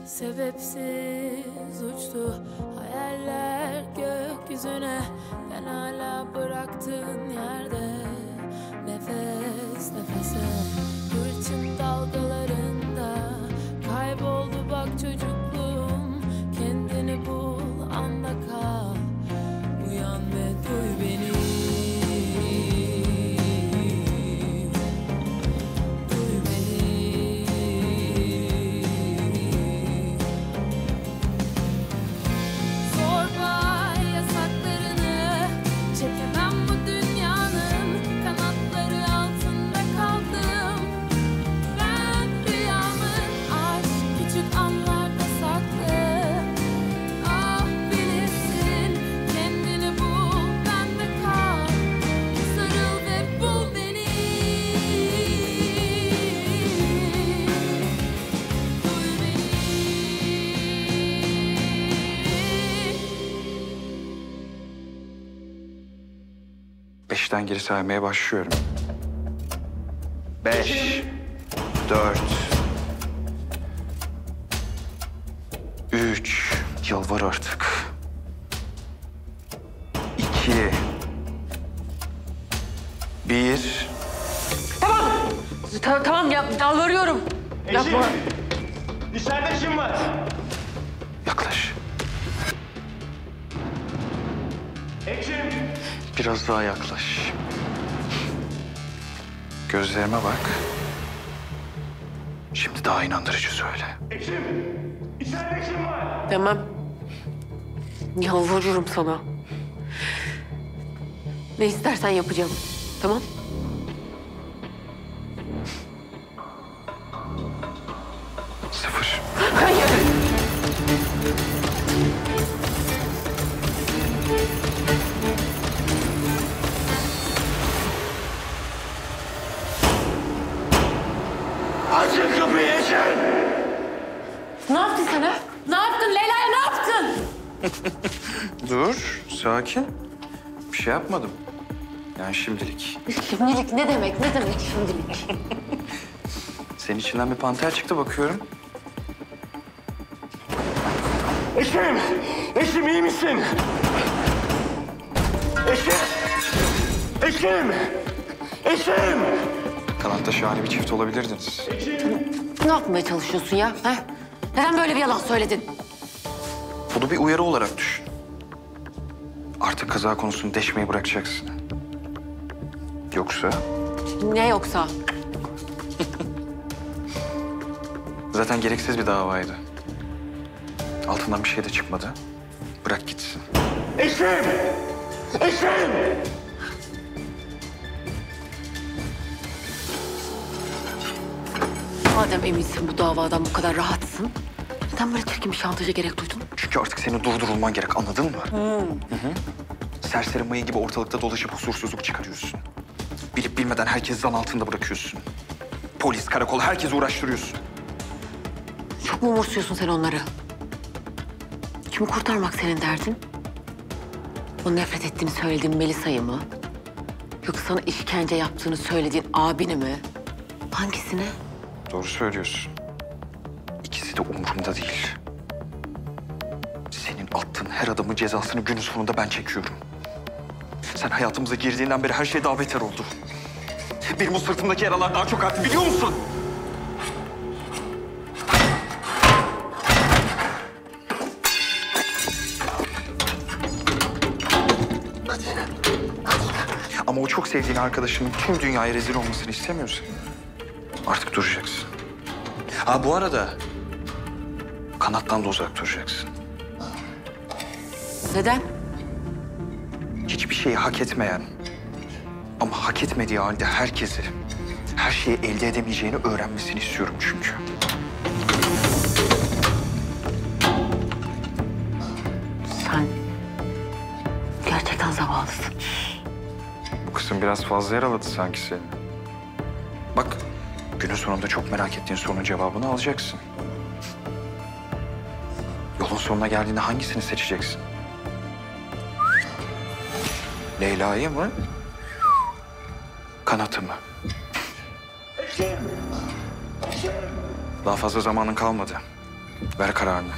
Sebepsiz uçtu hayaller gökyüzüne. Ben hala bıraktığın yerde, nefes nefese. Hırçın dalgalarında kayboldu bak çocukluğum. Kendini bul, anda kal. Uyan ve duy beni. Beşten geri saymaya başlıyorum. 5, 4, 3, yalvar artık. 2, 1. Tamam ya, yalvarıyorum. Yapma. İçeride kim var? Yaklaş. Ekim! Biraz daha yaklaş. Gözlerime bak. Şimdi daha inandırıcı söyle. Ekim! İçeride kim var? Demem. Yalvarıyorum sana. Ne istersen yapacağım. Tamam? Sıfır. Hayır. Açın kapıyı Ekim! Ne yaptın sen ha? Ne yaptın Leyla'ya, ne yaptın? Dur, sakin. Bir şey yapmadım. Yani şimdilik. Şimdilik ne demek? Ne demek şimdilik? Senin içinden bir panter çıktı bakıyorum. Ekim! Ekim iyi misin? Ekim! Ekim! Ekim! Kanat'ta şahane bir çift olabilirdiniz. Ne yapmaya çalışıyorsun ya? Ha? Neden böyle bir yalan söyledin? Bunu bir uyarı olarak düşün. Artık kaza konusunu deşmeyi bırakacaksın. Yoksa Ne yoksa? zaten gereksiz bir davaydı. Altından bir şey de çıkmadı. Bırak gitsin. Ekim! Ekim! Madem eminsin bu davadan bu kadar rahatsın, neden böyle çirkin bir şantaja gerek duydun? Çünkü artık senin durdurulman gerek, anladın mı? Hı hı. Serseri mayın gibi ortalıkta dolaşıp huzursuzluk çıkarıyorsun. Bilip bilmeden herkesi zan altında bırakıyorsun. Polis, karakol, herkesi uğraştırıyorsun. Çok mu umursuyorsun sen onları? Kimi kurtarmak senin derdin? O nefret ettiğini söylediğin Melisa'yı mı? Yoksa sana işkence yaptığını söylediğin abini mi? Hangisini? Doğru söylüyorsun. İkisi de umurumda değil. Senin attığın her adamın cezasını günün sonunda ben çekiyorum. Sen hayatımıza girdiğinden beri her şey daha beter oldu. Benim o sırtımdaki yaralar daha çok arttı, biliyor musun? Ama o çok sevdiğin arkadaşının tüm dünyaya rezil olmasını istemiyorsun. Artık duracaksın. Ha bu arada Kanat'tan da uzak duracaksın. Neden? Hiçbir şeyi hak etmeyen ama hak etmediği halde herkesi, her şeyi elde edemeyeceğini öğrenmesini istiyorum çünkü. Sen gerçekten zavallısın. Bu kısım biraz fazla yaraladı sanki seni. Bak, günün sonunda çok merak ettiğin sorunun cevabını alacaksın. Yolun sonuna geldiğinde hangisini seçeceksin? Leyla'yı mı? Kanat'ı mı? Daha fazla zamanın kalmadı. Ver kararını.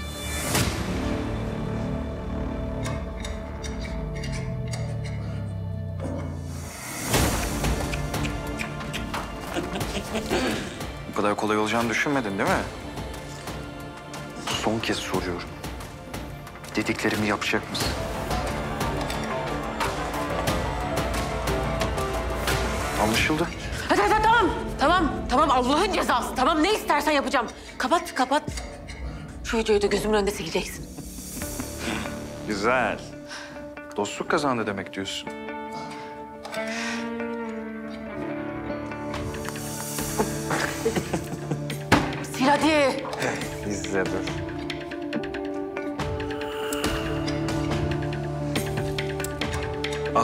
Bu kadar kolay olacağını düşünmedin değil mi? Son kez soruyorum. Dediklerimi yapacak mısın? Anlaşıldı. Hadi tamam. Tamam Allah'ın cezası. Tamam ne istersen yapacağım. Kapat. Şu videoyu da gözümün önünde sileceksin. Güzel. Dostluk kazandı demek diyorsun. Sil hadi. İzle dur. Al.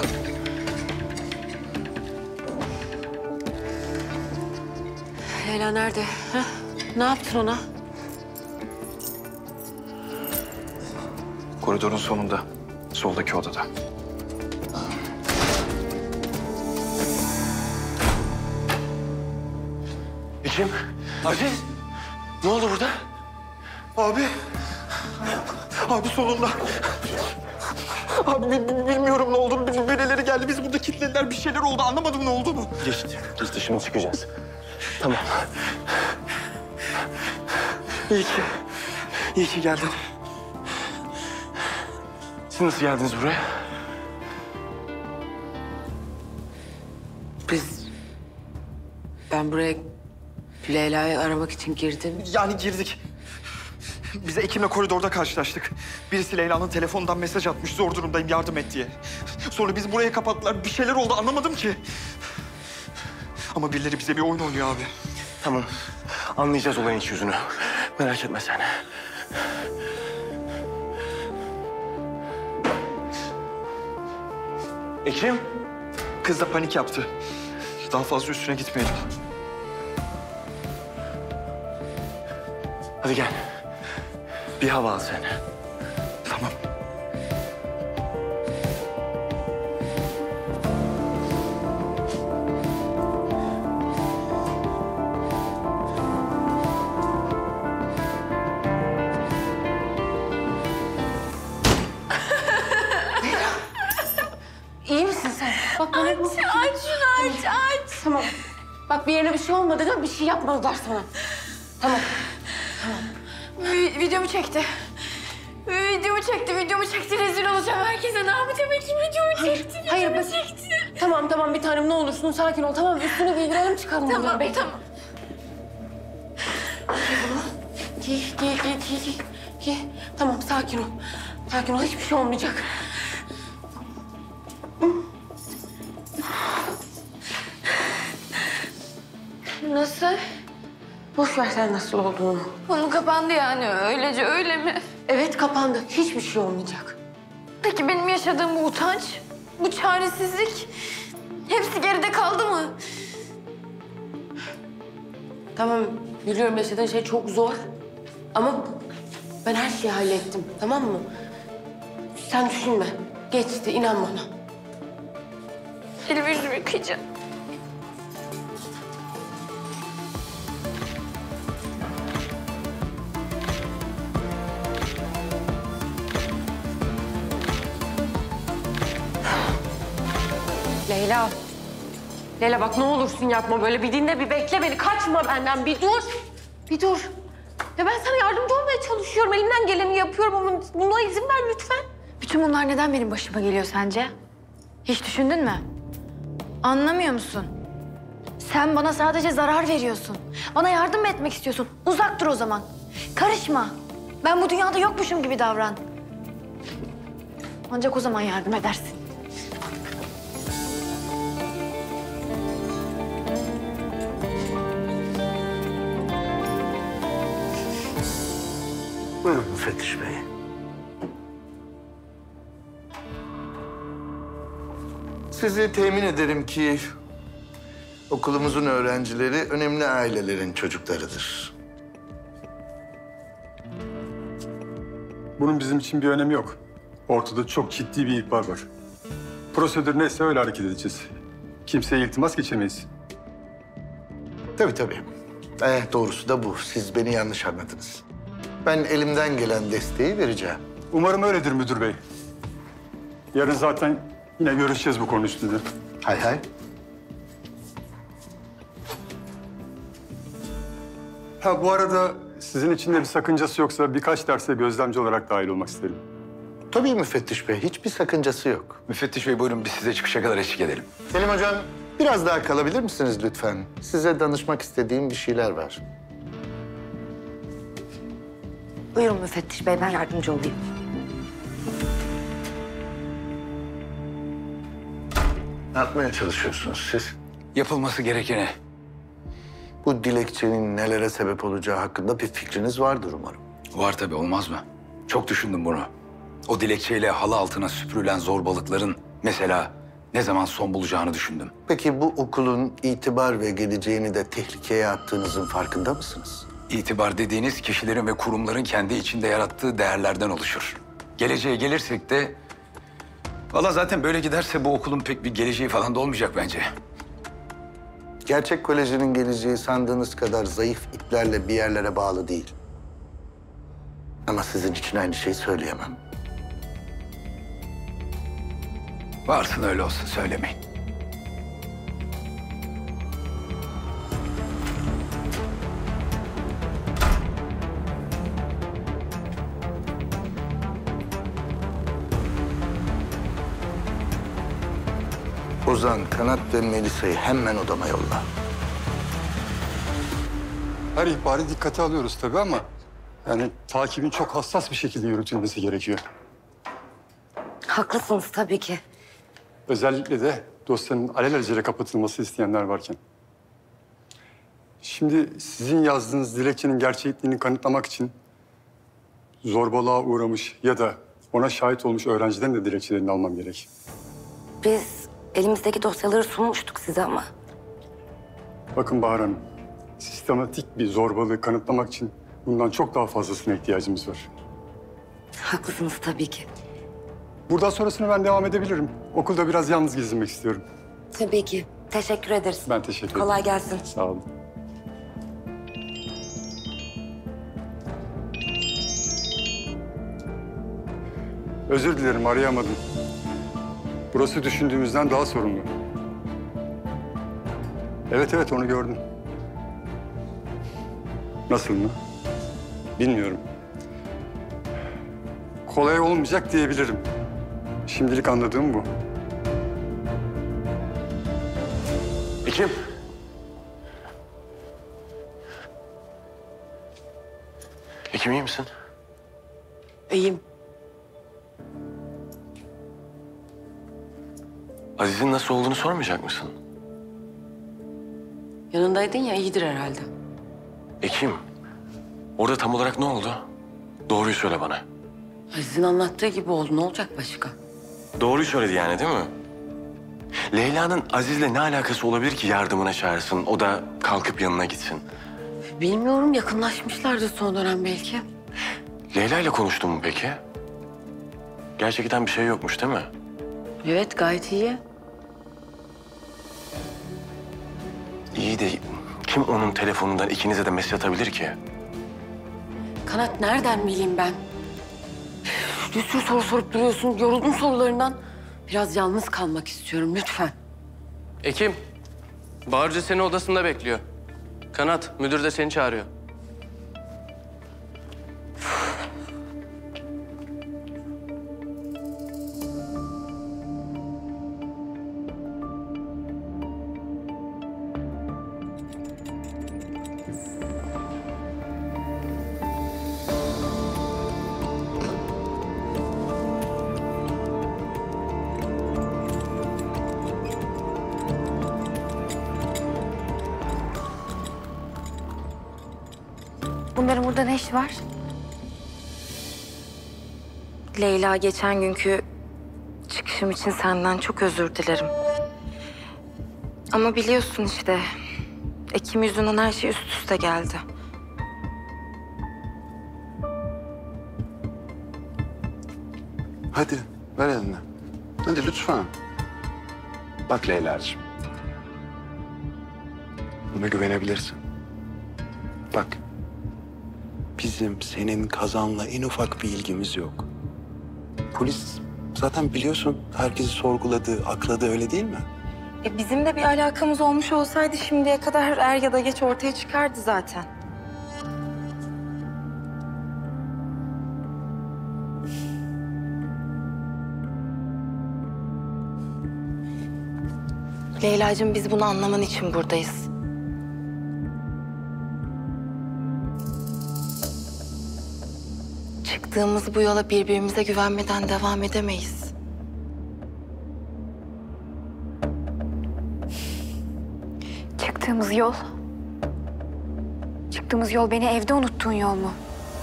Leyla nerede? Ha? Ne yaptın ona? Koridorun sonunda. Soldaki odada. Eşim. Aziz. Ne oldu burada? Abi. Abi sonunda. Abi bilmiyorum ne oldu. Birileri geldi. Biz burada kilitlediler. Bir şeyler oldu. Anlamadım ne olduğunu. Geçti. Şimdi çıkacağız. Tamam. İyi ki geldin. Siz nasıl geldiniz buraya? Ben buraya Leyla'yı aramak için girdim. Yani girdik. Biz Ekim'le koridorda karşılaştık. Birisi Leyla'nın telefonundan mesaj atmış. Zor durumdayım yardım et diye. Sonra biz buraya kapattılar. Bir şeyler oldu anlamadım ki. Ama birileri bize bir oyun oynuyor abi. Tamam. Anlayacağız olayın iç yüzünü. Merak etme sen. Ekim. Kız da panik yaptı. Daha fazla üstüne gitmeyelim. Hadi gel. Bir hava al sen. Tamam. İyi misin sen? Bak bana Aç şunu aç. Tamam. Bak bir yerine bir şey olmadı değil mi? Bir şey yapmadılar sana. Tamam. Videomu çekti. Videomu çekti. Rezil olacağım herkese. Ne yapacağım? Ekim videomu çekti. Hayır, Videomu bak- çekti. Tamam bir tanem ne olursun sakin ol. Tamam üstünü giydirelim çıkalım buradan. Tamam, Bekle. tamam. Giy. Tamam sakin ol. Sakin ol hiçbir şey olmayacak. Nasıl? Boş ver sen nasıl olduğunu. Konu kapandı yani. Öylece öyle mi? Evet kapandı. Hiçbir şey olmayacak. Peki benim yaşadığım bu utanç, bu çaresizlik hepsi geride kaldı mı? Tamam biliyorum yaşadığın şey çok zor. Ama ben her şeyi hallettim. Tamam mı? Sen düşünme. Geçti inan bana. Elimi yüzümü yıkayacağım. Leyla. Leyla bak ne olursun yapma böyle. Bir dinle bir bekle beni. Kaçma benden bir dur. Bir dur. Ya ben sana yardımcı olmaya çalışıyorum. Elimden geleni yapıyorum ama buna izin ver lütfen. Bütün bunlar neden benim başıma geliyor sence? Hiç düşündün mü? Anlamıyor musun? Sen bana sadece zarar veriyorsun. Bana yardım mı etmek istiyorsun? Uzak dur o zaman. Karışma. Ben bu dünyada yokmuşum gibi davran. Ancak o zaman yardım edersin. Buyurun müfettiş bey. Sizi temin ederim ki okulumuzun öğrencileri önemli ailelerin çocuklarıdır. Bunun bizim için bir önemi yok. Ortada çok ciddi bir ihbar var. Prosedür neyse öyle hareket edeceğiz. Kimseye iltimas geçemeyiz. Tabii. Doğrusu da bu. Siz beni yanlış anladınız. Ben elimden gelen desteği vereceğim. Umarım öyledir müdür bey. Yarın zaten yine görüşeceğiz bu konu üstünde. Hay hay. Ha bu arada sizin için de bir sakıncası yoksa birkaç derse gözlemci olarak dahil olmak isterim. Tabii müfettiş bey, hiçbir sakıncası yok. Müfettiş bey buyurun biz size çıkışa kadar eşlik edelim. Selim hocam, biraz daha kalabilir misiniz lütfen? Size danışmak istediğim bir şeyler var. Buyurun müfettiş bey, ben yardımcı olayım. Ne yapmaya çalışıyorsunuz siz? Yapılması gerekeni. Bu dilekçenin nelere sebep olacağı hakkında bir fikriniz vardır umarım. Var tabii, olmaz mı? Çok düşündüm bunu. O dilekçeyle halı altına süpürülen zorbalıkların mesela ne zaman son bulacağını düşündüm. Peki bu okulun itibar ve geleceğini de tehlikeye attığınızın farkında mısınız? İtibar dediğiniz kişilerin ve kurumların kendi içinde yarattığı değerlerden oluşur. Geleceğe gelirsek de... Valla zaten böyle giderse bu okulun pek bir geleceği falan da olmayacak bence. Gerçek kolejinin geleceği sandığınız kadar zayıf iplerle bir yerlere bağlı değil. Ama sizin için aynı şeyi söyleyemem. Varsın öyle olsun, söylemeyin. Ozan, Kanat ve Melisa'yı hemen odama yolla. Her ihbarı dikkate alıyoruz tabii ama... yani takibin çok hassas bir şekilde yürütülmesi gerekiyor. Haklısınız tabii ki. Özellikle de dosyanın alelacele kapatılması isteyenler varken. Şimdi sizin yazdığınız dilekçenin gerçekliğini kanıtlamak için... zorbalığa uğramış ya da ona şahit olmuş öğrencilerin de dilekçelerini almam gerek. Biz elimizdeki dosyaları sunmuştuk size ama. Bakın Bahar Hanım, sistematik bir zorbalığı kanıtlamak için bundan çok daha fazlasına ihtiyacımız var. Haklısınız tabii ki. Buradan sonrasını ben devam edebilirim. Okulda biraz yalnız gezinmek istiyorum. Tabii ki. Teşekkür ederiz. Ben teşekkür ederim. Kolay gelsin. Sağ olun. Özür dilerim, arayamadım. Burası düşündüğümüzden daha sorumlu. Evet, onu gördüm. Nasıl mı? Bilmiyorum. Kolay olmayacak diyebilirim. Şimdilik anladığım bu. Ekim. Ekim iyi misin? İyiyim. Aziz'in nasıl olduğunu sormayacak mısın? Yanındaydın ya, iyidir herhalde. Ekim, orada tam olarak ne oldu? Doğruyu söyle bana. Aziz'in anlattığı gibi oldu. Ne olacak başka? Doğruyu söyledi yani değil mi? Leyla'nın Aziz'le ne alakası olabilir ki yardımına çağırsın, o da kalkıp yanına gitsin? Bilmiyorum, yakınlaşmışlardı son dönem belki. Leyla ile konuştun mu peki? Gerçekten bir şey yokmuş değil mi? Evet, gayet iyi. İyi de kim onun telefonundan ikinize de mesaj atabilir ki? Kanat, nereden bileyim ben? Bir sürü soru sorup duruyorsun. Yoruldum sorularından. Biraz yalnız kalmak istiyorum lütfen. Ekim, Bahar Hoca seni odasında bekliyor. Kanat, müdür de seni çağırıyor. Bunların burada ne işi var? Leyla, geçen günkü çıkışım için senden çok özür dilerim. Ama biliyorsun işte, Ekim yüzünden her şey üst üste geldi. Hadi ver elini. Hadi lütfen. Bak Leyla'cığım. Buna güvenebilirsin. Bak. Bir bizim senin kazanla en ufak bir ilgimiz yok. Polis zaten biliyorsun herkesi sorguladı, akladı, öyle değil mi? Bizim de bir alakamız olmuş olsaydı şimdiye kadar er ya da geç ortaya çıkardı zaten. Leyla'cığım, biz bunu anlaman için buradayız. Çıktığımız bu yola birbirimize güvenmeden devam edemeyiz. Çıktığımız yol... Çıktığımız yol beni evde unuttuğun yol mu?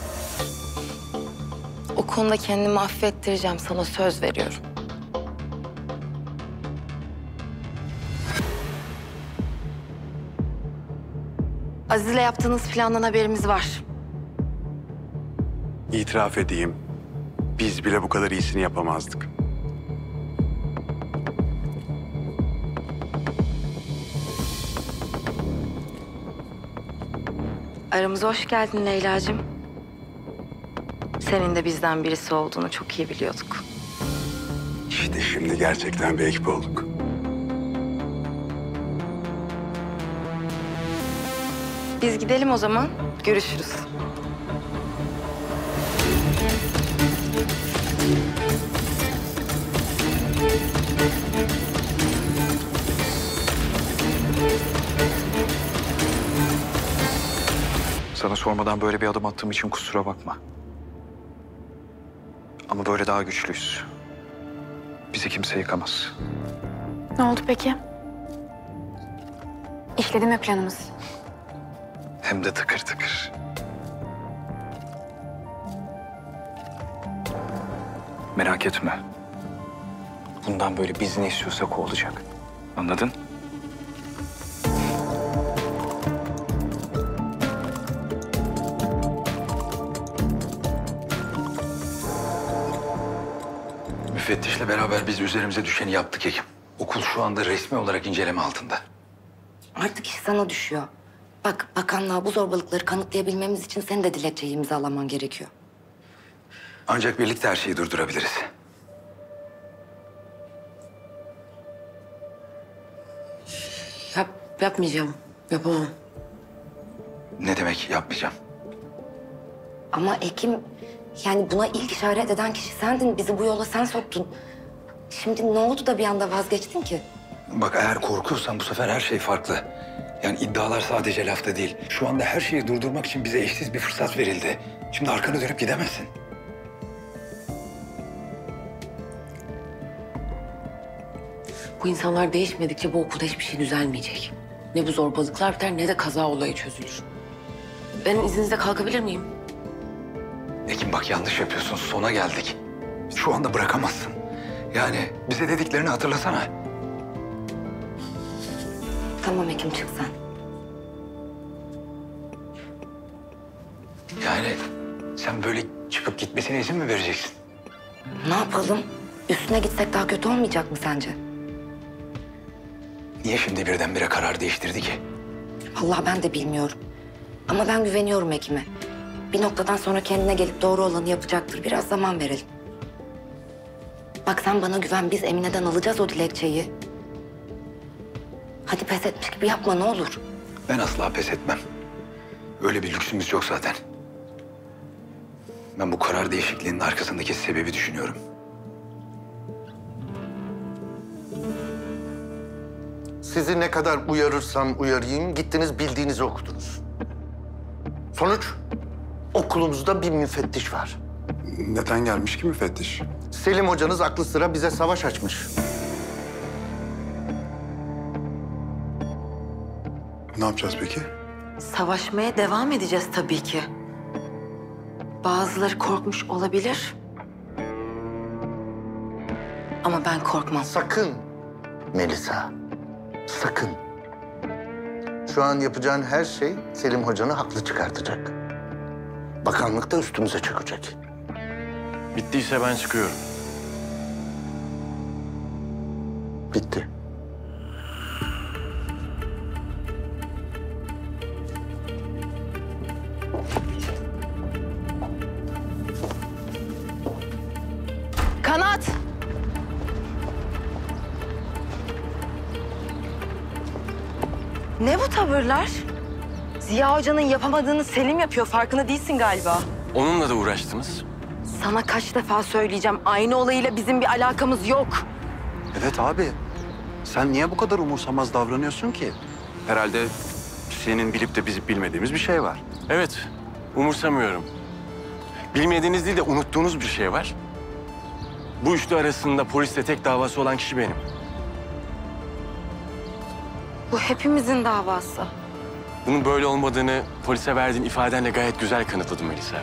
O konuda kendimi affettireceğim, sana söz veriyorum. Aziz'le yaptığınız plandan haberimiz var. İtiraf edeyim, biz bile bu kadar iyisini yapamazdık. Aramıza hoş geldin Leyla'cığım. Senin de bizden birisi olduğunu çok iyi biliyorduk. İşte şimdi gerçekten bir ekip olduk. Biz gidelim o zaman. Görüşürüz. Sana sormadan böyle bir adım attığım için kusura bakma. Ama böyle daha güçlüyüz. Bizi kimse yıkamaz. Ne oldu peki? İşledi mi planımız? Hem de tıkır tıkır. Merak etme. Bundan böyle biz ne istiyorsak o olacak. Anladın? Müfettişle beraber biz üzerimize düşeni yaptık Ekim. Okul şu anda resmi olarak inceleme altında. Artık iş sana düşüyor. Bak, bakanlığa bu zorbalıkları kanıtlayabilmemiz için senin de dilekçeyi imzalaman gerekiyor. Ancak birlikte her şeyi durdurabiliriz. Yapmayacağım. Yapamam. Ne demek yapmayacağım? Ama Ekim, yani buna ilk işaret eden kişi sendin. Bizi bu yola sen soktun. Şimdi ne oldu da bir anda vazgeçtin ki? Bak, eğer korkuyorsan bu sefer her şey farklı. Yani iddialar sadece lafta değil. Şu anda her şeyi durdurmak için bize eşsiz bir fırsat verildi. Şimdi arkanı dönüp gidemezsin. Bu insanlar değişmedikçe bu okulda hiçbir şey düzelmeyecek. Ne bu zorbalıklar biter ne de kaza olayı çözülür. Ben izninizle kalkabilir miyim? Ekim bak, yanlış yapıyorsun. Sona geldik. Şu anda bırakamazsın. Yani bize dediklerini hatırlasana. Tamam Ekim, çık sen. Yani sen böyle çıkıp gitmesine izin mi vereceksin? Ne yapalım? Üstüne gitsek daha kötü olmayacak mı sence? Niye şimdi birdenbire karar değiştirdi ki? Allah, ben de bilmiyorum. Ama ben güveniyorum Ekim'e. Bir noktadan sonra kendine gelip doğru olanı yapacaktır. Biraz zaman verelim. Bak, sen bana güven. Biz Emine'den alacağız o dilekçeyi. Hadi pes etmiş gibi yapma ne olur. Ben asla pes etmem. Öyle bir lüksümüz yok zaten. Ben bu karar değişikliğinin arkasındaki sebebi düşünüyorum. Sizi ne kadar uyarırsam uyarayım, gittiniz bildiğinizi okudunuz. Sonuç, okulumuzda bir müfettiş var. Neden gelmiş ki müfettiş? Selim hocanız aklı sıra bize savaş açmış. Ne yapacağız peki? Savaşmaya devam edeceğiz tabii ki. Bazıları korkmuş olabilir. Ama ben korkmam. Sakın Melisa, sakın. Şu an yapacağın her şey Selim hocanı haklı çıkartacak. Bakanlık da üstümüze çökecek. Bittiyse ben çıkıyorum. Bitti. Kanat! Ne bu tavırlar? Ziya Hoca'nın yapamadığını Selim yapıyor. Farkında değilsin galiba. Onunla da uğraştınız. Sana kaç defa söyleyeceğim. Aynı olayıyla bizim bir alakamız yok. Evet abi. Sen niye bu kadar umursamaz davranıyorsun ki? Herhalde senin bilip de bizim bilmediğimiz bir şey var. Evet, umursamıyorum. Bilmediğiniz değil de unuttuğunuz bir şey var. Bu üçlü arasında polisle tek davası olan kişi benim. Bu hepimizin davası. Bunun böyle olmadığını polise verdiğin ifadenle gayet güzel kanıtladın Melisa.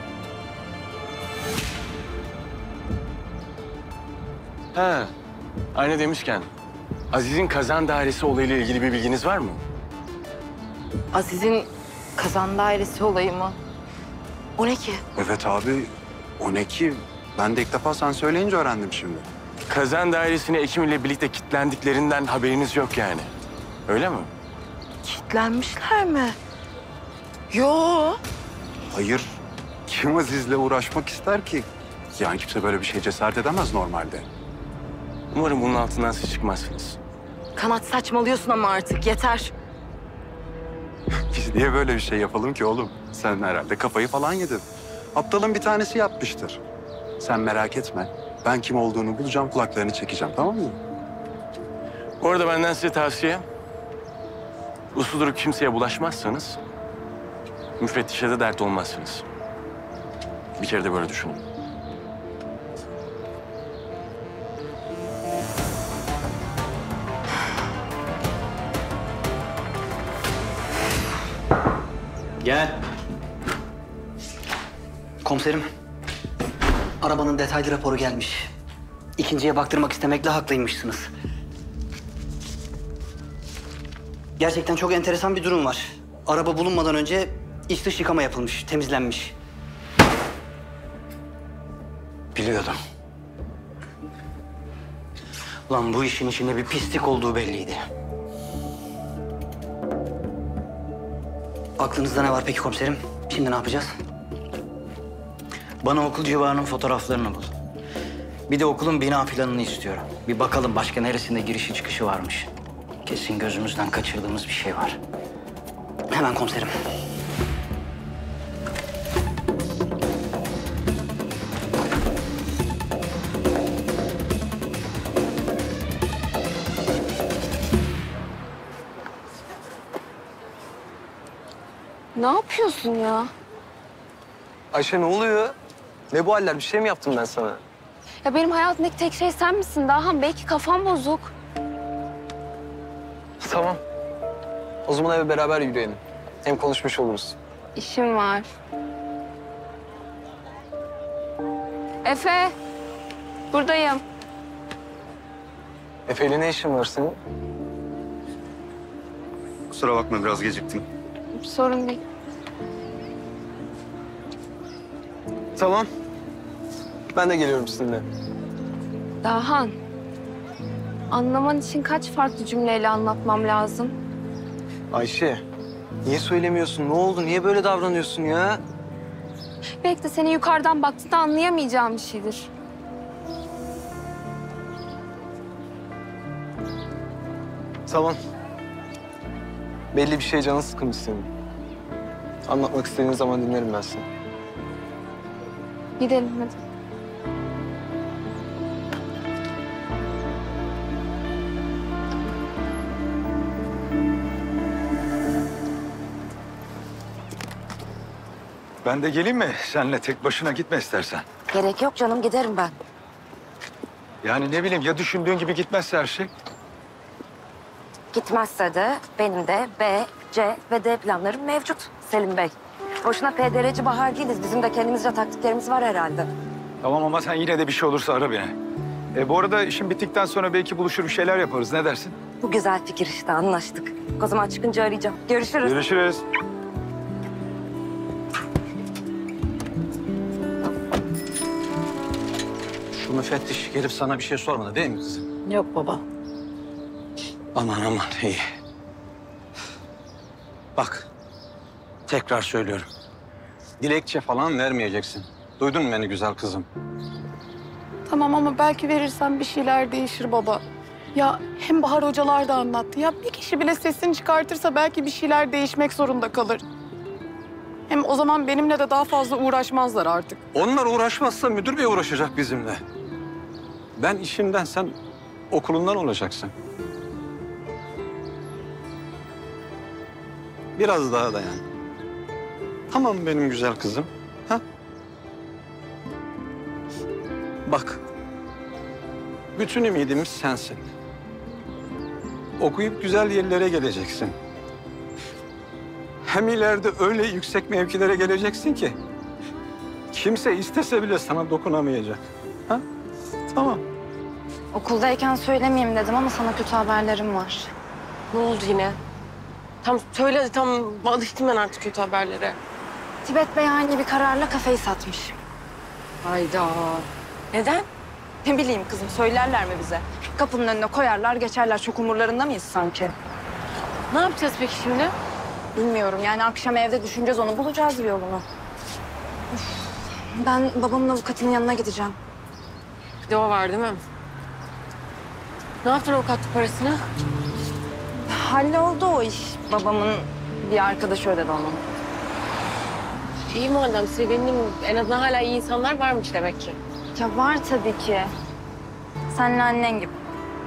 Ha, aynı demişken Aziz'in kazan dairesi olayıyla ilgili bir bilginiz var mı? Aziz'in kazan dairesi olayı mı? O ne ki? Evet abi. O ne ki? Ben de ilk defa sen söyleyince öğrendim şimdi. Kazan dairesine Ekim ile birlikte kilitlendiklerinden haberiniz yok yani. Öyle mi? Kilitlenmişler mi? Yo. Hayır. Kim Aziz'le uğraşmak ister ki? Yani kimse böyle bir şeye cesaret edemez normalde. Umarım bunun altından siz çıkmazsınız. Kanat saçmalıyorsun ama artık yeter. Biz niye böyle bir şey yapalım ki oğlum? Sen herhalde kafayı falan yedin. Aptalın bir tanesi yapmıştır. Sen merak etme. Ben kim olduğunu bulacağım, kulaklarını çekeceğim, tamam mı? Bu arada benden size tavsiye. Uslu durup kimseye bulaşmazsanız müfettişe de dert olmazsınız. Bir kere de böyle düşünün. Gel. Komiserim. Arabanın detaylı raporu gelmiş. İkinciye baktırmak istemekle haklıymışsınız. Gerçekten çok enteresan bir durum var. Araba bulunmadan önce iç dış yıkama yapılmış, temizlenmiş. Biliyordum. Ulan bu işin içinde bir pislik olduğu belliydi. Aklınızda ne var peki komiserim? Şimdi ne yapacağız? Bana okul civarının fotoğraflarını bul. Bir de okulun bina planını istiyorum. Bir bakalım başka neresinde girişi çıkışı varmış. Kesin gözümüzden kaçırdığımız bir şey var. Hemen komiserim. Ne yapıyorsun ya? Ayşe ne oluyor? Ne bu haller? Bir şey mi yaptım ben sana? Ya benim hayatımdaki tek şey sen misin Dahan? Belki kafam bozuk. Tamam. O zaman eve beraber yürüyelim. Hem konuşmuş oluruz. İşim var. Efe, buradayım. Efe'yle ne işin var senin? Kusura bakma biraz geciktim. Sorun değil. Tamam. Ben de geliyorum sizinle. Dahan, anlaman için kaç farklı cümleyle anlatmam lazım? Ayşe, niye söylemiyorsun? Ne oldu? Niye böyle davranıyorsun ya? Belki de seni yukarıdan baktığında anlayamayacağım bir şeydir. Tamam. Belli bir şey canın sıkılmış senin. Anlatmak istediğin zaman dinlerim ben seni. Gidelim hadi. Ben de geleyim mi? Senle tek başına gitme istersen. Gerek yok canım, giderim ben. Yani ne bileyim ya düşündüğün gibi gitmezse her şey? Gitmezse de benim de B, C ve D planlarım mevcut Selim Bey. Boşuna PDR'ci Bahar değiliz. Bizim de kendimizce taktiklerimiz var herhalde. Tamam ama sen yine de bir şey olursa ara beni. Bu arada işim bittikten sonra belki buluşur bir şeyler yaparız. Ne dersin? Bu güzel fikir işte, anlaştık. O zaman çıkınca arayacağım. Görüşürüz. Görüşürüz. Şu müfettiş gelip sana bir şey sormadı değil mi kızım? Yok baba. Aman aman iyi. Bak, tekrar söylüyorum. Dilekçe falan vermeyeceksin. Duydun mu beni güzel kızım? Tamam ama belki verirsen bir şeyler değişir baba. Ya hem Bahar hocalar da anlattı. Ya bir kişi bile sesini çıkartırsa belki bir şeyler değişmek zorunda kalır. Hem o zaman benimle de daha fazla uğraşmazlar artık. Onlar uğraşmazsa müdür bey uğraşacak bizimle. Ben işimden, sen okulundan olacaksın. Biraz daha dayan. Tamam benim güzel kızım. Ha? Bak. Bütün ümidimiz sensin. Okuyup güzel yerlere geleceksin. Hem ileride öyle yüksek mevkilere geleceksin ki kimse istese bile sana dokunamayacak. Ha? Tamam. Okuldayken söylemeyeyim dedim ama sana kötü haberlerim var. Ne oldu yine? Tam söyle, tam alıştım ben artık kötü haberlere. Tibet Bey ani bir kararla kafeyi satmış. Hayda. Neden? Ne bileyim kızım, söylerler mi bize? Kapının önüne koyarlar, geçerler. Çok umurlarında mıyız sanki? Ne yapacağız peki şimdi? Bilmiyorum, yani akşam evde düşüneceğiz onu, bulacağız bir yolunu. Üf, ben babamın avukatının yanına gideceğim. Bir de o var değil mi? Ne yaptın avukatlık parasını? Halloldu o iş. Babamın bir arkadaşı ödedi onu. İyi madem, sevindim. En azından hala iyi insanlar varmış demek ki. Ya var tabii ki. Seninle annen gibi.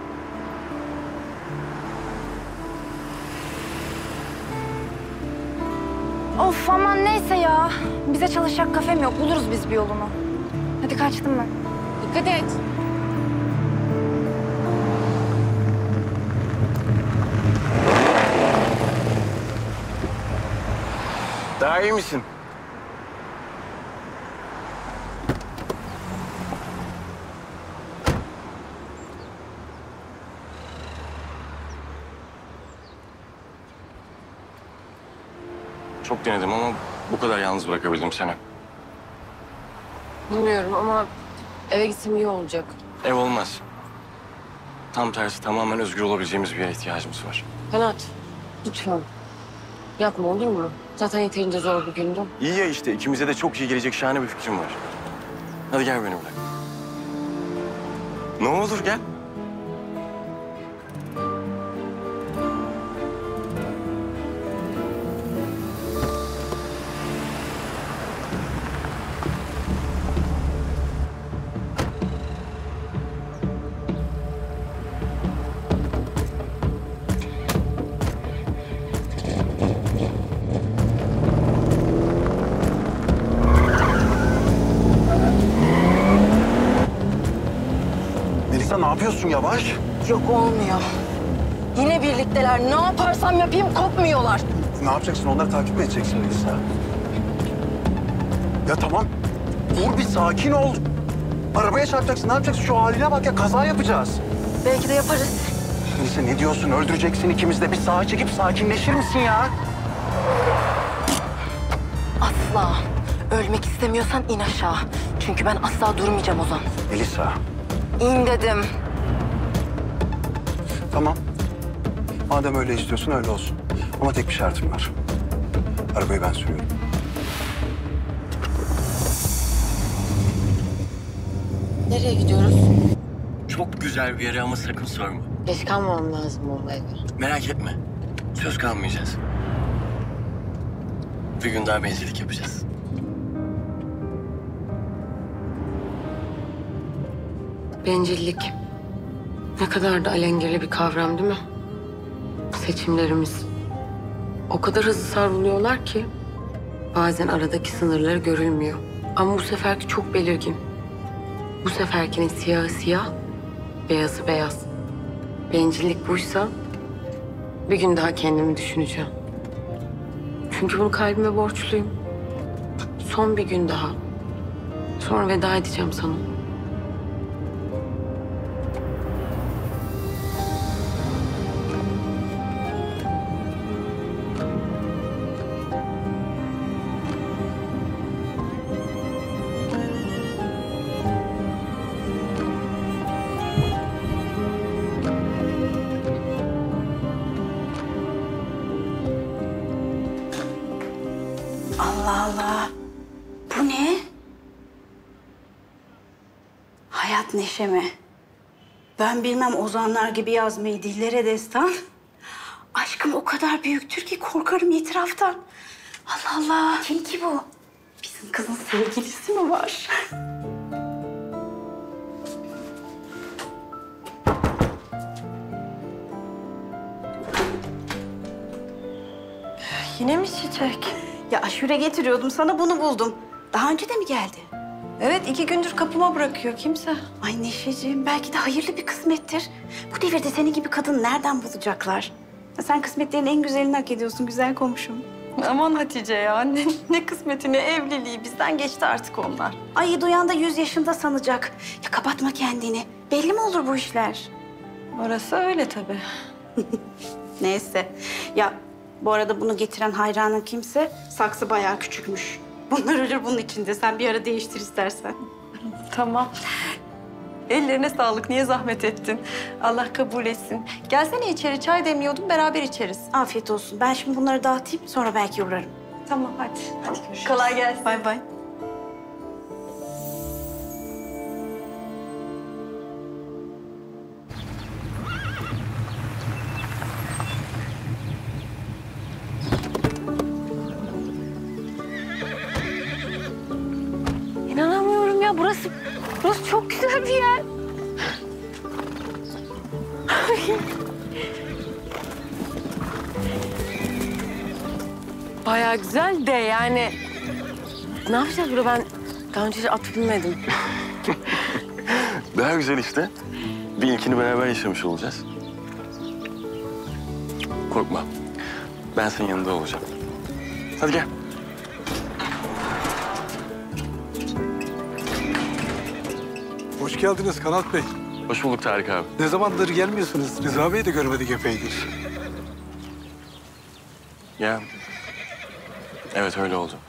Of aman neyse ya. Bize çalışacak kafem yok. Buluruz biz bir yolunu. Hadi kaçtım ben. Dikkat et. Daha iyi misin? Çok denedim ama bu kadar yalnız bırakabildim seni. Bilmiyorum ama eve gitsem iyi olacak. Ev olmaz. Tam tersi tamamen özgür olabileceğimiz bir yere ihtiyacımız var. Kanat, lütfen. Yapma olur mu? Zaten yeterince zor bir gündü. İyi ya işte ikimize de çok iyi gelecek şahane bir fikrim var. Hadi gel benimle. Ne olur gel. Melisa ne yapıyorsun yavaş? Yok olmuyor. Yine birlikteler. Ne yaparsam yapayım kopmuyorlar. Ne yapacaksın? Onları takip mi edeceksin Melisa? Ya tamam. Dur bir sakin ol. Arabaya çarpacaksın. Ne yapacaksın? Şu haline bak ya. Kaza yapacağız. Belki de yaparız. Melisa ne diyorsun? Öldüreceksin ikimiz de. Bir sağa çekip sakinleşir misin ya? Asla. Ölmek istemiyorsan in aşağı. Çünkü ben asla durmayacağım Ozan. Melisa. İn dedim. Tamam. Madem öyle istiyorsun öyle olsun. Ama tek bir şartım var. Arabayı ben sürüyorum. Nereye gidiyoruz? Çok güzel bir yere ama sakın sorma. Geç kalmamam lazım o eve. Merak etme. Söz kalmayacağız. Bir gün daha bencillik yapacağız. Bencillik. Ne kadar da alengirli bir kavram değil mi? Seçimlerimiz. O kadar hızlı savruluyorlar ki bazen aradaki sınırları görülmüyor. Ama bu seferki çok belirgin. Bu seferkinin siyahı siyah, beyazı beyaz. Bencillik buysa bir gün daha kendimi düşüneceğim. Çünkü bunu kalbime borçluyum. Son bir gün daha. Sonra veda edeceğim sana. Allah Allah. Bu ne? Hayat neşe mi? Ben bilmem ozanlar gibi yazmayı, dillere destan. Aşkım o kadar büyüktür ki korkarım itiraftan. Allah Allah. Kim ki bu? Bizim kızın sevgilisi mi var? Yine mi çiçek? Ya aşure getiriyordum sana bunu buldum. Daha önce de mi geldi? Evet, 2 gündür kapıma bırakıyor kimse. Ay Neşeciğim belki de hayırlı bir kısmettir. Bu devirde senin gibi kadın nereden bulacaklar? Ya sen kısmetlerin en güzelini hak ediyorsun güzel komşum. Aman Hatice ya, ne kısmeti ne evliliği. Bizden geçti artık onlar. Ay duyan da 100 yaşında sanacak. Ya kapatma kendini. Belli mi olur bu işler? Orası öyle tabii. Neyse. Ya bu arada bunu getiren hayranın kimse saksı bayağı küçükmüş. Bunlar ölür bunun içinde. Sen bir ara değiştir istersen. Tamam. Ellerine sağlık. Niye zahmet ettin? Allah kabul etsin. Gelsene içeri. Çay demliyordum. Beraber içeriz. Afiyet olsun. Ben şimdi bunları dağıtayım. Sonra belki uğrarım. Tamam hadi. Hadi görüşürüz. Kolay gelsin. Bay bay. İnanamıyorum ya. Burası çok güzel bir yer. Bayağı güzel de yani. Ne yapacağız burada? Ben daha önce hiç at binmedim. Daha güzel işte. Bir ilkini beraber yaşamış olacağız. Korkma. Ben senin yanında olacağım. Hadi gel. Hoş geldiniz Kanat Bey. Hoş bulduk Tarık abi. Ne zamandır gelmiyorsunuz? Rıza Bey'i de görmedik epeydir. Ya, evet öyle oldu.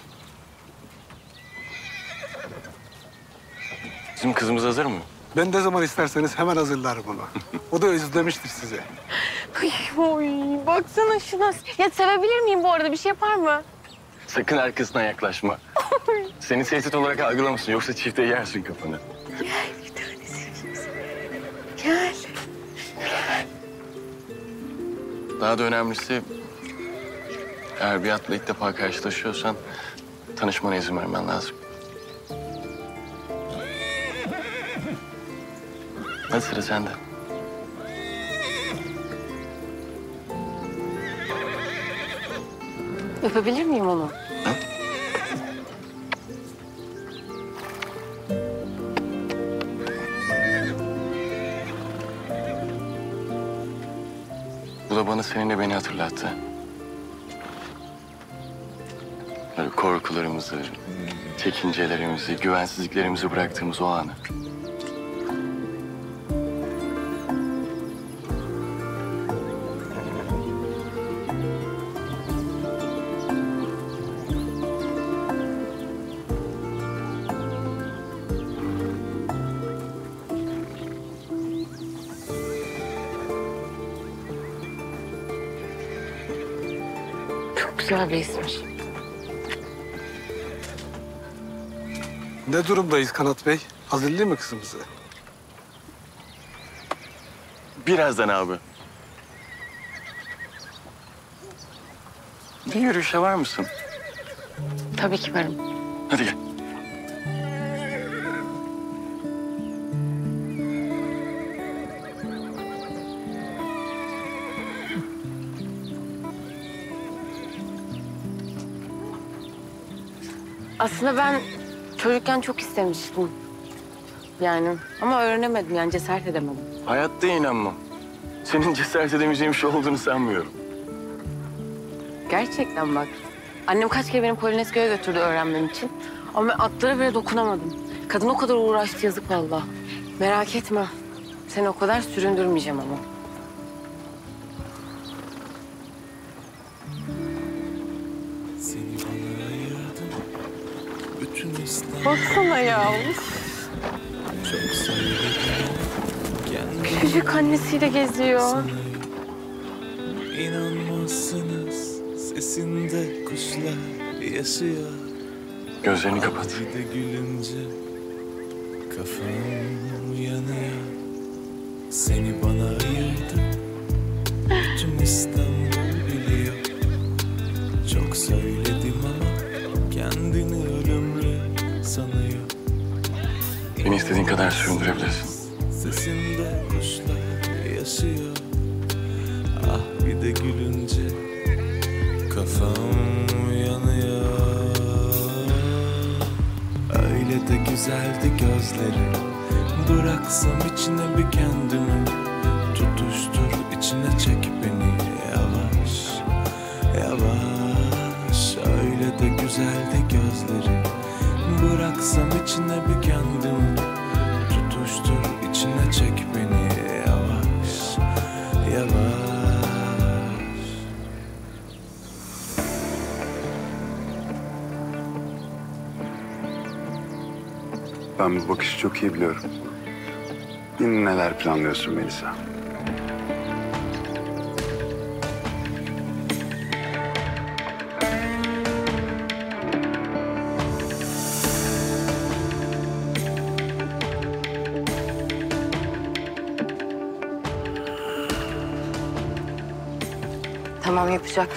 Bizim kızımız hazır mı? Ben ne zaman isterseniz hemen hazırlarım onu. O da özlemiştir sizi. Oy, baksana şuna. Ya sevebilir miyim bu arada? Bir şey yapar mı? Sakın arkasından yaklaşma. Seni tehdit olarak algılamasın yoksa çifte yersin kafanı. Gel bir tanesi. Gel. Daha da önemlisi eğer bir atla ilk defa karşılaşıyorsan tanışmana izin vermen lazım. Hadi sıra sende. Yapabilir miyim onu? Bu da bana seninle beni hatırlattı. Böyle korkularımızı, çekincelerimizi, güvensizliklerimizi bıraktığımız o anı. Çok güzel bir resmiş. Ne durumdayız Kanat Bey? Hazırlayayım mı kızımızı? Birazdan abi. Bir yürüyüşe var mısın? Tabii ki varım. Hadi gel. Aslında ben çocukken çok istemiştim. Yani ama öğrenemedim yani cesaret edemedim. Hayatta inanmam. Senin cesaret edemeyeceğin bir şey olduğunu sanmıyorum. Gerçekten bak. Annem kaç kere beni Polonezköy'e götürdü öğrenmem için. Ama ben atlara bile dokunamadım. Kadın o kadar uğraştı yazık vallahi. Merak etme. Seni o kadar süründürmeyeceğim ama. Baksana ya. Küçücük annesiyle geziyor. İnanmazsınız sesinde kuşlar yaşıyor. Gözlerini kapat. Bir de gülünce Kafam yanıyor, seni bana ayırdı. Bütün İstanbul biliyor. Çok söyledim ama kendini ölümlü sanıyor. Beni istediğin kadar süründürebilirsin. Sesinde kuşlar yaşıyor. Ah bir de gülünce kafam yanıyor. Öyle de güzeldi gözleri. Bıraksam içine bir kendimi. Tutuştur içine çek beni yavaş yavaş. Öyle de güzeldi gözleri. Bıraksam içine bir kendimi. Tutuştur içine çek beni yavaş yavaş. Ben bu bakışı çok iyi biliyorum. Yine neler planlıyorsun Melisa? Tamam, yapacak.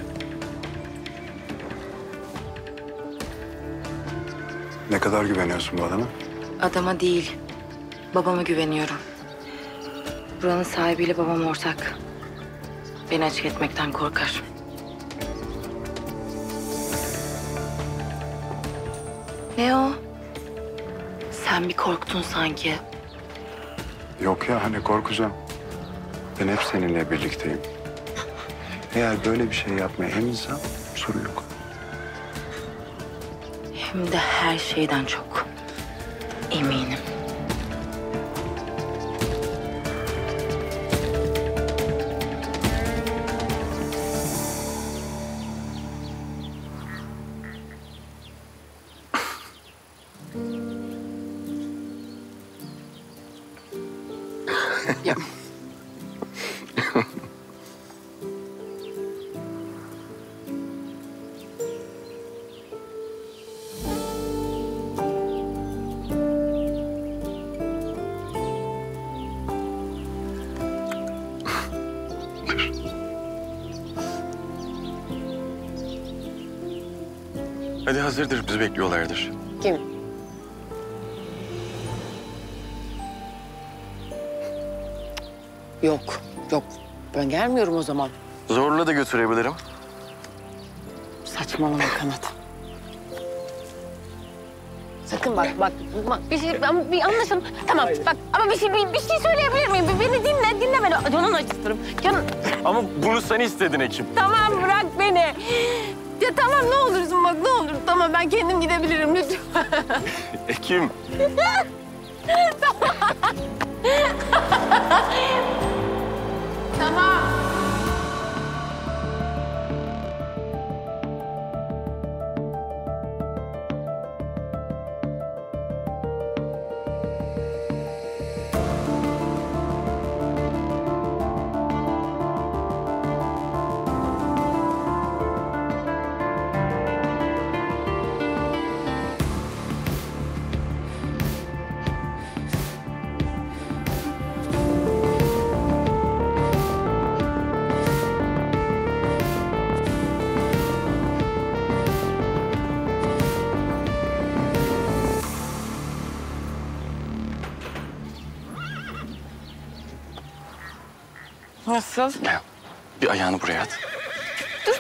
Ne kadar güveniyorsun bu adama? Adama değil, babama güveniyorum. Buranın sahibiyle babam ortak. Beni açık etmekten korkar. Ne o? Sen bir korktun sanki. Yok ya, hani korkacağım. Ben hep seninle birlikteyim. Eğer böyle bir şey yapmaya eminsen sorun yok. Hem de her şeyden çok eminim. Ya. Hadi hazırdır, bizi bekliyorlardır. Kim? Yok, yok. Ben gelmiyorum o zaman. Zorla da götürebilirim. Saçmalama Kanat. Sakın bak bir şey bir anlaşalım. Tamam bak ama bir şey söyleyebilir miyim? Beni dinle beni. Canın acıtırım. Canın. Ama bunu sen istedin Ekim. Tamam bırak beni. Ya tamam ne olursun bak ne olur. Tamam ben kendim gidebilirim lütfen. Ekim. Tamam. Nasıl? Ya, bir ayağını buraya at. Dur.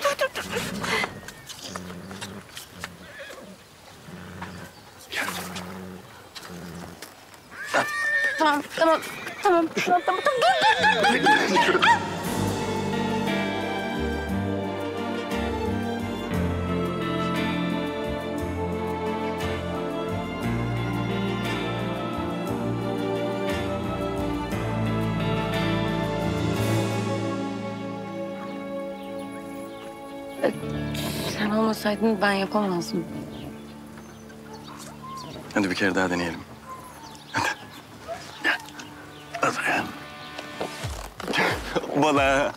Tamam. Dur. Sen olmasaydın ben yapamazdım. Hadi bir kere daha deneyelim. Hadi. Gel. At ayağını. Bana.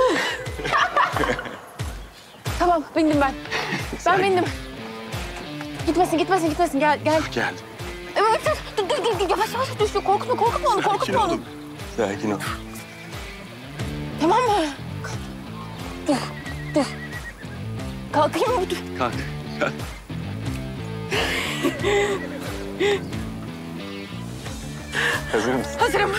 Tamam bindim ben. Ben bindim. Gitmesin. Gel. Geldim. Ama Dur. Yavaş düşüyor. Korkutma onu. Sakin ol. Tamam mı? Dur. Kalkayım mı? Dur. Kalk. Hazır mısın? Hazırım.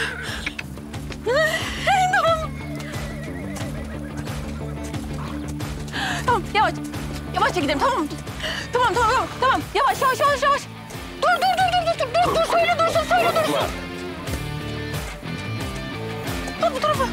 Tamam, yavaşça gidelim, tamam mı? Tamam. Yavaş. Dur, söyle dursun. Dur, bu tarafa.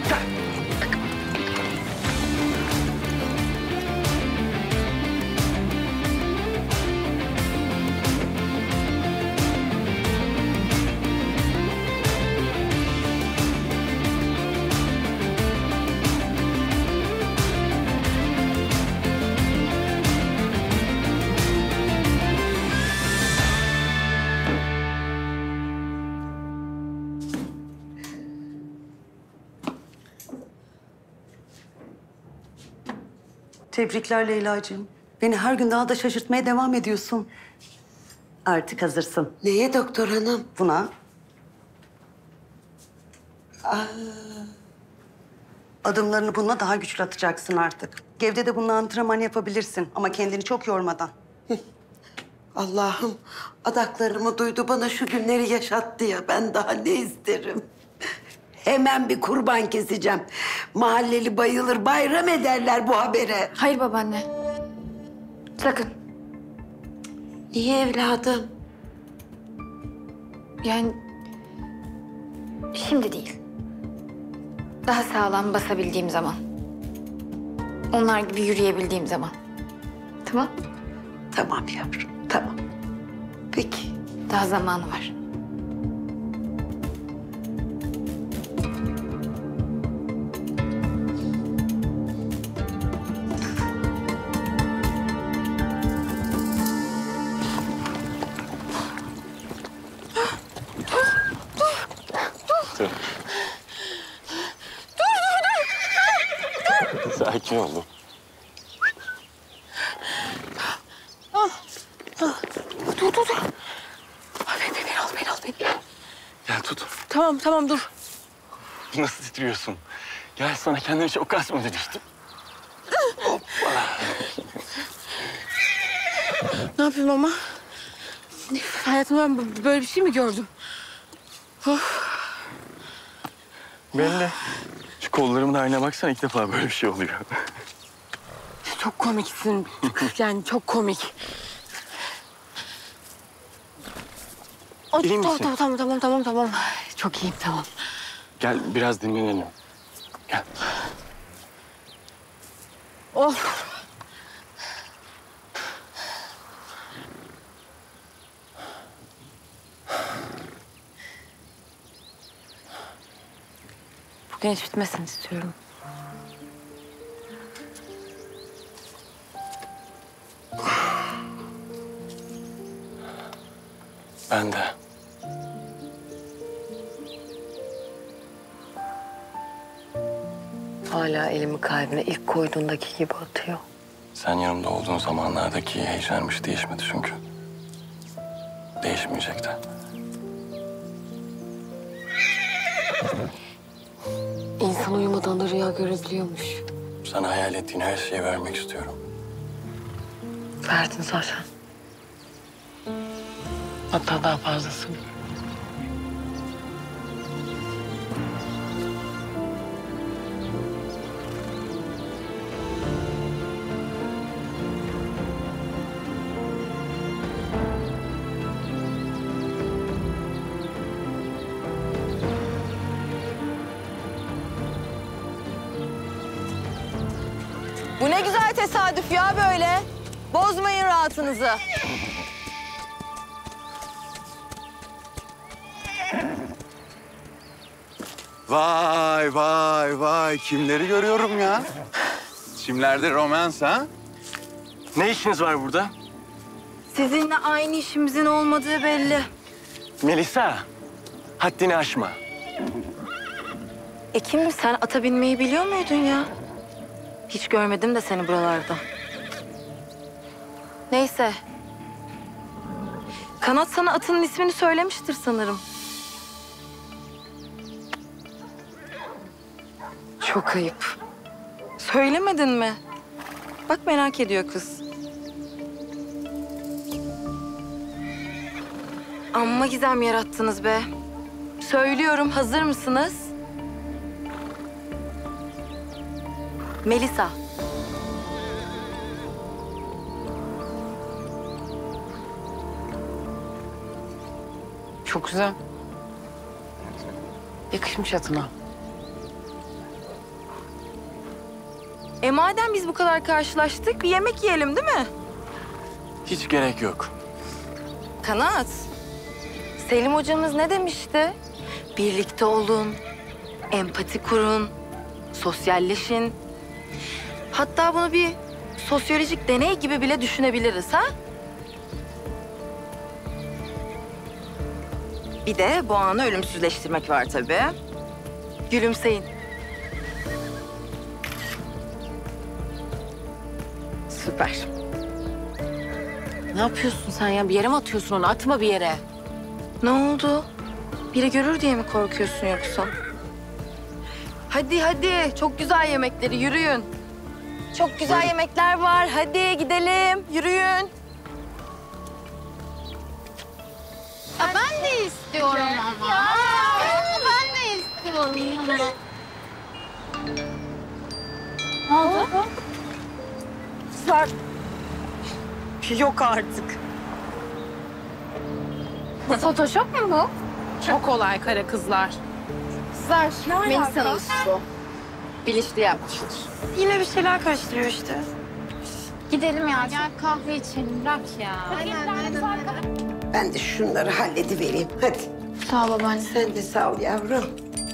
Tebrikler Leyla'cığım. Beni her gün daha da şaşırtmaya devam ediyorsun. Artık hazırsın. Neye doktor hanım? Buna. Adımlarını bununla daha güçlü atacaksın artık. Gevdede bununla antrenman yapabilirsin ama kendini çok yormadan. Allah'ım adaklarımı duydu, bana şu günleri yaşattı ya. Ben daha ne isterim? Hemen bir kurban keseceğim. Mahalleli bayılır, bayram ederler bu habere. Hayır babaanne. Sakın. Niye evladım? Yani şimdi değil. Daha sağlam basabildiğim zaman. Onlar gibi yürüyebildiğim zaman. Tamam? Tamam yavrum, tamam. Peki. Daha zamanı var. Sakin ol. Dur. Beni al. Gel tut. Tamam dur. Nasıl titriyorsun? Gel sana kendini çok kasma demiştim. Ne yapayım ama? Hayatımda ben böyle bir şey mi gördüm? Belli. Şu kollarımın haline baksana, ilk defa böyle bir şey oluyor. Çok komiksin. Yani çok komik. İyi misin? Tamam. Çok iyiyim, tamam. Gel biraz dinlenelim. Gel. Of. Bugün hiç bitmesin istiyorum. Ben de. Hala elimi kalbine ilk koyduğundaki gibi atıyor. Sen yanımda olduğun zamanlardaki heyecanmış değişmedi çünkü. Değişmeyecek de. İnsan uyumadan da rüya görebiliyormuş. Sana hayal ettiğin her şeyi vermek istiyorum. Verdin zaten. Hatta daha fazlasını. Bu ne güzel tesadüf ya böyle. Bozmayın rahatınızı. Vay. Kimleri görüyorum ya? Şimdilerde romans ha? Ne işiniz var burada? Sizinle aynı işimizin olmadığı belli. Melisa, haddini aşma. Ekim, sen ata binmeyi biliyor muydun ya? Hiç görmedim de seni buralarda. Neyse. Kanat sana atının ismini söylemiştir sanırım. Çok ayıp. Söylemedin mi? Bak merak ediyor kız. Amma gizem yarattınız be. Söylüyorum, hazır mısınız? Melisa. Çok güzel. Yakışmış atına. Madem biz bu kadar karşılaştık, bir yemek yiyelim değil mi? Hiç gerek yok. Kanat, Selim hocamız ne demişti? Birlikte olun, empati kurun, sosyalleşin. Hatta bunu bir sosyolojik deney gibi bile düşünebiliriz ha? Bir de bu anı ölümsüzleştirmek var tabii. Gülümseyin. Süper. Ne yapıyorsun sen ya? Bir yere mi atıyorsun onu? Atma bir yere. Ne oldu? Biri görür diye mi korkuyorsun yoksa? Hadi hadi, çok güzel yemekleri, yürüyün. Çok güzel yemekler var, hadi gidelim, yürüyün. Ya ben de istiyorum ama. Ben de istiyorum. Ne oldu? Kızlar. Yok artık. Photoshop mu bu? Çok kolay kara kızlar. Kızlar, Melisa'nın üstü. Bilinçli yapmıştır. Yine bir şeyler karıştırıyor işte. Gidelim ya, gel kahve içelim. Bırak ya. Ben de şunları halledivereyim. Hadi. Sağ ol babaanne. Sen de sağ ol yavrum.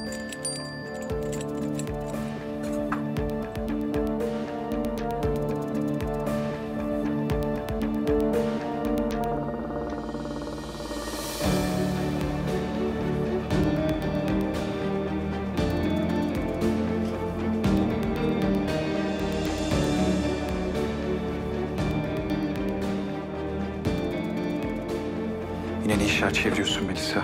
Yine ne işler çeviriyorsun Melisa?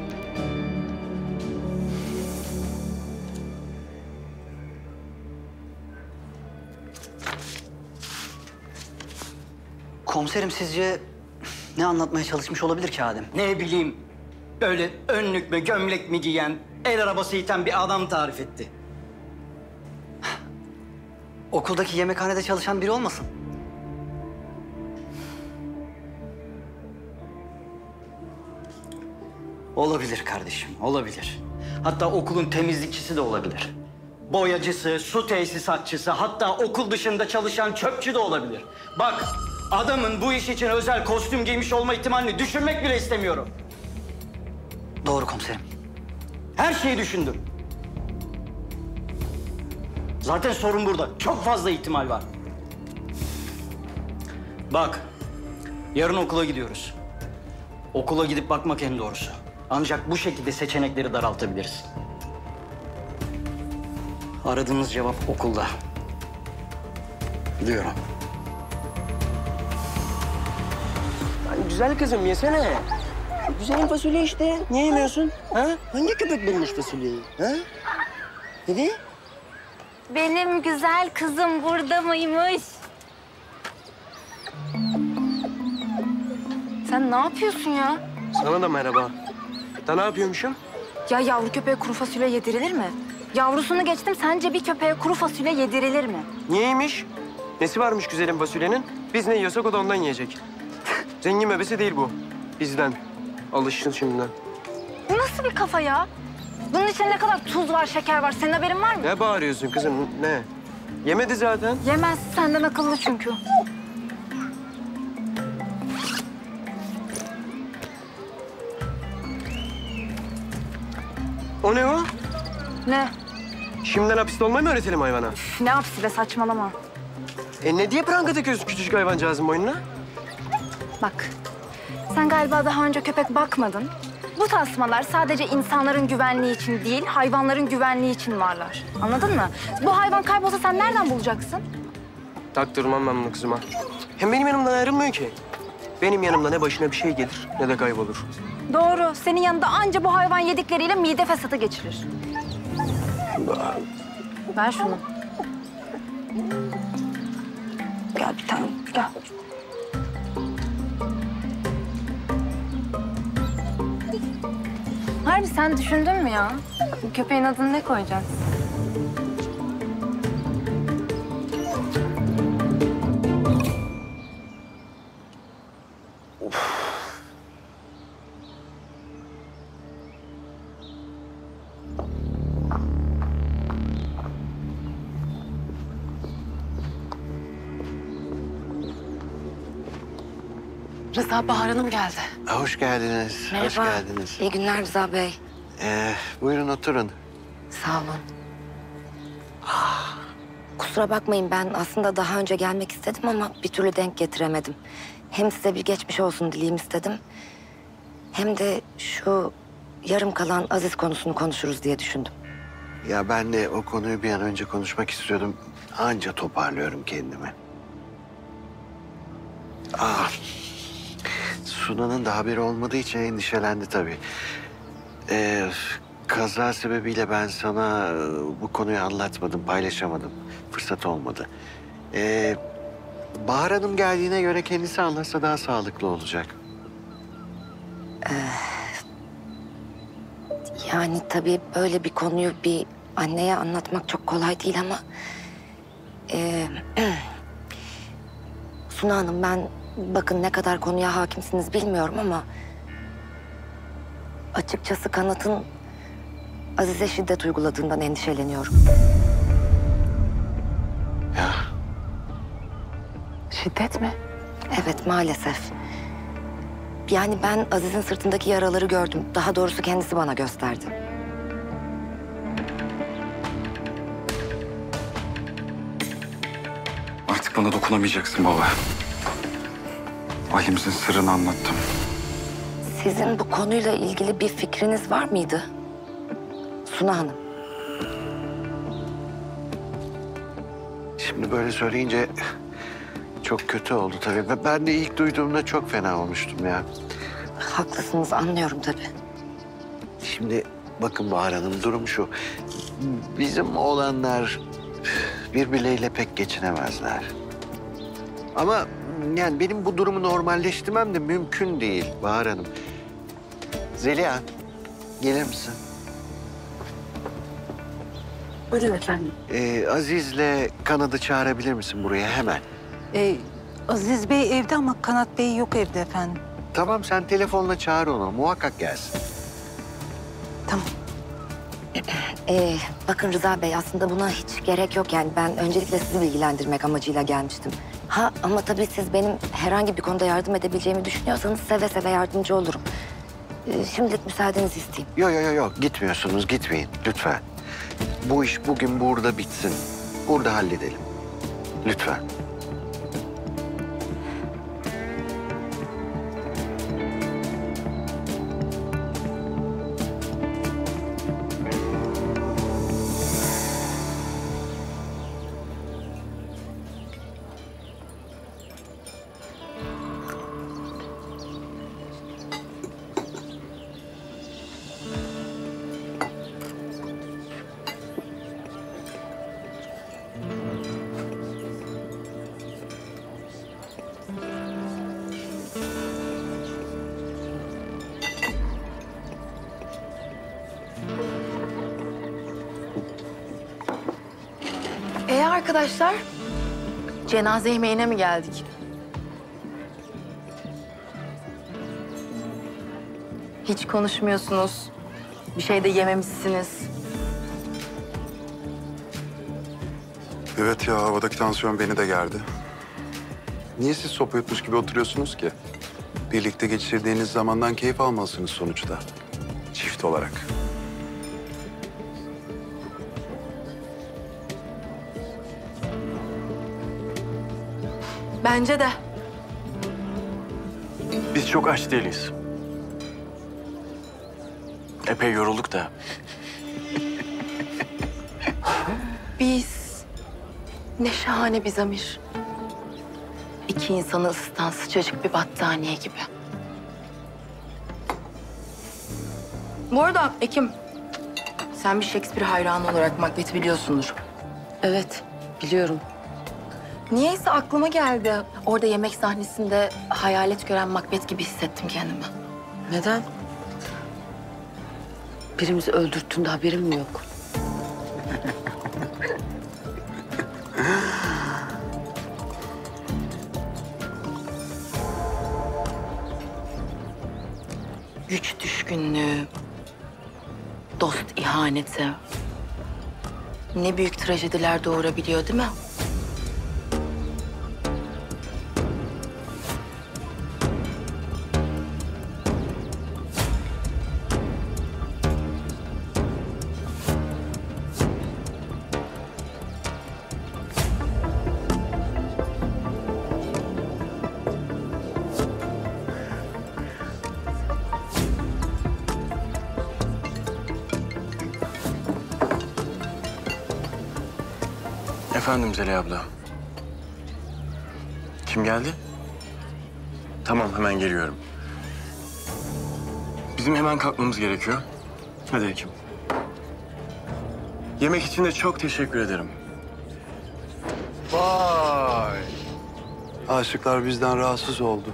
Komiserim sizce ne anlatmaya çalışmış olabilir ki Adem? Ne bileyim, öyle önlük mü gömlek mi giyen, el arabası iten bir adam tarif etti. Okuldaki yemekhanede çalışan biri olmasın? Olabilir kardeşim, olabilir. Hatta okulun temizlikçisi de olabilir. Boyacısı, su tesisatçısı, hatta okul dışında çalışan çöpçü de olabilir. Bak, adamın bu iş için özel kostüm giymiş olma ihtimalini düşünmek bile istemiyorum. Doğru komiserim. Her şeyi düşündüm. Zaten sorun burada. Çok fazla ihtimal var. Bak, yarın okula gidiyoruz. Okula gidip bakmak en doğrusu. Ancak bu şekilde seçenekleri daraltabiliriz. Aradığımız cevap okulda. Biliyorum. Güzel kızım yesene. Güzel fasulye işte. Niye yemiyorsun? Ha? Hangi köpek bulmuş fasulyeyi? Ha? Hadi. Benim güzel kızım burada mıymış? Sen ne yapıyorsun ya? Sana da merhaba. Da ne yapıyormuşum? Ya yavru köpeğe kuru fasulye yedirilir mi? Yavrusunu geçtim, sence bir köpeğe kuru fasulye yedirilir mi? Niyeymiş? Nesi varmış güzelim fasulyenin? Biz ne yiyorsak o da ondan yiyecek. Zengin bebesi değil bu. Bizden. Alışsın şimdiden. Bu nasıl bir kafa ya? Bunun içinde ne kadar tuz var, şeker var. Senin haberin var mı? Ne bağırıyorsun kızım? Ne? Yemedi zaten. Yemez, senden akıllı çünkü. O ne o? Ne? Şimdiden hapiste olmayı mı öğretelim hayvana? Ne hapsi be, saçmalama. Ne diye pranga takıyorsun küçücük hayvancağızın boynuna? Bak, sen galiba daha önce köpek bakmadın. Bu tasmalar sadece insanların güvenliği için değil, hayvanların güvenliği için varlar. Anladın mı? Bu hayvan kaybolsa sen nereden bulacaksın? Taktırmam ben bunu kızıma. Hem benim yanımdan ayrılmıyor ki. Benim yanımda ne başına bir şey gelir ne de kaybolur. Doğru. Senin yanında anca bu hayvan yedikleriyle mide fesatı geçirir. Ver şunu. Gel bir tane, gel. Harbi sen düşündün mü ya? Bu köpeğin adını ne koyacağız? Rıza, Bahar Hanım geldi. Hoş geldiniz. Merhaba. Hoş geldiniz. İyi günler Rıza Bey. Buyurun oturun. Sağ olun. Kusura bakmayın, ben aslında daha önce gelmek istedim ama bir türlü denk getiremedim. Hem size bir geçmiş olsun dileyim istedim. Hem de şu yarım kalan Aziz konusunu konuşuruz diye düşündüm. Ya ben de o konuyu bir an önce konuşmak istiyordum. Anca toparlıyorum kendimi. Sunan'ın da haberi olmadığı için endişelendi tabii. Kaza sebebiyle ben sana bu konuyu anlatmadım, paylaşamadım. Fırsat olmadı. Bahar Hanım geldiğine göre kendisi anlatsa daha sağlıklı olacak. Yani tabii böyle bir konuyu bir anneye anlatmak çok kolay değil ama... Suna Hanım, ben bakın ne kadar konuya hakimsiniz bilmiyorum ama... açıkçası Kanat'ın Aziz'e şiddet uyguladığından endişeleniyorum. Şiddet mi? Evet, maalesef. Yani ben Aziz'in sırtındaki yaraları gördüm. Daha doğrusu kendisi bana gösterdi. Artık bana dokunamayacaksın baba. Ailemizin sırrını anlattım. Sizin bu konuyla ilgili bir fikriniz var mıydı? Suna Hanım. Şimdi böyle söyleyince çok kötü oldu tabii. Ben de ilk duyduğumda çok fena olmuştum ya. Haklısınız, anlıyorum tabii. Şimdi bakın Bahar Hanım, durum şu. Bizim oğlanlar birbirleriyle pek geçinemezler. Ama yani benim bu durumu normalleştirmem de mümkün değil Bahar Hanım. Zeliha, gelir misin? Buyurun efendim. Aziz'le Kanad'ı çağırabilir misin buraya hemen? Aziz Bey evde ama Kanat Bey yok evde efendim. Tamam, sen telefonla çağır onu. Muhakkak gelsin. Bakın Rıza Bey, aslında buna hiç gerek yok yani. Ben öncelikle sizi bilgilendirmek amacıyla gelmiştim. Ama tabii siz benim herhangi bir konuda yardım edebileceğimi düşünüyorsanız seve seve yardımcı olurum. Şimdilik müsaadenizi isteyeyim. Yok. Gitmiyorsunuz, gitmeyin lütfen. Bu iş bugün burada bitsin. Burada halledelim. Lütfen. Arkadaşlar, cenaze yemeğine mi geldik? Hiç konuşmuyorsunuz. Bir şey de yememişsiniz. Evet ya, havadaki tansiyon beni de gerdi. Niye siz sopa yutmuş gibi oturuyorsunuz ki? Birlikte geçirdiğiniz zamandan keyif almalısınız sonuçta. Çift olarak. Bence de. Biz çok aç değiliz. Epey yorulduk da. Biz ne şahane bir zamir. İki insanı ısıtan sıcacık bir battaniye gibi. Bu arada Ekim, sen bir Shakespeare hayranı olarak Macbeth'i biliyorsundur. Evet, biliyorum. Niyeyse aklıma geldi. Orada yemek sahnesinde hayalet gören Macbeth gibi hissettim kendimi. Neden? Birimizi öldürttüğünde haberim mi yok? Güç düşkünlüğü, dost ihaneti. Ne büyük trajediler doğurabiliyor değil mi? Efendim Zeliha abla. Kim geldi? Tamam, hemen geliyorum. Bizim hemen kalkmamız gerekiyor. Hadi Ekim. Yemek için de çok teşekkür ederim. Vay! Aşıklar bizden rahatsız oldu.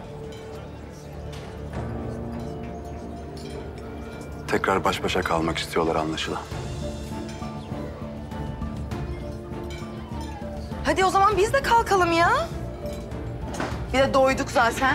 Tekrar baş başa kalmak istiyorlar anlaşılan. Hadi o zaman biz de kalkalım ya. Bir de doyduk zaten.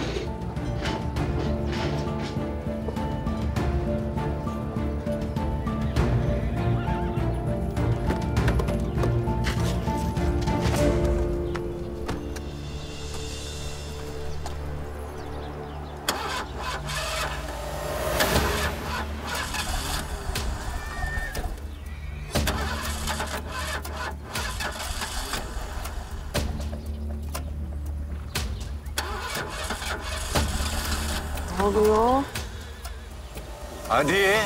Ne oluyor? Hadi.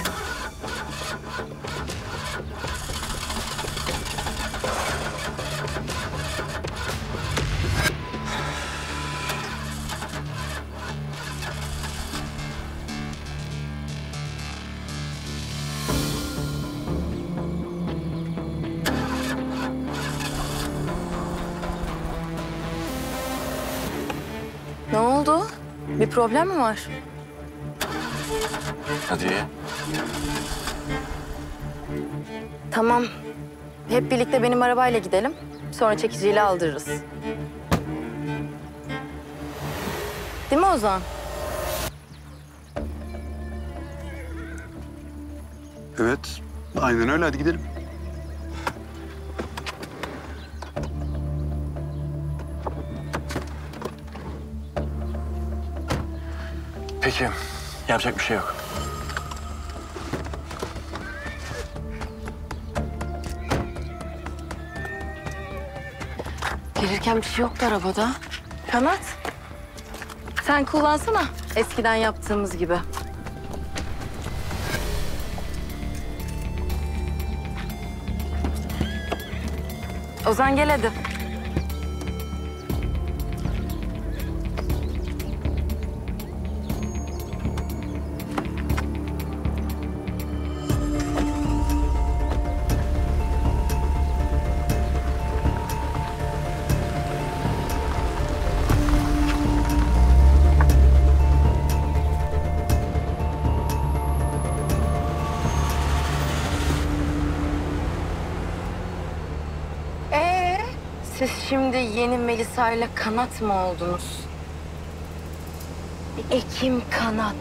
Ne oldu? Bir problem mi var? Hadi. Tamam. Hep birlikte benim arabayla gidelim. Sonra çekiciyle aldırırız. Değil mi Ozan? Evet, aynen öyle. Hadi gidelim. Peki, yapacak bir şey yok. Gelirken bir şey yoktu arabada. Kanat. Sen kullansana. Eskiden yaptığımız gibi. Ozan gel hadi. Siz şimdi yeni Melisa ile Kanat mı oldunuz? Ekim Kanat.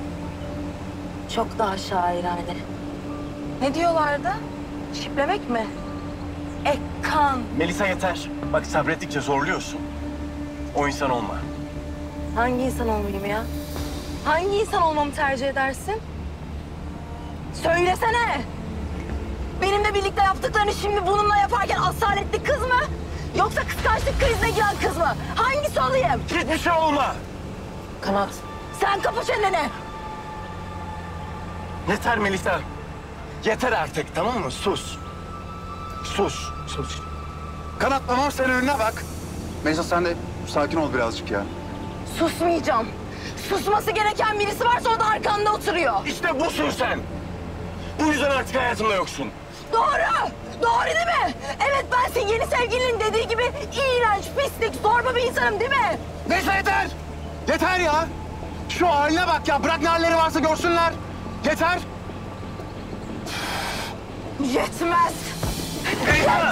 Çok daha şairane. Ne diyorlardı? Şiplemek mi? Ekkan. Melisa yeter. Bak sabrettikçe zorluyorsun. O insan olma. Hangi insan olmayayım ya? Hangi insan olmamı tercih edersin? Söylesene! Benimle birlikte yaptıklarını şimdi bununla yaparken asaletli kız mı? Yoksa kıskançlık krizine giren kız mı? Hangisi olayım? Hiçbir şey olma! Kanat. Sen kapa çeneni! Yeter Melisa. Yeter artık, tamam mı? Sus. Sus. Sus. Kanat, tamam, sen önüne bak. Melisa sen de sakin ol birazcık ya. Susmayacağım. Susması gereken birisi varsa o da arkanda oturuyor. İşte busun sen. Bu yüzden artık hayatımda yoksun. Doğru. Doğru değil mi? Evet, ben senin yeni sevgilinin dediği gibi iğrenç, pislik, zorba bir insanım değil mi? Neyse yeter! Yeter ya! Şu haline bak ya, bırak ne halleri varsa görsünler. Yeter! Yetmez! Yetmez!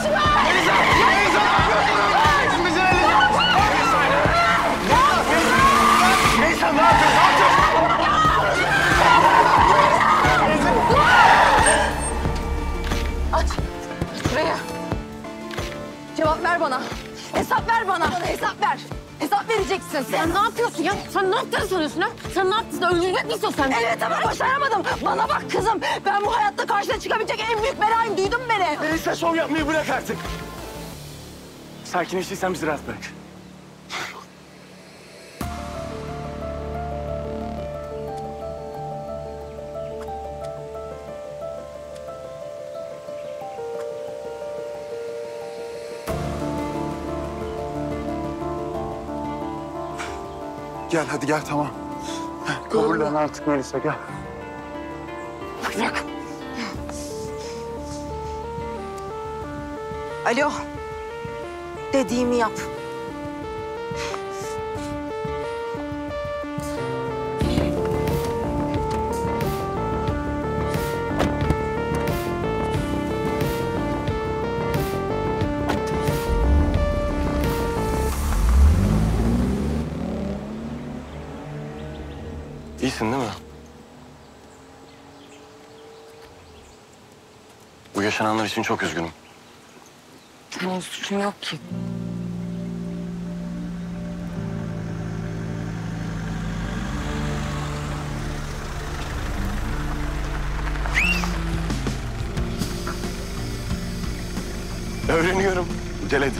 Neyse, ne yapıyorsun? Aç şuraya. Cevap ver bana. Hesap ver bana. Hesap ver. Hesap vereceksin. Sen ne yapıyorsun ya? Sen ne yaptığını sanıyorsun ha? Sen ne yaptın? Öldürmek mi istiyorsun sen? Evet ama başaramadım. Bana bak kızım. Ben bu hayatta karşına çıkabilecek en büyük belayım. Duydun mu beni? Neyse şov yapmayı bırak artık. Sakinleştiysen bizi rahat bırak. Gel hadi gel tamam. Kabullen artık Melisa gel. Bırak. Alo. Dediğimi yap. İyisin değil mi? Bu yaşananlar için çok üzgünüm. Senin suçun yok ki. Öğreniyorum. Gel hadi.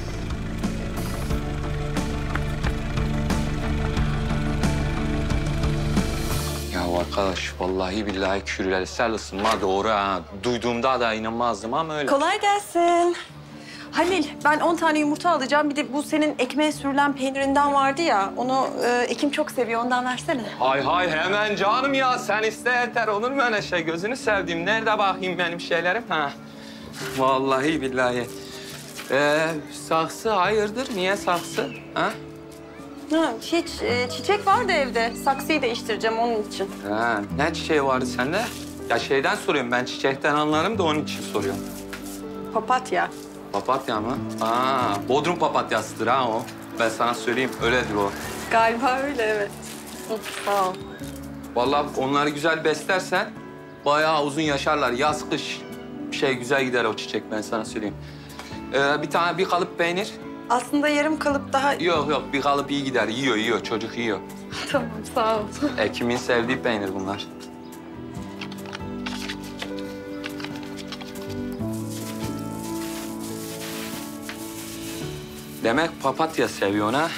Ya arkadaş vallahi billahi küresel ısınma doğru ha. Duyduğumda da inanmazdım ama öyle. Kolay gelsin. Halil, ben 10 tane yumurta alacağım. Bir de bu senin ekmeğe sürülen peynirinden vardı ya. Onu Ekim çok seviyor. Ondan versene. Hay hay hemen canım ya. Sen iste yeter. Olur mu öyle şey? Gözünü sevdiğim. Nerede bakayım benim şeylerim? Ha. Vallahi billahi. Saksı hayırdır? Niye saksı? Ha? Ha, hiç çiçek vardı evde. Saksıyı değiştireceğim onun için. Ha, ne çiçeği vardı sende? Ya şeyden soruyorum ben çiçekten anlarım da onun için soruyorum. Papatya. Papatya mı? Aa, Bodrum papatyasıdır ha o. Ben sana söyleyeyim öyledir o. Galiba öyle evet. Sağ ol. Vallahi onları güzel beslersen bayağı uzun yaşarlar. Yaz kış güzel gider o çiçek ben sana söyleyeyim. Bir kalıp peynir. Aslında yarım kalıp daha... Yok bir kalıp iyi gider. Yiyor çocuk yiyor. Tamam sağ ol. Ekim'in sevdiği peynir bunlar. Demek papatya seviyorsun ha?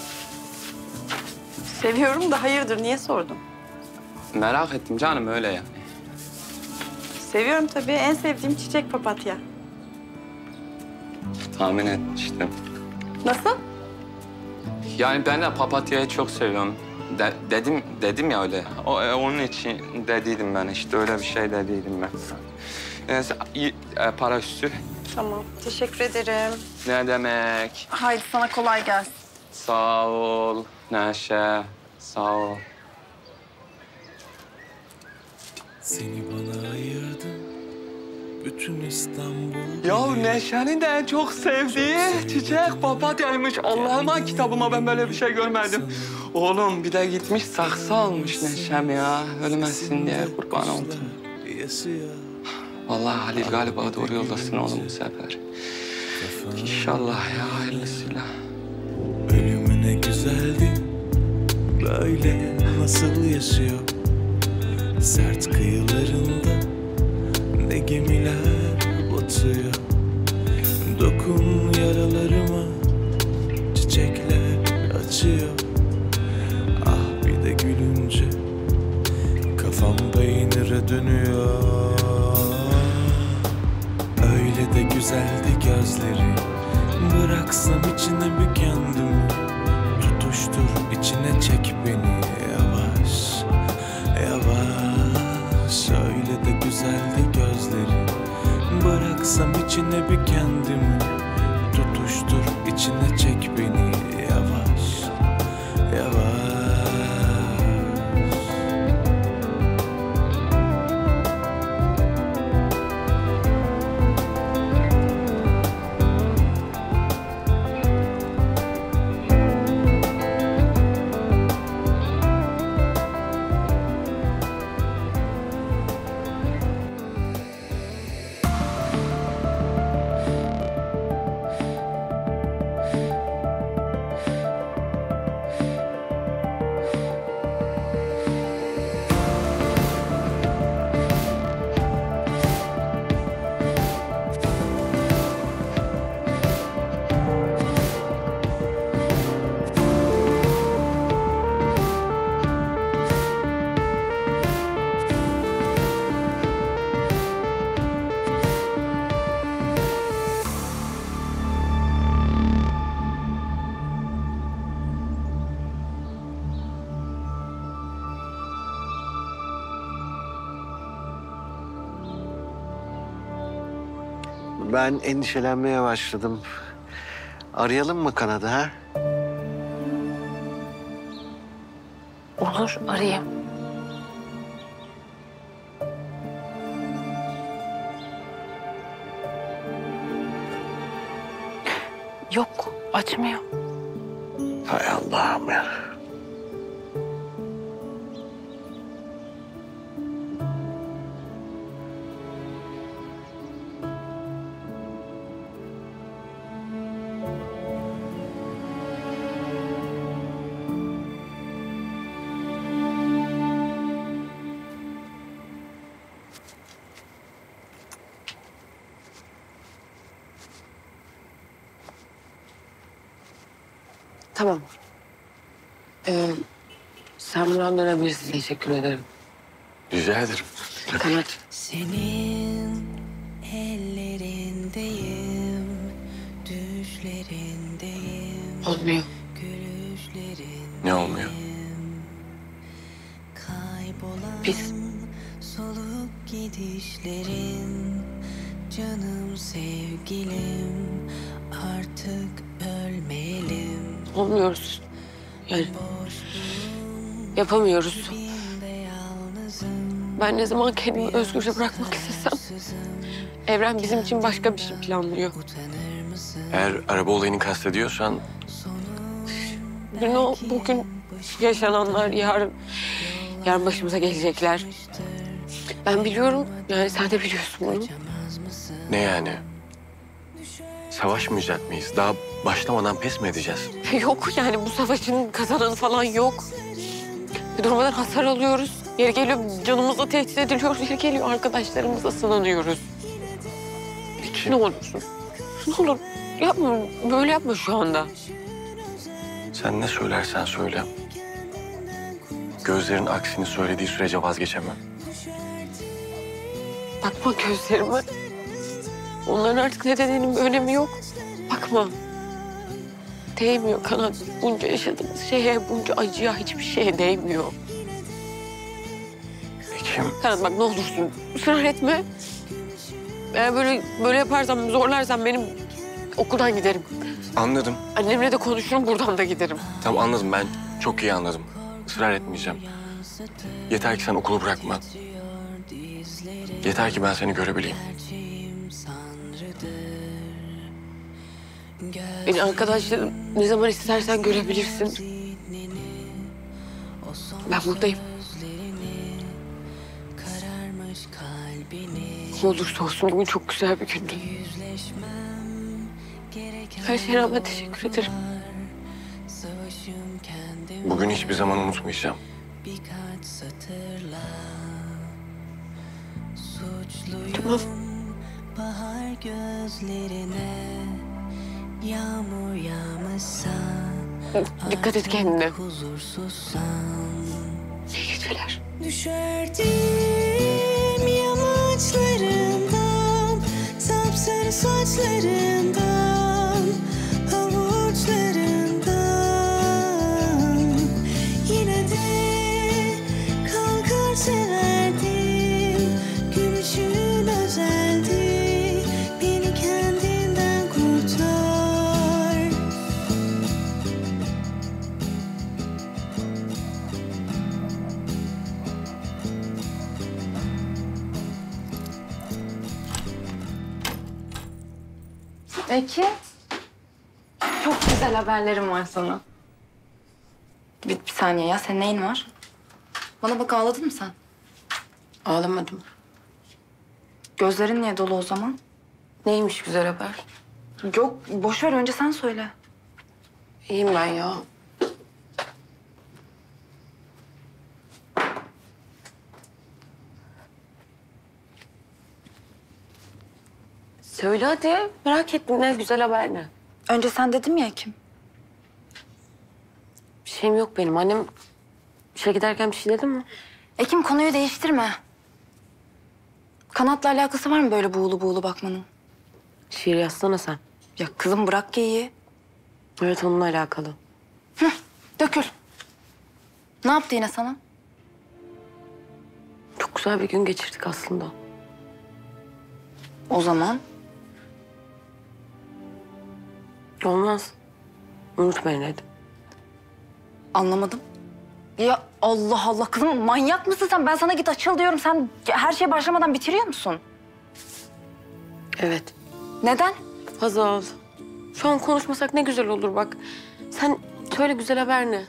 Seviyorum da hayırdır niye sordun? Merak ettim canım öyle yani. Seviyorum tabii. En sevdiğim çiçek papatya. Tahmin etmiştim. Nasıl? Yani ben de papatyayı çok seviyorum. Dedim ya öyle. Onun için dediydim ben işte öyle bir şey dediydim ben. Neyse para üstü. Tamam. Teşekkür ederim. Ne demek? Haydi sana kolay gelsin. Sağ ol Neşe. Sağ ol. Seni bana ayırdın, bütün İstanbul. Ya Neşe'nin de en çok sevdiği çiçek papatyaymış. Allah'ıma kitabıma ben böyle bir şey görmedim. Oğlum bir de gitmiş saksı almış Neşem ya. Ölmesin diye kurban oldum. Vallahi Halil galiba doğru yoldasın oğlum bu sefer. İnşallah ya hayırlısıyla. Ölümüne güzeldi, böyle nasıl yaşıyor? Sert kıyılarında ne gemiler batıyor. Dokun yaralarıma, çiçekler açıyor. Ah bir de gülünce kafam peynire dönüyor. Öyle de güzeldi gözleri, bıraksam içine bir kendimi. Tutuştur, içine çek beni yavaş, yavaş. Öyle de güzeldi gözlerin. Bıraksam içine bir kendimi. Tutuştur, içine çek beni yavaş, yavaş. Ben endişelenmeye başladım. Arayalım mı Kanad'ı ha? Olur, arayayım. Yok, açmıyor. Hay Allah'ım ya. Tamam. Sen buradan dönebilirsin. Teşekkür ederim. Rica ederim. Kanat. Senin ellerindeyim, düşlerindeyim. Olmuyor. Ne olmuyor? Biz Solup gidişlerin, canım sevgilim, artık ölmeyelim. olmuyoruz. Yani yapamıyoruz. Ben ne zaman kendimi özgürce bırakmak istesem evren bizim için başka bir şey planlıyor. Eğer araba olayını kastediyorsan Bugün yaşananlar yarın başımıza gelecekler. Ben biliyorum, yani sen de biliyorsun bunu. ne yani? Savaşmayacak mıyız? Daha başlamadan pes mi edeceğiz? Yok yani bu savaşın kazananı falan yok. Durmadan hasar alıyoruz. Yeri geliyor canımızla tehdit ediliyoruz. Yeri geliyor arkadaşlarımızla sınanıyoruz. Peki. Ne olursun. Ne olur yapma, böyle yapma şu anda. Sen ne söylersen söyle. Gözlerin aksini söylediği sürece vazgeçemem. Bakma gözlerime. Onların artık ne dediğinin bir önemi yok. Bakma. Değmiyor Kanat. Bunca yaşadığımız şeye, bunca acıya hiçbir şeye değmiyor. Ekim. Kanat bak ne olursun ısrar etme. Eğer böyle yaparsam, zorlarsam benim okuldan giderim. Anladım. Annemle de konuşurum, buradan da giderim. Tamam anladım, ben çok iyi anladım. Israr etmeyeceğim. Yeter ki sen okulu bırakma. Yeter ki ben seni görebileyim. Beni arkadaşlarım ne zaman istersen görebilirsin. Ben buradayım. Ne olursa olsun bugün çok güzel bir gündü. Her şeye rağmen teşekkür ederim. Bugün hiçbir zaman unutmayacağım. Tamam. Bahar gözlerine yağmur yağmışsa, Dikkat et kendine. huzursuzsan, İyi geceler. düşerdim yamaçlarından, sapsarı saçlarından, avuçlarından. Ekin. Çok güzel haberlerim var sana. Bir saniye ya. Senin neyin var? Bana bak, ağladın mı sen? Ağlamadım. Gözlerin niye dolu o zaman? Neymiş güzel haber? Yok, boş ver. Önce sen söyle. İyiyim ben ya. Söyle hadi. Merak ettim, ne güzel haber ne? Önce sen dedim ya Ekim. Bir şeyim yok benim. Annem işe giderken bir şey dedi mi? Ekim, konuyu değiştirme. Kanat'la alakası var mı böyle buğulu buğulu bakmanın? Şiir yazsana sen. Ya kızım bırak geyiği. Evet, onunla alakalı. Dökül. Ne yaptı yine sana? Çok güzel bir gün geçirdik aslında. O zaman? Olmaz. Unut beni dedim. Anlamadım. Ya Allah Allah kızım, manyak mısın sen? Ben sana git açıl diyorum. Sen her şeye başlamadan bitiriyor musun? Evet. Neden? Hazal. Şu an konuşmasak ne güzel olur bak. Sen söyle, güzel haber ne?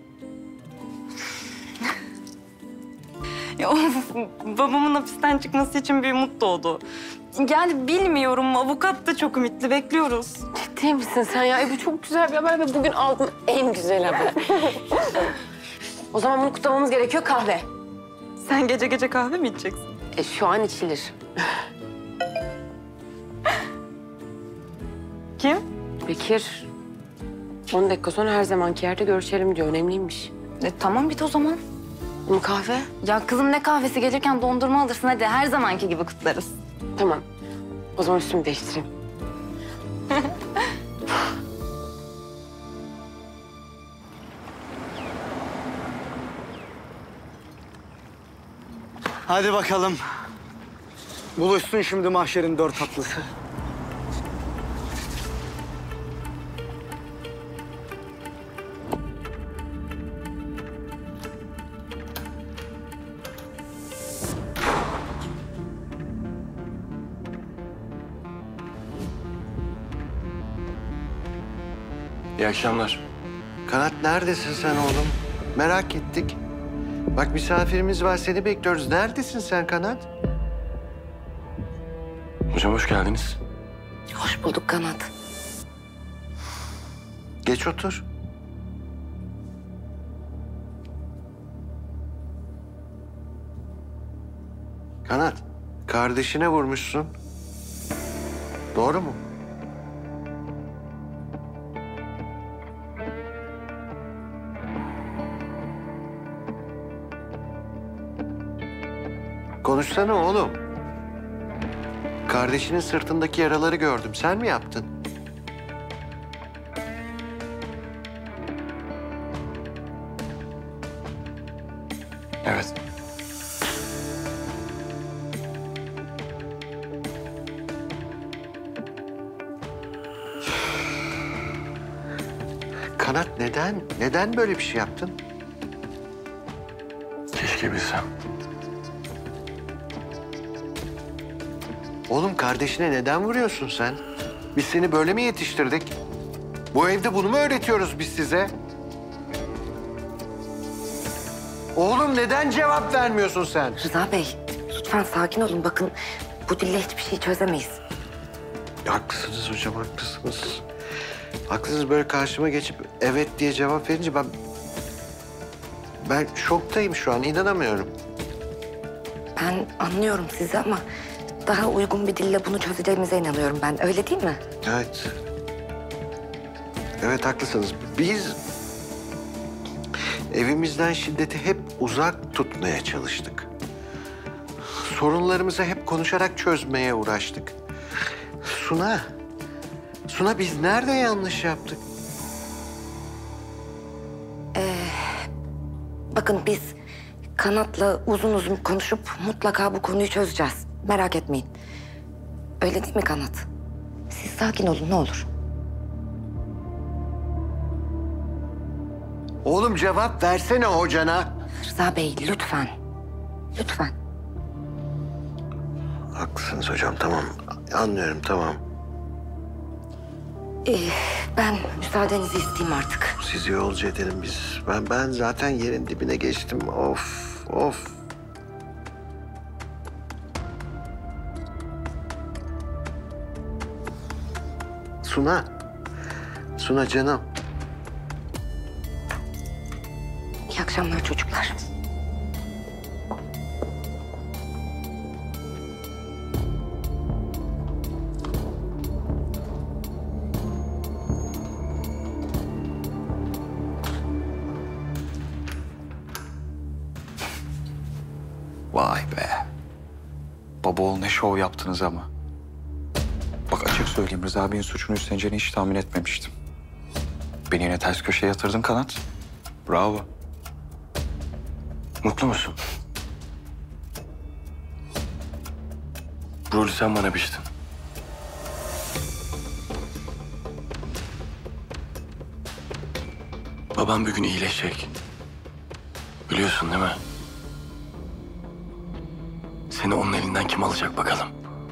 Ya babamın hapisten çıkması için bir umut doğdu. Yani bilmiyorum, avukat da çok ümitli, bekliyoruz. Ciddi misin sen ya? Bu çok güzel bir haber ve bugün aldığım en güzel haber. O zaman bunu kutlamamız gerekiyor, kahve. Sen gece gece kahve mi içeceksin? Şu an içilir. Kim? Bekir. 10 dakika sonra her zamanki yerde görüşelim diyor. Önemliymiş. Tamam, git o zaman. Ama kahve? Ya kızım, ne kahvesi? Gelirken dondurma alırsın, hadi. Her zamanki gibi kutlarız. Tamam. O zaman üstümü değiştireyim. Hadi bakalım. Buluşsun şimdi mahşerin dört atlısı. İyi akşamlar. Kanat neredesin sen oğlum? Merak ettik. Bak misafirimiz var, seni bekliyoruz. Neredesin sen Kanat? Hocam hoş geldiniz. Hoş bulduk Kanat. Geç otur. Kanat, kardeşine vurmuşsun. Doğru mu? Konuşsana oğlum. Kardeşinin sırtındaki yaraları gördüm. Sen mi yaptın? Evet. Kanat neden? Neden böyle bir şey yaptın? Keşke bilsem. Oğlum kardeşine neden vuruyorsun sen? Biz seni böyle mi yetiştirdik? Bu evde bunu mu öğretiyoruz biz size? Oğlum neden cevap vermiyorsun sen? Rıza Bey, lütfen sakin olun. Bakın bu dille hiçbir şey çözemeyiz. Haklısınız hocam, haklısınız. Haklısınız, böyle karşıma geçip evet diye cevap verince ben şoktayım şu an, inanamıyorum. Ben anlıyorum sizi ama daha uygun bir dille bunu çözeceğimize inanıyorum ben. Öyle değil mi? Evet. Evet haklısınız. Biz evimizden şiddeti hep uzak tutmaya çalıştık. Sorunlarımızı hep konuşarak çözmeye uğraştık. Suna biz nerede yanlış yaptık? Bakın biz Kanat'la uzun uzun konuşup mutlaka bu konuyu çözeceğiz. Merak etmeyin. Öyle değil mi Kanat? Siz sakin olun ne olur. Oğlum cevap versene hocana. Rıza Bey lütfen. Lütfen. Haklısınız hocam, tamam. Anlıyorum, tamam. Ben müsaadenizi isteyeyim artık. Sizi yolcu edelim biz. Ben zaten yerin dibine geçtim. Of. Suna canım. İyi akşamlar çocuklar. Vay be. Baba oğul ne şov yaptınız ama. Bak açık söyleyeyim, Rıza Bey'in suçunu üstleneceğini hiç tahmin etmemiştim. Beni yine ters köşeye yatırdın Kanat. Bravo. Mutlu musun? Bu rolü sen bana biçtin. Babam bir gün iyileşecek. Biliyorsun değil mi? Seni onun elinden kim alacak bakalım?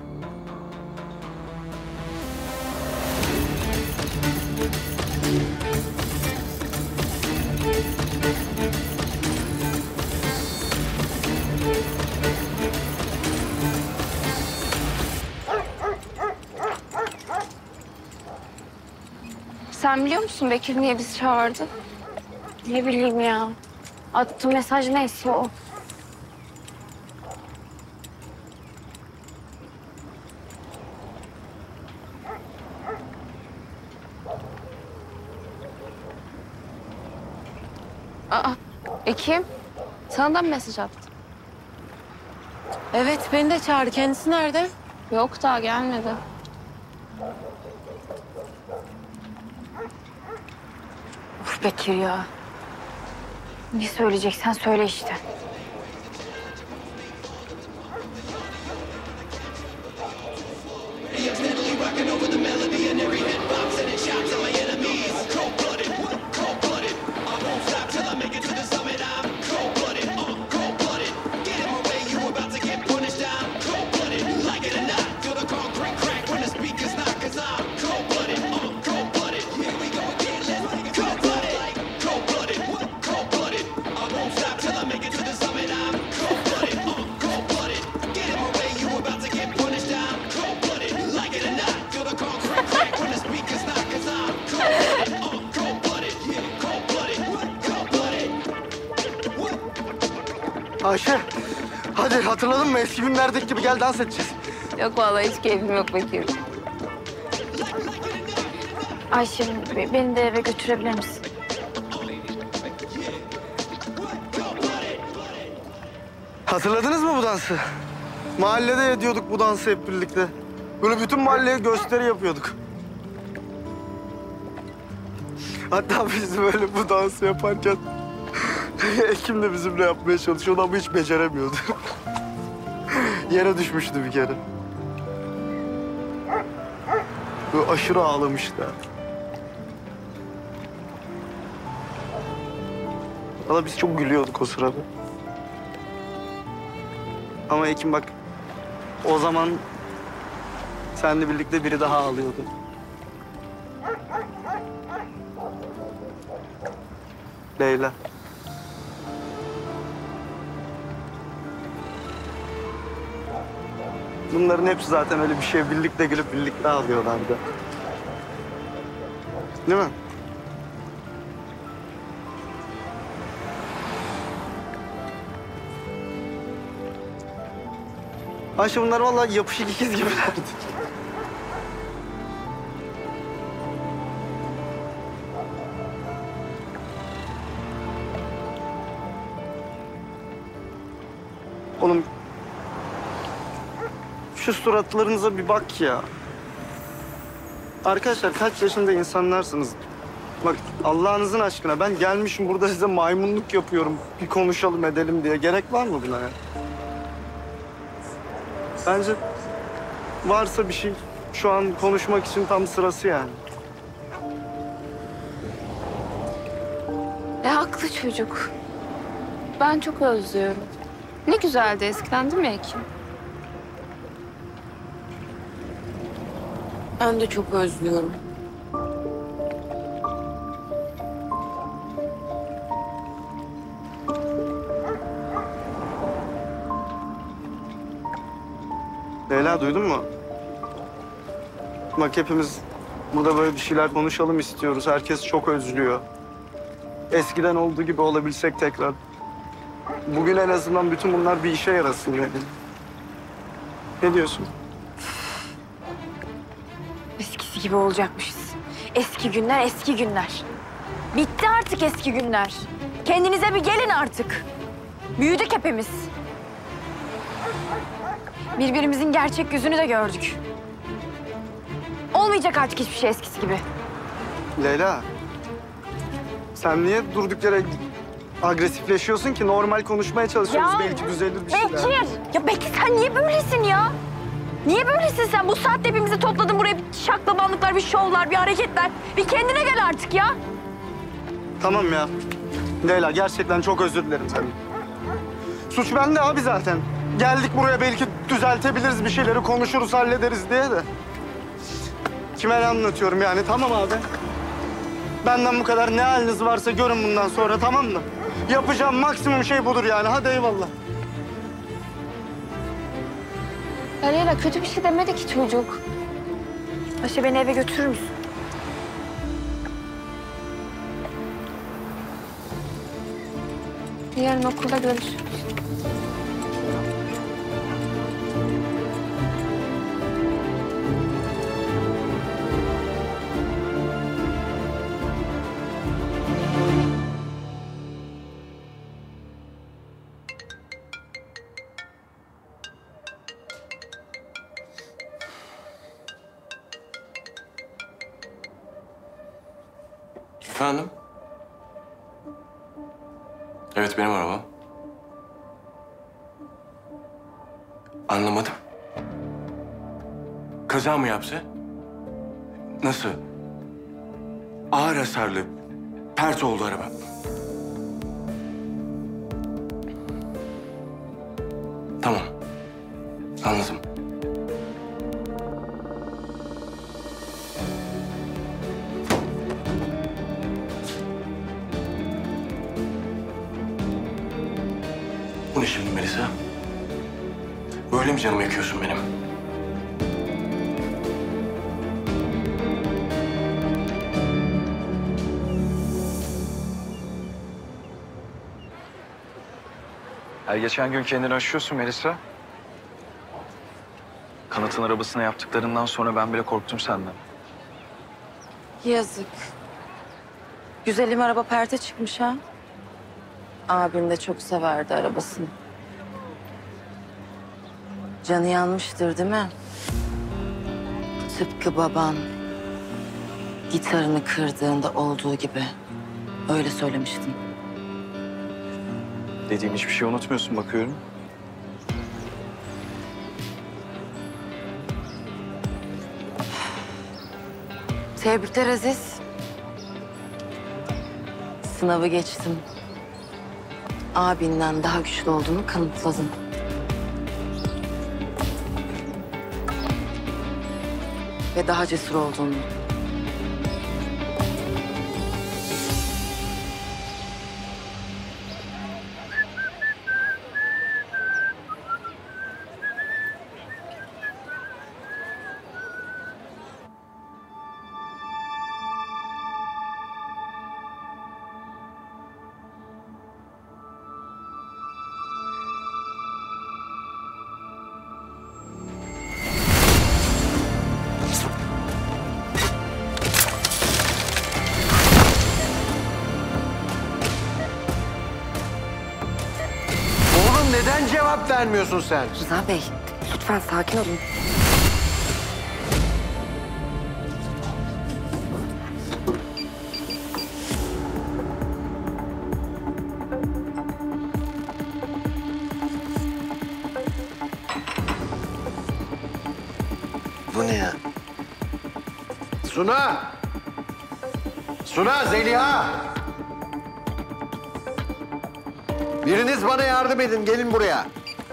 Sen biliyor musun Bekir niye bizi çağırdı? Ne bileyim ya. Attığı mesaj neyse o. Aa, Ekim. Sana da mı mesaj attı? Evet, beni de çağırdı. Kendisi nerede? Yok, daha gelmedi. Of Bekir ya. Ne söyleyeceksen söyle işte. Ayşe, hadi hatırladın mı? Eski günlerdeki gibi gel dans edeceğiz. Yok vallahi hiç keyfim yok Bekir. Ayşe beni de eve götürebilir misin? Hatırladınız mı bu dansı? Mahallede ediyorduk bu dansı hep birlikte. Böyle bütün mahalleye gösteri yapıyorduk. Hatta biz böyle bu dansı yaparken Ekim de bizimle yapmaya çalışıyordu ama hiç beceremiyordu. Yere düşmüştü bir kere. Böyle aşırı ağlamıştı. Valla biz çok gülüyorduk o sırada. Ama Ekim bak, o zaman seninle birlikte biri daha ağlıyordu. Leyla. Bunların hepsi zaten öyle bir şey birlikte gülüp birlikte ağlıyorlardı. Değil mi? Ayşe bunlar vallahi yapışık ikiz gibilerdi. Oğlum şu suratlarınıza bir bak ya. Arkadaşlar kaç yaşında insanlarsınız? Bak Allah'ınızın aşkına ben gelmişim burada size maymunluk yapıyorum. Bir konuşalım edelim diye. Gerek var mı buna ya? Bence varsa bir şey şu an konuşmak için tam sırası yani. Haklı çocuk. Ben çok özlüyorum. Ne güzeldi eskiden değil mi Ekim? Ben de çok özlüyorum. Leyla duydun mu? Bak hepimiz burada böyle bir şeyler konuşalım istiyoruz. Herkes çok özlüyor. Eskiden olduğu gibi olabilsek tekrar. Bugün en azından bütün bunlar bir işe yarasın yani. Ne diyorsun? Eskisi gibi olacakmışız. Eski günler, eski günler. Bitti artık eski günler. Kendinize bir gelin artık. Büyüdük hepimiz. Birbirimizin gerçek yüzünü de gördük. Olmayacak artık hiçbir şey eskisi gibi. Leyla, sen niye durduk yere agresifleşiyorsun ki? Normal konuşmaya çalışıyoruz. Belki düzelir bir şeyler. Bekir! Ya Bekir sen niye böylesin ya? Niye böylesin sen? Bu saatte hepimizi topladın buraya. Bir şaklabanlıklar, bir şovlar, bir hareketler. Bir kendine gel artık ya. Tamam ya. Leyla gerçekten çok özür dilerim senden. Suç bende abi zaten. Geldik buraya belki düzeltebiliriz bir şeyleri, konuşuruz, hallederiz diye de. Kime ne anlatıyorum yani, tamam abi. Benden bu kadar, ne haliniz varsa görün bundan sonra, tamam mı? Yapacağım maksimum şey budur yani, hadi eyvallah. Ya Leyla kötü bir şey demedi ki çocuk. Ayşe beni eve götürür müsün? Yarın okulda görüşürüz. Efendim? Evet, benim arabam. Anlamadım. Kaza mı yaptı? Nasıl? Ağır hasarlı, pert oldu araba. Tamam. Anladım. Bu ne şimdi Melisa? Böyle mi canımı yakıyorsun benim? Her geçen gün kendini aşıyorsun Melisa. Kanat'ın arabasına yaptıklarından sonra ben bile korktum senden. Yazık. Güzelim araba perte çıkmış ha. Abim de çok severdi arabasını. Canı yanmıştır değil mi? Tıpkı baban gitarını kırdığında olduğu gibi. Öyle söylemiştin. Dediğim hiçbir şey unutmuyorsun bakıyorum. Tebrikler Aziz. Sınavı geçtin. Abinden daha güçlü olduğunu kanıtladın. Ve daha cesur olduğunu. Oğlum neden cevap vermiyorsun sen? Rıza Bey, lütfen sakin olun. Bu ne ya? Suna! Suna, Zeliha! Biriniz bana yardım edin, gelin buraya.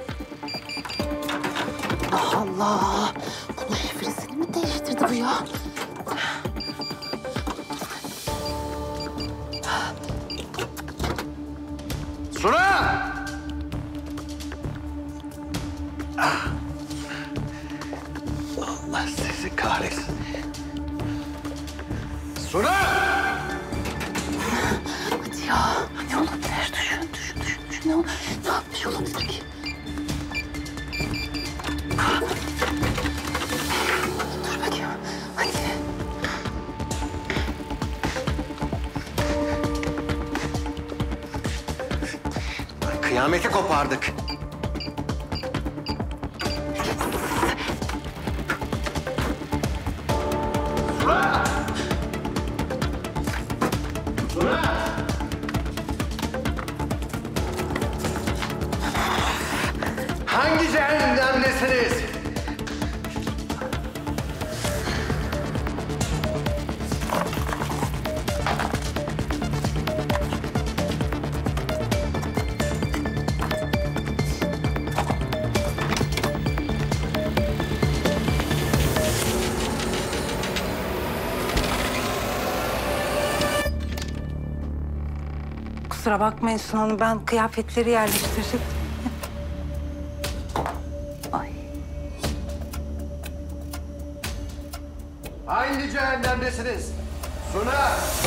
Allah Allah. Bunun şifresini mi değiştirdi bu ya? Suna! Suna! Hadi ya. Ne olabilir? Düşün. Ne yapmış olabilir ki? Dur bakayım. Hadi. Kıyameti kopardık. Hangi cehennemdesiniz? Kusura bakmayın Suna Hanım, ben kıyafetleri yerleştirecektim. Hangi cehennemdesiniz? Suna!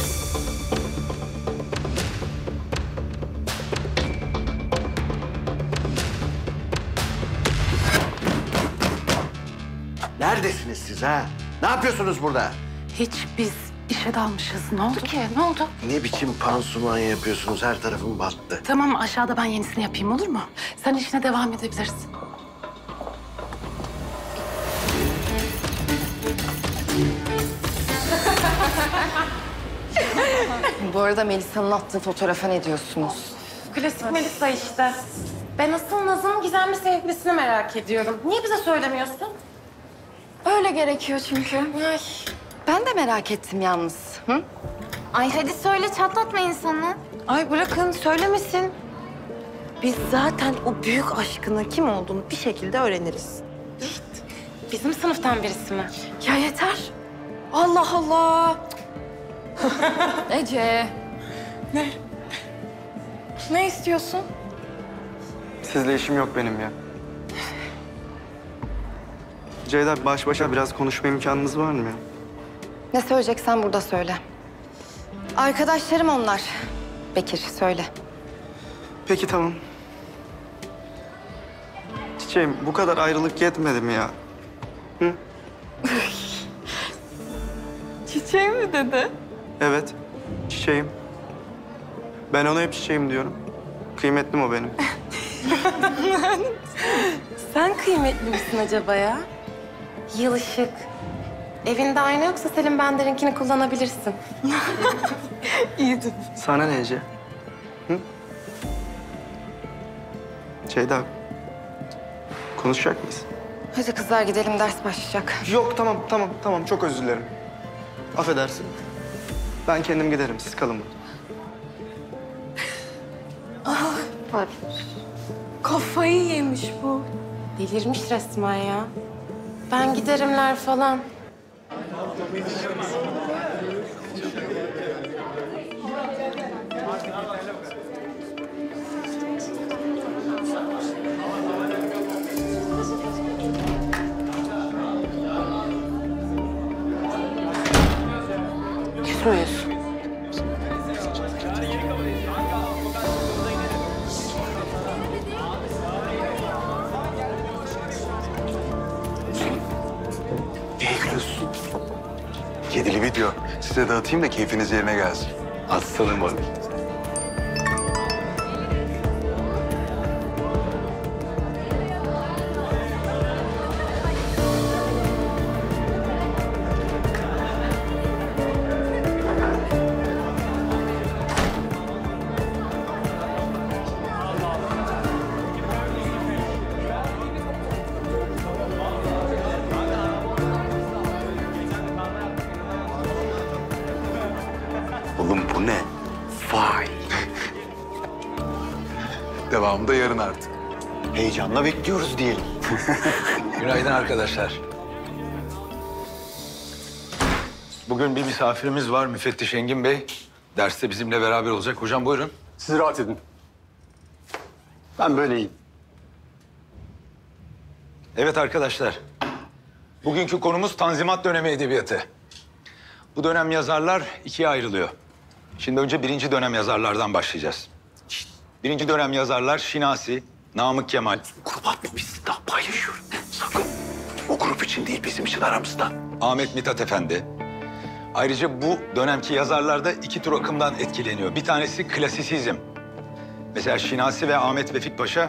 Neredesiniz siz ha? Ne yapıyorsunuz burada? Hiç, biz işe dalmışız. Ne oldu ki? Ne oldu? Ne biçim pansuman yapıyorsunuz? Her tarafım battı. Tamam, aşağıda ben yenisini yapayım, olur mu? Sen işine devam edebilirsin. Bu arada Melisa'nın attığı fotoğrafa ne diyorsunuz? Klasik Melisa işte. Ben asıl Naz'ın gizemli sevgilisini merak ediyorum. Niye bize söylemiyorsun? Öyle gerekiyor çünkü. Ay, ben de merak ettim yalnız. Hı? Ay hadi söyle, çatlatma insanı. Ay bırakın söylemesin. Biz zaten o büyük aşkının kim olduğunu bir şekilde öğreniriz. Bizim sınıftan birisi mi? Ya yeter. Allah Allah. Ece. Ne istiyorsun? Sizle işim yok benim ya. Ceyda, baş başa biraz konuşma imkanınız var mı ya? Ne söyleyeceksen burada söyle. Arkadaşlarım onlar. Bekir, söyle. Peki tamam. Çiçeğim, bu kadar ayrılık yetmedi mi ya? Hı? Çiçeğim mi dedi? Evet, çiçeğim. Ben ona hep çiçeğim diyorum. Kıymetlim o benim. Sen kıymetli misin acaba ya? Yılışık. Evinde ayna yoksa Selim Bender'inkini kullanabilirsin. İyiydi. Sana ne Ece? Hı? Ceyda, konuşacak mıyız? Hadi kızlar gidelim, ders başlayacak. Yok, tamam. Çok özür dilerim. Affedersin. Ben kendim giderim, siz kalın burada. Kafayı yemiş bu. Delirmiş resmen ya. Ben giderimler falan. Küs müyüz? Ne gülüyorsun? Kedili video. Size dağıtayım da keyfiniz yerine gelsin. Aslanım benim. Oğlum bu ne? Vay. Devamı da yarın artık. Heyecanla bekliyoruz diyelim. Günaydın arkadaşlar. Bugün bir misafirimiz var, Müfettiş Engin Bey. Derste bizimle beraber olacak. Hocam buyurun. Siz rahat edin. Ben böyleyim. Evet arkadaşlar. Bugünkü konumuz Tanzimat Dönemi Edebiyatı. Bu dönem yazarlar ikiye ayrılıyor. Şimdi önce birinci dönem yazarlardan başlayacağız. Birinci dönem yazarlar Şinasi, Namık Kemal. Grup atmamışsın daha paylaşıyorum. Sakın. O grup için değil bizim için aramızda. Ahmet Mithat Efendi. Ayrıca bu dönemki yazarlar da iki tür akımdan etkileniyor. Bir tanesi klasisizm. Mesela Şinasi ve Ahmet Vefik Paşa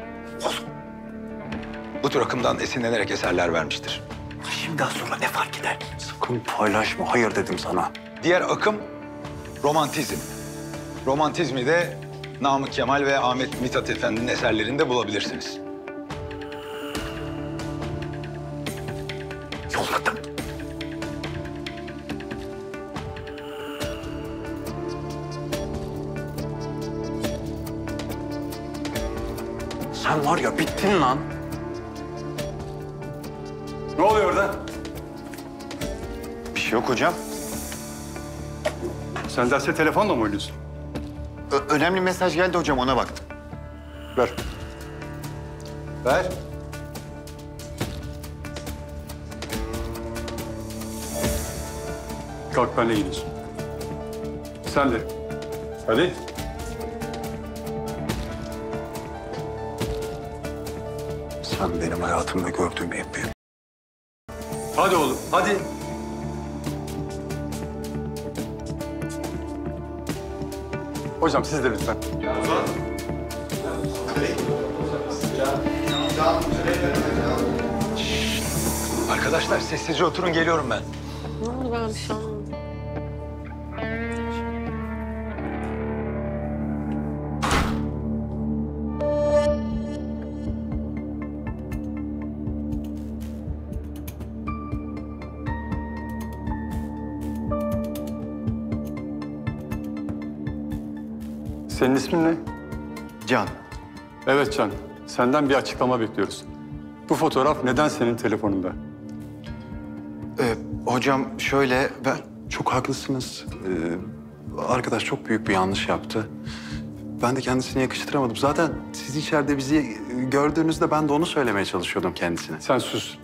bu tür akımdan esinlenerek eserler vermiştir. Şimdiden sonra ne fark eder? Sakın paylaşma. Hayır dedim sana. Diğer akım romantizm. Romantizmi de Namık Kemal ve Ahmet Mithat Efendi'nin eserlerinde bulabilirsiniz. Yolladım. Sen var ya bittin lan. Ne oluyor orada? Bir şey yok hocam. Sen derste telefonla mı oynuyorsun? Önemli mesaj geldi hocam, ona baktım. Ver. Ver. Kalk benimle gidiyorsun. Sen de. Hadi. Sen benim hayatımda gördüğüm en büyük... Hadi oğlum, hadi. Hocam siz de lütfen. Arkadaşlar sessizce oturun, geliyorum ben. Ne oldu, ben bir şey anlamadım. Senin ismin ne? Can. Evet Can. Senden bir açıklama bekliyoruz. Bu fotoğraf neden senin telefonunda? Hocam şöyle, ben... Çok haklısınız. Arkadaş çok büyük bir yanlış yaptı. Ben de kendisine yakıştıramadım. Zaten siz içeride bizi gördüğünüzde ben de onu söylemeye çalışıyordum kendisine. Sen sus.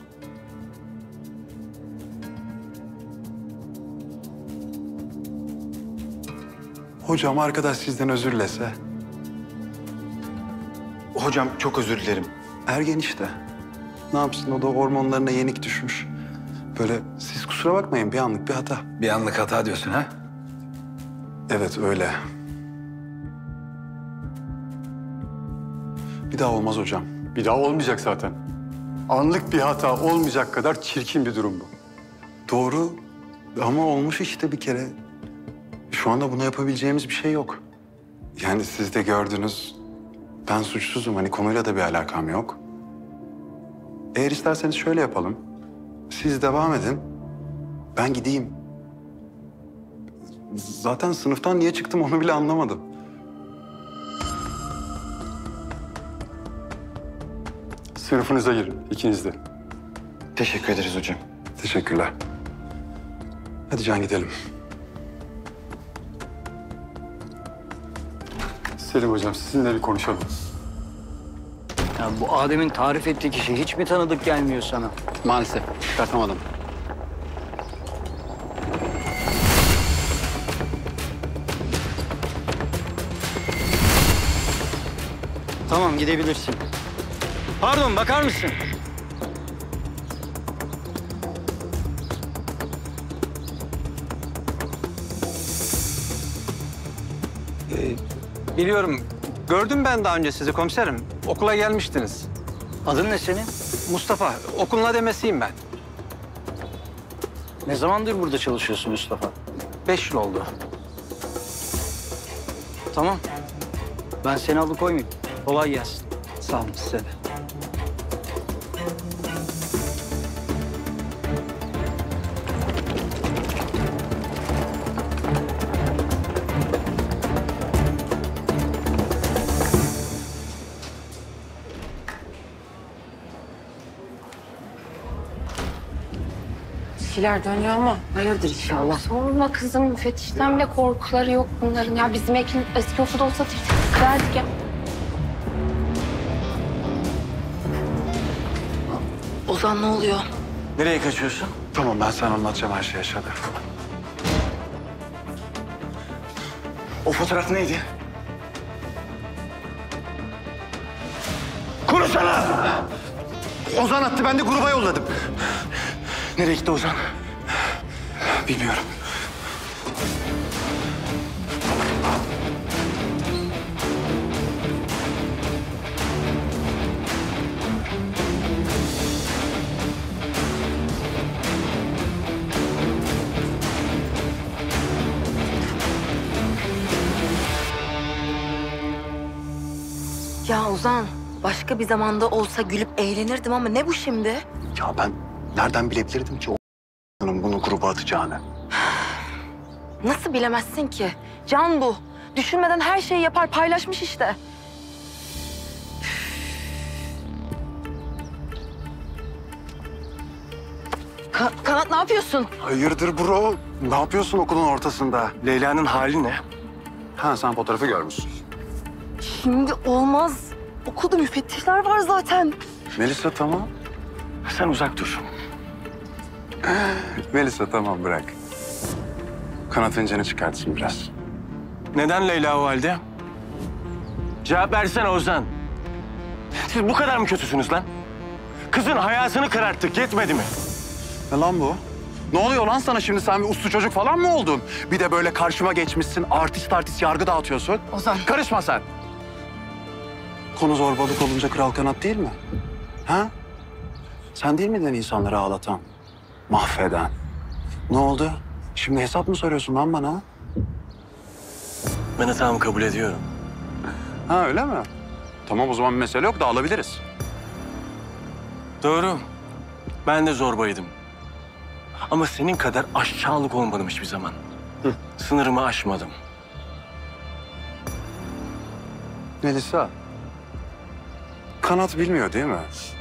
Hocam arkadaş sizden özür dilese. Hocam çok özür dilerim. Ergen işte. Ne yapsın, o da hormonlarına yenik düşmüş. Böyle siz kusura bakmayın, bir anlık bir hata. Bir anlık hata diyorsun ha? Evet öyle. Bir daha olmaz hocam. Bir daha olmayacak zaten. Anlık bir hata olmayacak kadar çirkin bir durum bu. Doğru ama olmuş işte bir kere. Şu anda buna yapabileceğimiz bir şey yok. Yani siz de gördünüz, ben suçsuzum. Hani konuyla da bir alakam yok. Eğer isterseniz şöyle yapalım. Siz devam edin, ben gideyim. Zaten sınıftan niye çıktım onu bile anlamadım. Sınıfınıza girin, ikiniz de. Teşekkür ederiz hocam. Teşekkürler. Hadi Can gidelim. Selim hocam sizinle bir konuşalım. Ya bu Adem'in tarif ettiği kişi hiç mi tanıdık gelmiyor sana? Maalesef çıkartamadım. Tamam gidebilirsin. Pardon bakar mısın? Biliyorum. Gördüm ben daha önce sizi komiserim. Okula gelmiştiniz. Adın ne senin? Mustafa. Okulun ademesiyim ben. Ne zamandır burada çalışıyorsun Mustafa? 5 yıl oldu. Tamam. Ben seni alıkoymayayım. Kolay gelsin. Sağ olun size de. Bir şeyler dönüyor ama hayırdır inşallah. Sorma kızım, müfettişten bile korkuları yok bunların. Ya bizim Ekin eski okulda olsa tıklardık ya. Ozan ne oluyor? Nereye kaçıyorsun? Tamam ben sana anlatacağım her şeyi aşağıda. O fotoğraf neydi? Konuşsana! Ozan attı, ben de gruba yolladım. Nereye gitti Ozan? Bilmiyorum. Ya Ozan, başka bir zamanda olsa gülüp eğlenirdim ama ne bu şimdi? Ya ben nereden bilebilirdim ki onun bunu gruba atacağını? Nasıl bilemezsin ki? Can bu. Düşünmeden her şeyi yapar, paylaşmış işte. Kanat ne yapıyorsun? Hayırdır bro? Ne yapıyorsun okulun ortasında? Leyla'nın hali ne? Ha, sen fotoğrafı görmüşsün. Şimdi olmaz. Okulda müfettişler var zaten. Melisa tamam. Sen uzak dur. Melisa tamam, bırak. Kanat incini çıkartsın biraz. Neden Leyla o halde? Cevap versene Ozan. Siz bu kadar mı kötüsünüz lan? Kızın hayatını kararttık, yetmedi mi? Ne lan bu? Ne oluyor lan sana şimdi? Sen bir uslu çocuk falan mı oldun? Bir de böyle karşıma geçmişsin, artist yargı dağıtıyorsun. Ozan. Karışma sen. Konu zorbalık olunca kral kanat değil mi? Ha? Sen değil miydin insanları ağlatan, mahveden? Ne oldu? Şimdi hesap mı soruyorsun lan bana? Ben hatamı kabul ediyorum. Ha, öyle mi? Tamam, o zaman bir mesele yok, dağılabiliriz. Doğru. Ben de zorbaydım. Ama senin kadar aşağılık olmadım hiçbir zaman. Sınırımı aşmadım. Melisa, Kanat bilmiyor değil mi?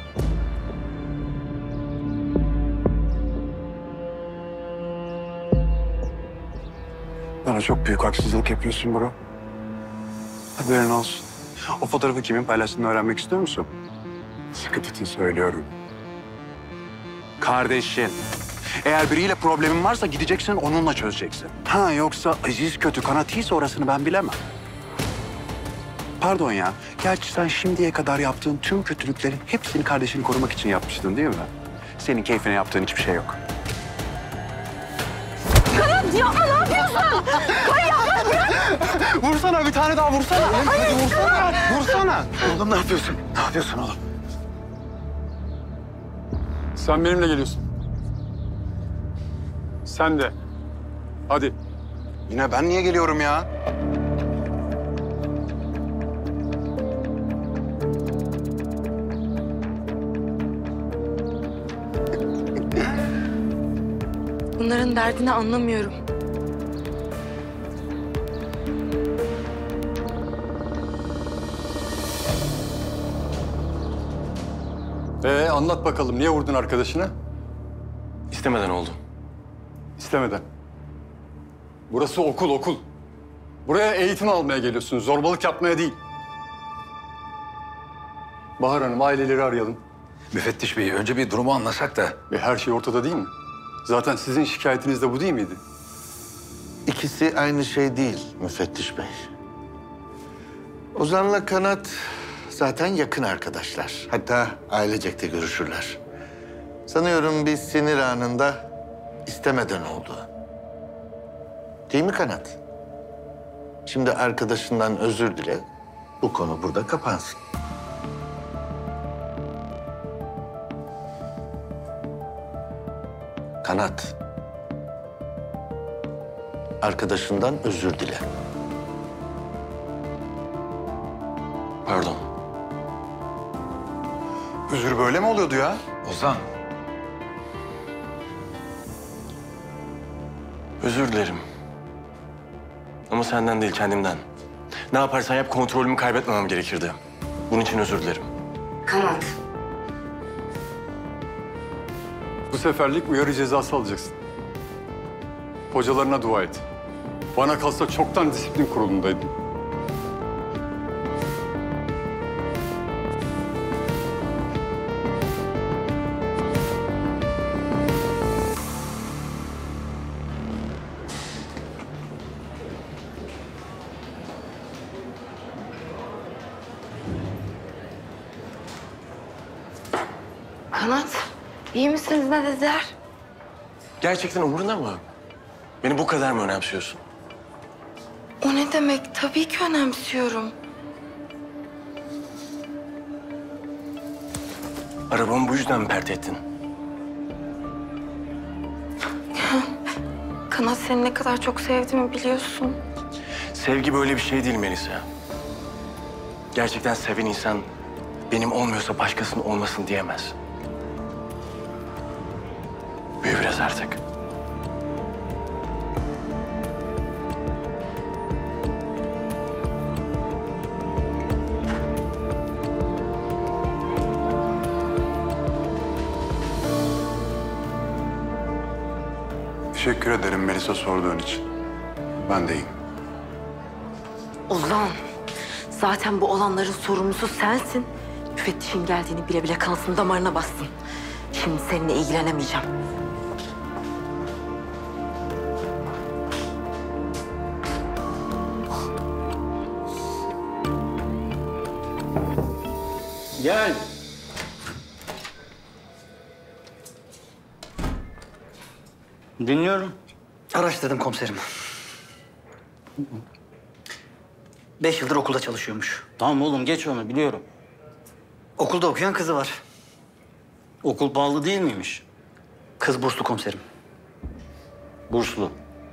Bana çok büyük haksızlık yapıyorsun bro. Haberin olsun. O fotoğrafı kimin paylaştığını öğrenmek istiyor musun? Sıkı tutun söylüyorum. Kardeşin. Eğer biriyle problemin varsa gideceksin, onunla çözeceksin. Ha, yoksa Aziz kötü, Kanat iyiyse orasını ben bilemem. Pardon ya. Gerçi sen şimdiye kadar yaptığın tüm kötülüklerin hepsini kardeşini korumak için yapmıştın değil mi? Senin keyfine yaptığın hiçbir şey yok. Kanat yapma, ne yapıyorsun? Hayır yapma, bırak. Vursana, bir tane daha vursana. Hayır, vursana. Vursana. Oğlum ne yapıyorsun? Ne yapıyorsun oğlum? Sen benimle geliyorsun. Sen de. Hadi. Yine ben niye geliyorum ya? Bunların derdini anlamıyorum. Anlat bakalım. Niye vurdun arkadaşını? İstemeden oldu. İstemeden. Burası okul. Buraya eğitim almaya geliyorsun. Zorbalık yapmaya değil. Bahar Hanım, aileleri arayalım. Müfettiş Bey, önce bir durumu anlasak da. Her şey ortada değil mi? Zaten sizin şikayetiniz de bu değil miydi? İkisi aynı şey değil müfettiş bey. Ozan'la Kanat zaten yakın arkadaşlar. Hatta ailecek de görüşürler. Sanıyorum bir sinir anında istemeden oldu. Değil mi Kanat? Şimdi arkadaşından özür dile. Bu konu burada kapansın. Kanat. Arkadaşından özür dile. Pardon. Özür böyle mi oluyordu ya? Ozan. Özür dilerim. Ama senden değil, kendimden. Ne yaparsan yap, kontrolümü kaybetmemem gerekirdi. Bunun için özür dilerim. Kanat. Bu seferlik uyarı cezası alacaksın. Hocalarına dua et. Bana kalsa çoktan disiplin kurulundaydım. Kanat, iyi misiniz? Ne dediler? Gerçekten umurunda mı? Beni bu kadar mı önemsiyorsun? O ne demek? Tabii ki önemsiyorum. Arabamı bu yüzden mi pert ettin? Kanat seni ne kadar çok sevdiğimi biliyorsun. Sevgi böyle bir şey değil Melisa. Gerçekten seven insan benim olmuyorsa başkasının olmasın diyemez. Büyü biraz artık. Teşekkür ederim Melisa sorduğun için. Ben de iyiyim. Ozan, zaten bu olanların sorumlusu sensin. Müfettişin geldiğini bile bile kanatın damarına bastın. Şimdi seninle ilgilenemeyeceğim. Gel. Dinliyorum. Araştırdım komiserim. 5 yıldır okulda çalışıyormuş. Tamam oğlum geç onu biliyorum. Okulda okuyan kızı var. Okul pahalı değil miymiş? Kız burslu komiserim. Burslu.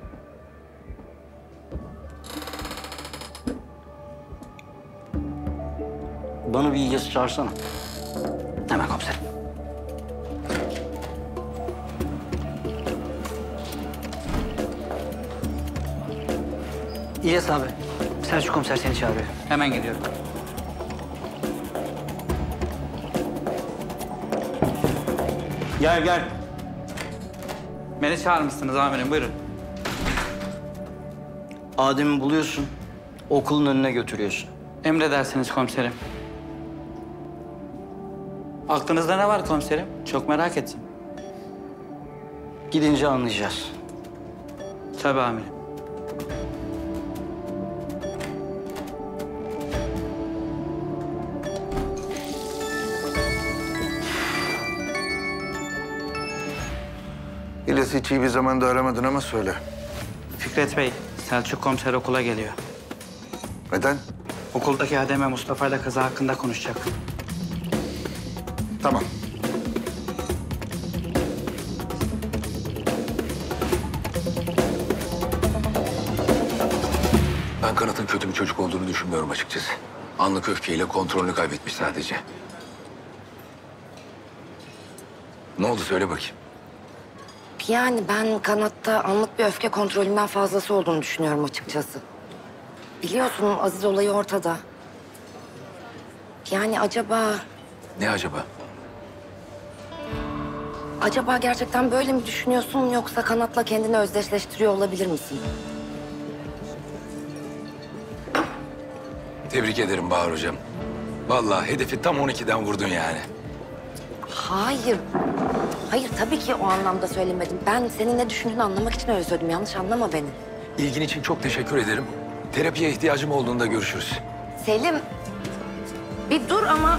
Bana bir İlyas'ı çağırsana. Hemen komiserim. İlyas abi, Selçuk komiser seni çağırıyor. Hemen geliyorum. Gel gel. Beni çağırmışsınız amirim, buyurun. Adem'i buluyorsun, okulun önüne götürüyorsun. Emredersiniz komiserim. Aklınızda ne var komiserim? Çok merak ettim. Gidince anlayacağız. Tabii amirim. İlyas'ı hiç iyi bir zamanda aramadın ama söyle. Fikret Bey, Selçuk komiser okula geliyor. Neden? Okuldaki Adem'e Mustafa ile kızı hakkında konuşacak. Tamam. Ben Kanat'ın kötü bir çocuk olduğunu düşünmüyorum açıkçası. Anlık öfkeyle kontrolünü kaybetmiş sadece. Ne oldu söyle bakayım. Yani ben Kanat'ta anlık bir öfke kontrolünden fazlası olduğunu düşünüyorum açıkçası. Biliyorsun Aziz olayı ortada. Yani acaba... Ne acaba? Acaba gerçekten böyle mi düşünüyorsun yoksa Kanat'la kendini özdeşleştiriyor olabilir misin? Tebrik ederim Bahar Hocam. Vallahi hedefi tam 12'den vurdun yani. Hayır. Hayır tabii ki o anlamda söylemedim. Ben senin ne düşündüğünü anlamak için öyle söyledim. Yanlış anlama beni. İlgin için çok teşekkür ederim. Terapiye ihtiyacım olduğunda görüşürüz. Selim, bir dur ama...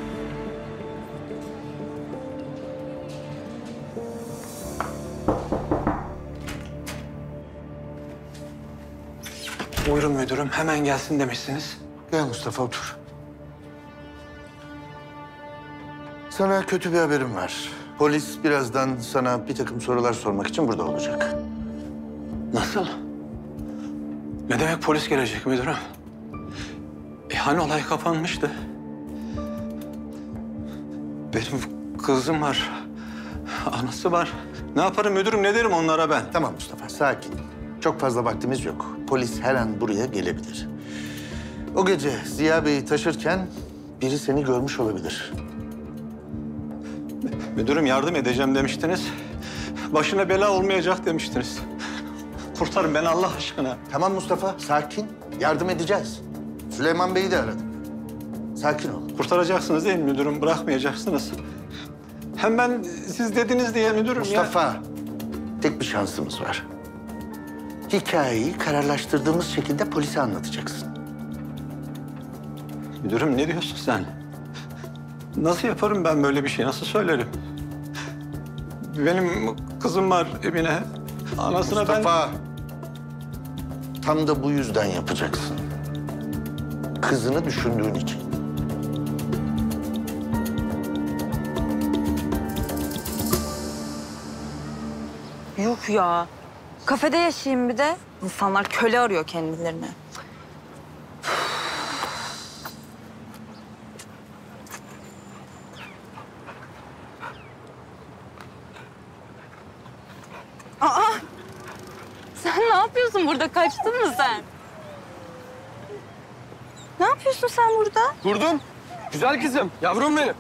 Buyurun müdürüm, hemen gelsin demişsiniz. Gel Mustafa otur. Sana kötü bir haberim var. Polis birazdan sana bir takım sorular sormak için burada olacak. Nasıl? Ne demek polis gelecek müdürüm? Hani olay kapanmıştı? Benim kızım var, anası var. Ne yaparım müdürüm, ne derim onlara ben? Tamam Mustafa, sakin. Çok fazla vaktimiz yok. Polis her an buraya gelebilir. O gece Ziya Bey'i taşırken biri seni görmüş olabilir. Müdürüm yardım edeceğim demiştiniz. Başına bela olmayacak demiştiniz. Kurtarın beni Allah aşkına. Tamam Mustafa, sakin. Yardım edeceğiz. Süleyman Bey'i de aradım. Sakin ol. Kurtaracaksınız değil mi müdürüm? Bırakmayacaksınız. Hem ben siz dediniz diye müdürüm Mustafa, tek bir şansımız var. Hikayeyi kararlaştırdığımız şekilde polise anlatacaksın. Müdürüm ne diyorsun sen? Nasıl yaparım ben böyle bir şey? Nasıl söylerim? Benim kızım var Emine. Anasına Mustafa, tam da bu yüzden yapacaksın. Kızını düşündüğün için. Yuh ya. Kafede yaşayayım bir de. İnsanlar köle arıyor kendilerine. Aa! Sen ne yapıyorsun burada? Kaçtın mı sen? Ne yapıyorsun sen burada? Kurdum. Güzel kızım. Yavrum benim.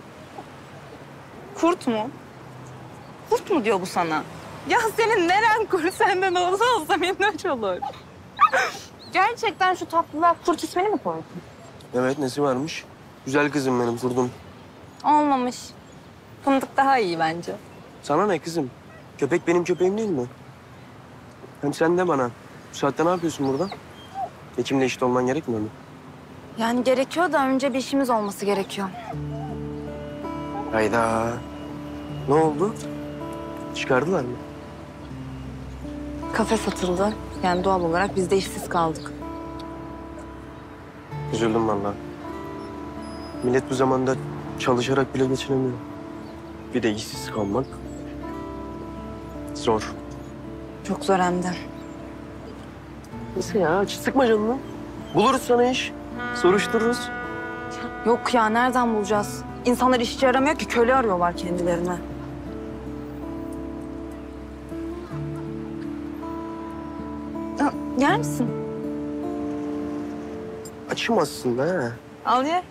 Kurt mu? Kurt mu diyor bu sana? Ya senin neren kurt senden olsa minnoş olur. Gerçekten şu tatlılığa kurt ismini mi koydun? Evet, nesi varmış? Güzel kızım benim, kurdum. Olmamış. Fındık daha iyi bence. Sana ne kızım? Köpek benim köpeğim değil mi? Hem sen de bana. Bu saatte ne yapıyorsun burada? Hekimle eşit olman gerekmiyor mu? Yani gerekiyor da önce bir işimiz olması gerekiyor. Hayda. Ne oldu? Çıkardılar mı? Kafe satıldı. Yani doğal olarak biz de işsiz kaldık. Üzüldüm vallahi. Millet bu zamanda çalışarak bile geçinemiyor. Bir de işsiz kalmak zor. Çok zor hem de. Nasıl ya? Sıkma canını. Buluruz sana iş. Soruştururuz. Yok ya, nereden bulacağız? İnsanlar işçi aramıyor ki, köle arıyorlar kendilerine. Ya, yer misin? Açım aslında ha. Al ye.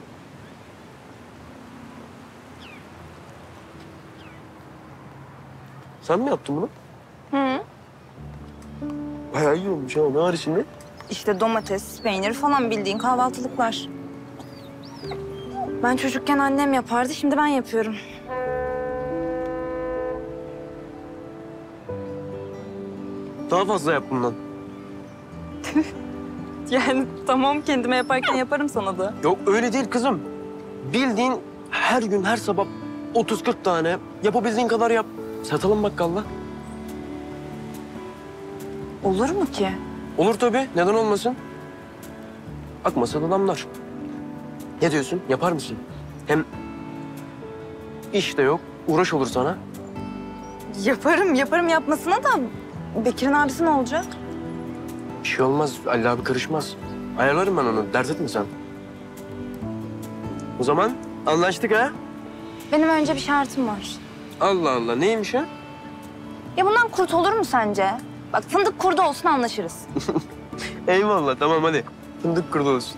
Sen mi yaptın bunu? Hı. Bayağı iyi olmuş ha. Ne var içinde? İşte domates, peynir falan, bildiğin kahvaltılıklar. Ben çocukken annem yapardı, şimdi ben yapıyorum. Daha fazla yap bundan. Yani tamam, kendime yaparken yaparım sana da. Yok öyle değil kızım. Bildiğin her gün, her sabah 30-40 tane yapabildiğin kadar yap. Satalım bakkalla. Olur mu ki? Olur tabii. Neden olmasın? Bak masada adamlar. Ne diyorsun? Yapar mısın? Hem iş de yok. Uğraş olur sana. Yaparım yapmasına da Bekir'in abisi ne olacak? Bir şey olmaz. Ali abi karışmaz. Ayarlarım ben onu. Dert etme sen. O zaman anlaştık ha? Benim önce bir şartım var. Allah Allah. Neymiş ha? Ya bundan kurt olur mu sence? Bak fındık kurdu olsun, anlaşırız. Eyvallah. Tamam hadi. Fındık kurdu olsun.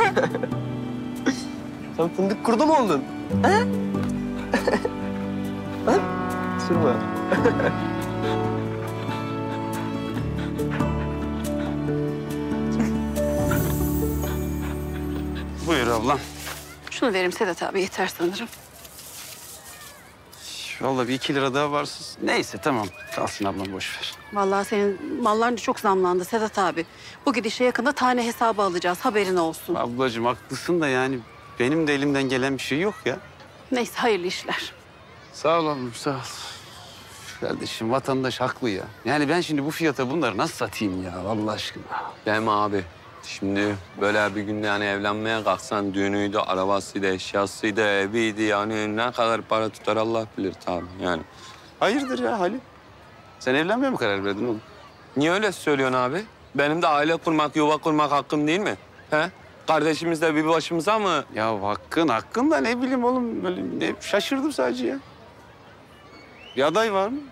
Sen fındık kurdu mu oldun? Ha? Ha? Sırma. Buyur ablam. Şunu vereyim Sedat abi, yeter sanırım. Vallahi bir 2 lira daha varsız. Neyse tamam. Kalsın ablam, boş ver. Vallahi senin malların da çok zamlandı Sedat abi. Bu gidişe yakında tane hesabı alacağız, haberin olsun. Ablacığım haklısın da yani benim de elimden gelen bir şey yok ya. Neyse, hayırlı işler. Sağ ol ablam, sağ ol. Kardeşim vatandaş haklı ya. Yani ben şimdi bu fiyata bunları nasıl satayım ya Allah aşkına? Değil mi abi? Şimdi böyle bir günde yani evlenmeye kalksan düğünüydü, arabasıydı, eşyasıydı, eviydi yani ne kadar para tutar Allah bilir tabii yani. Hayırdır ya Halil? Sen evlenmeye mi karar verdin oğlum? Niye öyle söylüyorsun abi? Benim de aile kurmak, yuva kurmak hakkım değil mi? He? Kardeşimiz de bir başımıza mı? Ya hakkın da ne bileyim oğlum. Böyle ne, şaşırdım sadece ya. Bir aday var mı?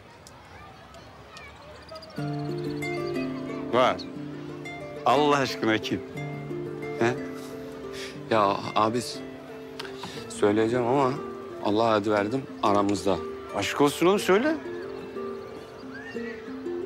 Var. Allah aşkına kim? He? Ya abi söyleyeceğim ama Allah'a adı verdim aramızda. Aşk olsun oğlum, söyle.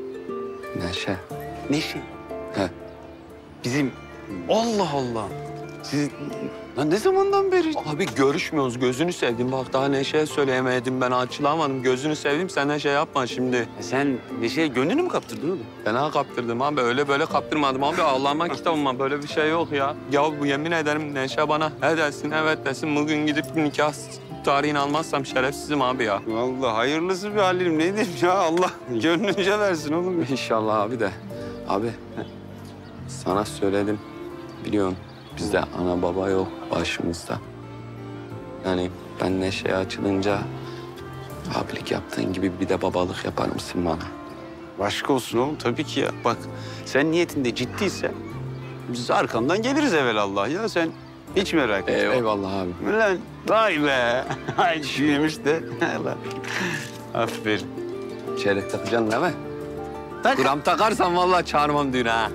Neşe. Neşe. He. Bizim Allah Allah. Siz lan ne zamandan beri? Abi görüşmüyoruz. Gözünü sevdim. Bak daha Neşe'ye söyleyemedim. Ben açılamadım. Gözünü sevdim. Sen şey yapma şimdi. Sen Neşe'ye gönlünü mü kaptırdın oğlum? Fena kaptırdım abi. Öyle böyle kaptırmadım abi. Allah'ıma kitabıma böyle bir şey yok ya. Ya bu yemin ederim Neşe bana he desin evet desin. Bugün gidip nikah tarihini almazsam şerefsizim abi ya. Vallahi hayırlısı bir halim. Ne diyeyim ya Allah gönlünce versin oğlum. İnşallah abi de. Abi sana söyledim. Biliyorum bizde ana baba yok başımızda. Yani ben Neşe'ye açılınca abilik yaptığın gibi bir de babalık yapar mısın bana? Başka olsun oğlum tabii ki ya. Bak sen niyetinde ciddiyse biz arkandan geliriz evvelallah ya. Sen hiç merak etme. Eyvallah abi. Lan vay be. Ay şuymuş de. Allah. Aferin. Çeyrek takacaksın değil mi? Gram takarsan vallahi çağırmam düğüne ha.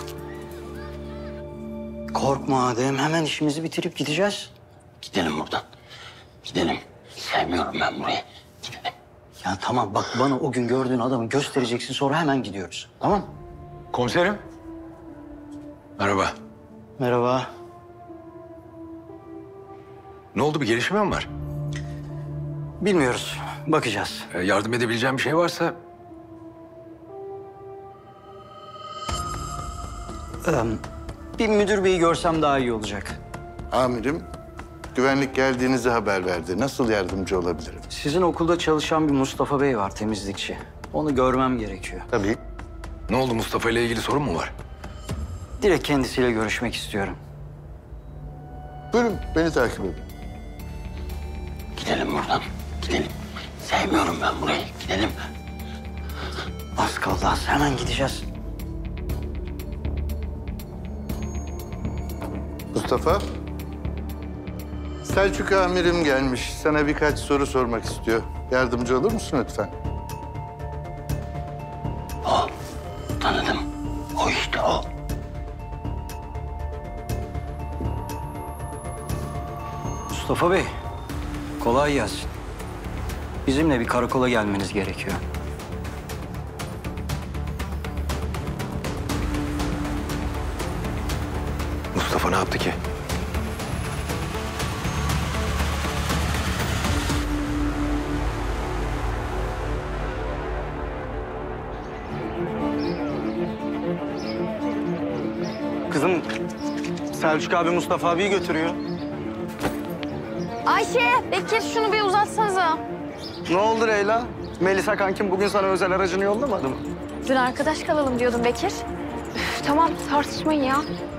Korkma Adem. Hemen işimizi bitirip gideceğiz. Gidelim buradan. Gidelim. Sevmiyorum ben burayı. Gidelim. Ya tamam bak bana o gün gördüğün adamı göstereceksin sonra hemen gidiyoruz. Tamam? Komiserim. Merhaba. Merhaba. Ne oldu, bir gelişme mi var? Bilmiyoruz. Bakacağız. Yardım edebileceğim bir şey varsa... Bir müdür beyi görsem daha iyi olacak. Amirim, güvenlik geldiğinizi haber verdi. Nasıl yardımcı olabilirim? Sizin okulda çalışan bir Mustafa Bey var, temizlikçi. Onu görmem gerekiyor. Tabii. Ne oldu, Mustafa ile ilgili sorun mu var? Direkt kendisiyle görüşmek istiyorum. Buyurun, beni takip edin. Gidelim buradan, gidelim. Sevmiyorum ben burayı, gidelim. Az kaldı az, hemen gideceğiz. Mustafa, Selçuk amirim gelmiş. Sana birkaç soru sormak istiyor. Yardımcı olur musun lütfen? O, tanıdım. O işte o. Mustafa Bey, kolay gelsin. Bizimle bir karakola gelmeniz gerekiyor. Mustafa ne yaptı ki? Kızım, Selçuk abi Mustafa abiyi götürüyor. Ayşe, Bekir şunu bir uzatsanıza. Ne oldu Leyla? Melisa kankim bugün sana özel aracını yollamadı mı? Dün arkadaş kalalım diyordum Bekir. Üf, tamam tartışmayın ya.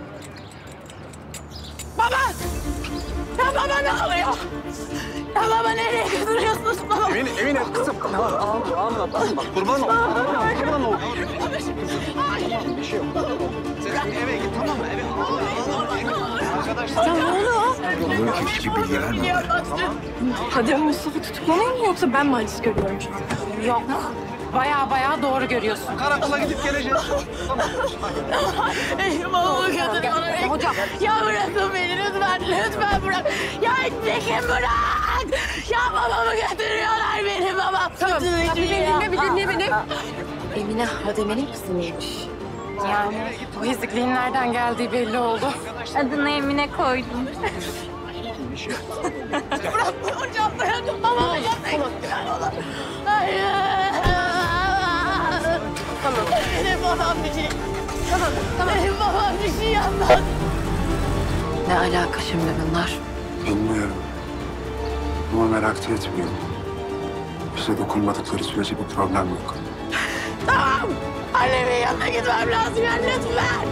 Baba! Ya baba ne oluyor? Ya baba nereye götürüyorsunuz baba? Emine kızım. Anlat. Kurban ol. Kurban ol. Bir şey yok. Sen eve git tamam mı? Arkadaşlar. Ya ne oluyor? Yok hiçbir bilgi verme. Hadi Mustafa tutuklanıyor mu yoksa ben mi acı görüyorum? Yok. Baya doğru görüyorsun. Karakola gidip geleceğiz. Tamam. Babamı götür bana. Hocam. Ya bırakın beni lütfen bırak. Ya Tekin bırak. Ya babamı götürüyorlar benim babam. Tamam. Bir dinle beni. Emine Hademe'nin kızı mıymış? Yani bu ezikliğin nereden geldiği belli oldu. Adını Emine koydum. Bırak hocam bırakın babamı götürüyorlar. Hayır. Tamam. Benim babam bir şey... Tamam. Benim babam bir şey yapmaz. Ne alaka şimdi bunlar? Bilmiyorum. Ama merak da etmiyorum. Bize dokunmadıkları sürece bir problem yok. Tamam. Annemin yanına gitmem lazım ya lütfen.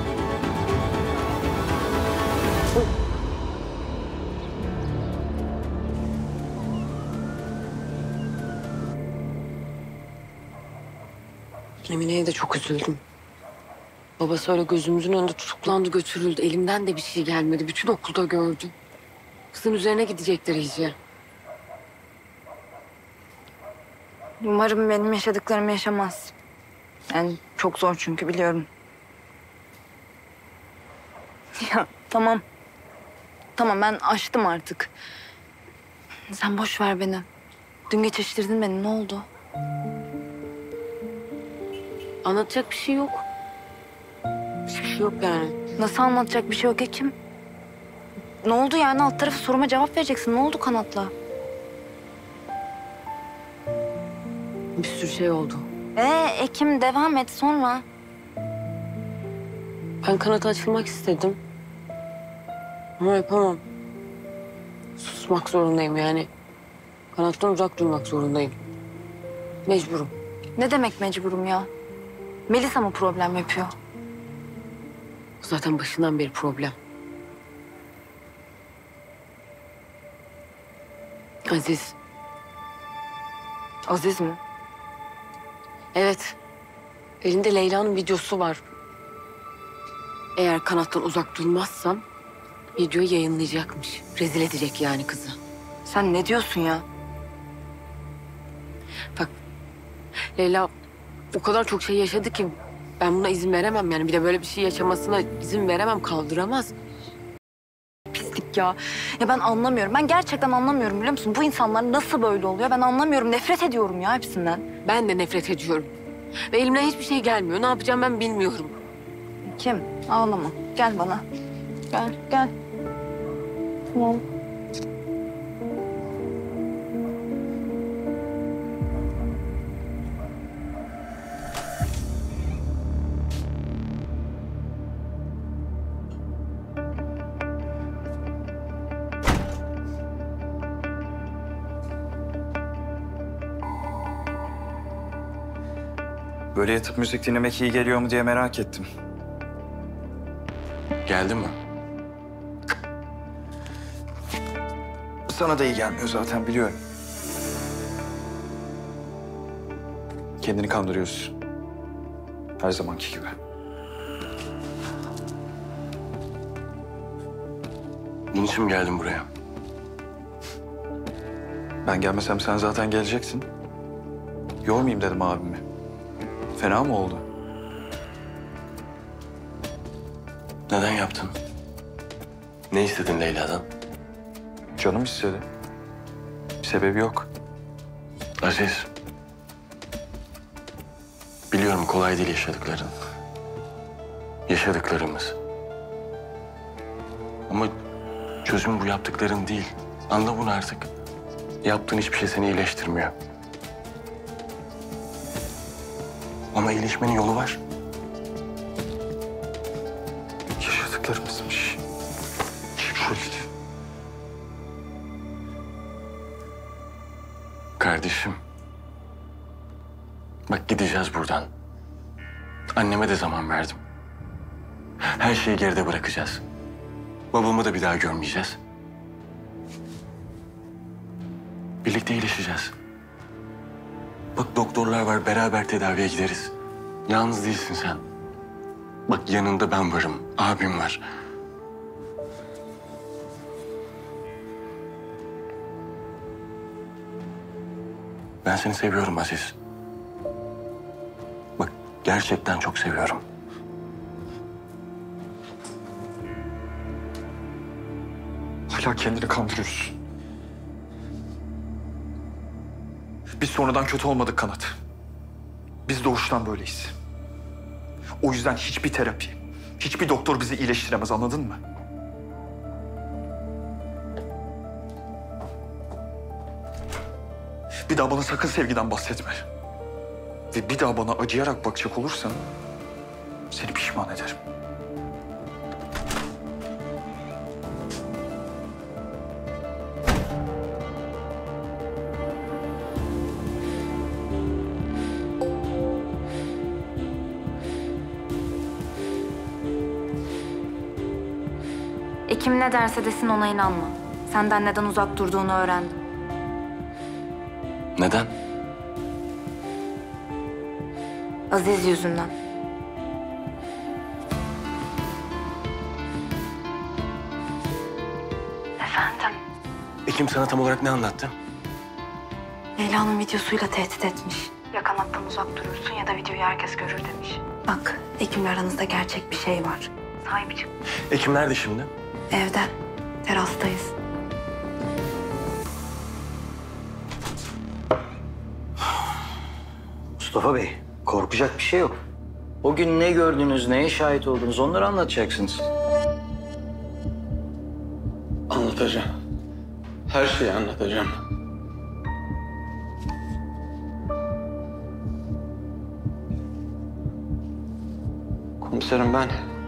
Emine'ye de çok üzüldüm. Babası öyle gözümüzün önünde tutuklandı, götürüldü. Elimden de bir şey gelmedi. Bütün okulda gördüm. Kızın üzerine gidecekler iyice. Umarım benim yaşadıklarımı yaşamaz. Yani çok zor çünkü biliyorum. Ya tamam. Tamam ben açtım artık. Sen boş ver beni. Dün geçiştirdin beni. Ne oldu? Anlatacak bir şey yok. Hiçbir şey yok yani. Nasıl anlatacak bir şey yok Ekim? Ne oldu yani? Alt tarafı soruma cevap vereceksin. Ne oldu Kanat'la? Bir sürü şey oldu. Ekim devam et sonra. Ben Kanat'a açılmak istedim. Ama yapamam. Susmak zorundayım yani. Kanat'tan uzak durmak zorundayım. Mecburum. Ne demek mecburum ya? Melisa mı problem yapıyor? Zaten başından beri problem. Aziz. Aziz mi? Evet. Elinde Leyla'nın videosu var. Eğer Kanat'tan uzak durmazsam videoyu yayınlayacakmış. Rezil edecek yani kızı. Sen ne diyorsun ya? Bak Leyla o kadar çok şey yaşadı ki ben buna izin veremem yani. Bir de böyle bir şey yaşamasına izin veremem, kaldıramaz. Pislik ya. Ya ben anlamıyorum. Ben gerçekten anlamıyorum biliyor musun? Bu insanlar nasıl böyle oluyor? Ben anlamıyorum. Nefret ediyorum ya hepsinden. Ben de nefret ediyorum. Ve elimden hiçbir şey gelmiyor. Ne yapacağım ben bilmiyorum. Kim? Ağlama. Gel bana. Gel, gel. Tamam. Böyle yatıp müzik dinlemek iyi geliyor mu diye merak ettim. Geldi mi? Sana da iyi gelmiyor zaten biliyorum. Kendini kandırıyorsun. Her zamanki gibi. Bunun için mi geldin buraya? Ben gelmesem sen zaten geleceksin. Yormayayım dedim abimi. Fena mı oldu? Neden yaptın? Ne istedin Leyla'dan? Canım istedi. Bir sebebi yok. Aziz. Biliyorum kolay değil yaşadıkların. Yaşadıklarımız. Ama çözüm bu yaptıkların değil. Anla bunu artık. Yaptığın hiçbir şey seni iyileştirmiyor. Ama iyileşmenin yolu var. Yaşadıklarımızmış. Kardeşim. Bak gideceğiz buradan. Anneme de zaman verdim. Her şeyi geride bırakacağız. Babamı da bir daha görmeyeceğiz. Birlikte iyileşeceğiz. Bak doktorlar var, beraber tedaviye gideriz. Yalnız değilsin sen. Bak yanında ben varım, abim var. Ben seni seviyorum Aziz. Bak gerçekten çok seviyorum. Hala kendini kandırıyorsun. Biz sonradan kötü olmadık Kanat. Biz doğuştan böyleyiz. O yüzden hiçbir terapi, hiçbir doktor bizi iyileştiremez, anladın mı? Bir daha bana sakın sevgiden bahsetme. Ve bir daha bana acıyarak bakacak olursan seni pişman ederim. Ekim ne derse desin ona inanma. Senden neden uzak durduğunu öğrendim. Neden? Aziz yüzünden. Efendim? Ekim sana tam olarak ne anlattı? Leyla'nın videosuyla tehdit etmiş. Ya Kanat'tan uzak durursun ya da videoyu herkes görür demiş. Bak, Ekim'le aranızda gerçek bir şey var. Sahibi çık. Ekim nerede şimdi? Evde. Terastayız. Mustafa Bey, korkacak bir şey yok. O gün ne gördünüz, neye şahit oldunuz onları anlatacaksınız. Anlatacağım. Her şeyi anlatacağım. Komiserim ben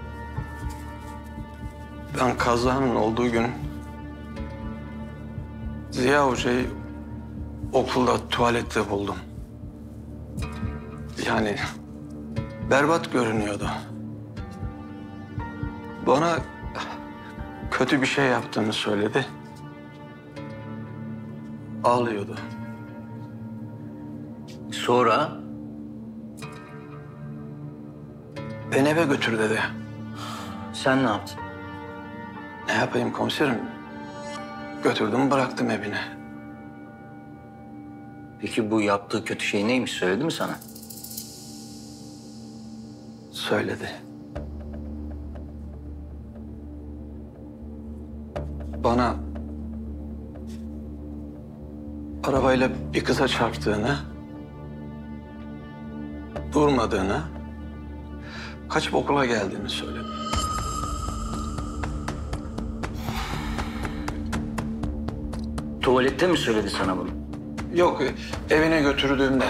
kazanın olduğu gün Ziya Hoca'yı okulda tuvalette buldum. Yani berbat görünüyordu. Bana kötü bir şey yaptığını söyledi. Ağlıyordu. Sonra? Beni eve götür dedi. Sen ne yaptın? Ne yapayım komiserim? Götürdüm bıraktım evine. Peki bu yaptığı kötü şey neymiş, söyledi mi sana? Söyledi. Bana arabayla bir kıza çarptığını, durmadığını, kaçıp okula geldiğini söyledi. Tuvalette mi söyledi sana bunu? Yok, evine götürdüğümde.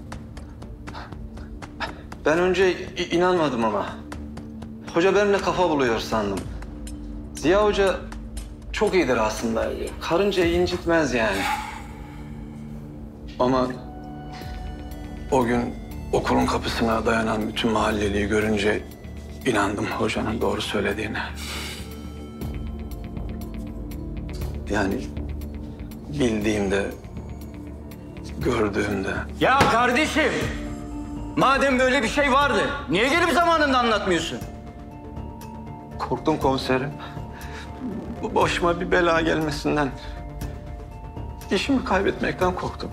Ben önce inanmadım ama. Hoca benimle kafa buluyor sandım. Ziya Hoca çok iyidir aslında. Karıncayı incitmez yani. Ama o gün okulun kapısına dayanan bütün mahalleliyi görünce inandım hocanın doğru söylediğine. Yani bildiğimde, gördüğümde. Ya kardeşim, madem böyle bir şey vardı, niye gelip zamanında anlatmıyorsun? Korktum komiserim. Bu başıma bir bela gelmesinden, işimi kaybetmekten korktum.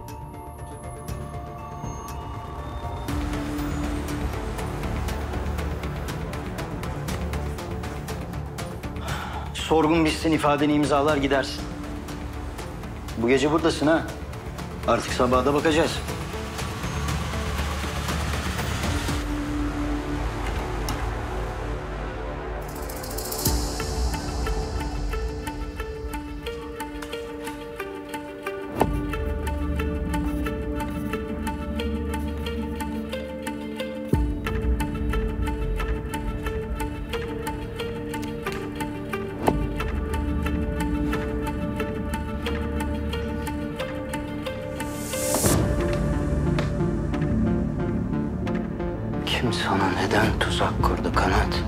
Sorgun bitsin, ifadeni imzalar gidersin. Bu gece buradasın ha. Artık sabaha da bakacağız. Kim sana neden tuzak kurdu Kanat?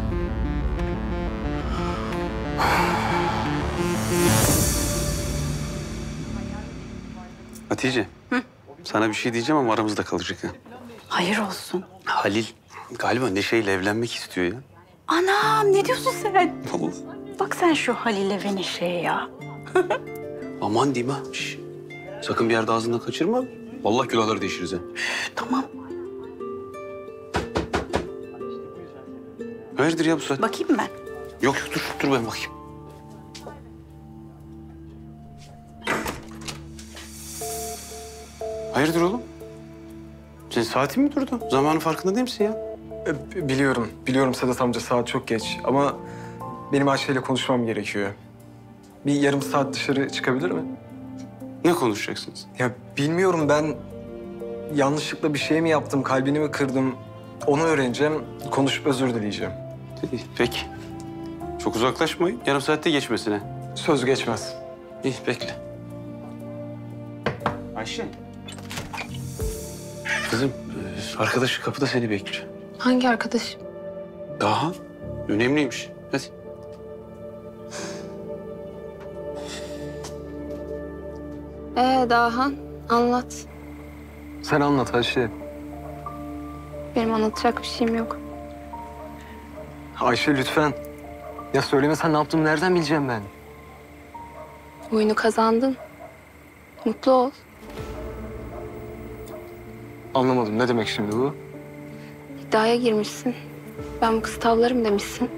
Hatice, sana bir şey diyeceğim ama aramızda kalacak ha. Hayır olsun. Halil galiba Neşe ile evlenmek istiyor ya. Anam ne diyorsun sen? Vallahi. Bak sen şu Halil'e ve Neşe'ye ya. Aman diyeyim ha. Şş. Sakın bir yerde ağzından kaçırma. Vallahi külahları değişiriz ha. Tamam. Hayırdır ya bu saat? Bakayım ben. Yok dur ben bakayım. Hayırdır oğlum? Senin saatin mi durdu? Zamanın farkında değil misin ya? Biliyorum Sedat amca, saat çok geç ama benim Ayşe'yle konuşmam gerekiyor. Bir yarım saat dışarı çıkabilir mi? Ne konuşacaksınız? Ya bilmiyorum, ben yanlışlıkla bir şey mi yaptım, kalbini mi kırdım? Onu öğreneceğim, konuşup özür dileyeceğim. Peki. Çok uzaklaşmayın. Yarım saatte geçmesine. Söz geçmez. İyi bekle. Ayşe. Kızım arkadaşı kapıda seni bekliyor. Hangi arkadaş? Daha önemliymiş. Hadi. Dahan, anlat. Sen anlat Ayşe. Benim anlatacak bir şeyim yok. Ayşe lütfen. Ya söylemesen ne yaptığımı nereden bileceğim ben? Oyunu kazandın. Mutlu ol. Anlamadım, ne demek şimdi bu? İddiaya girmişsin. Ben bu kızı tavlarım demişsin.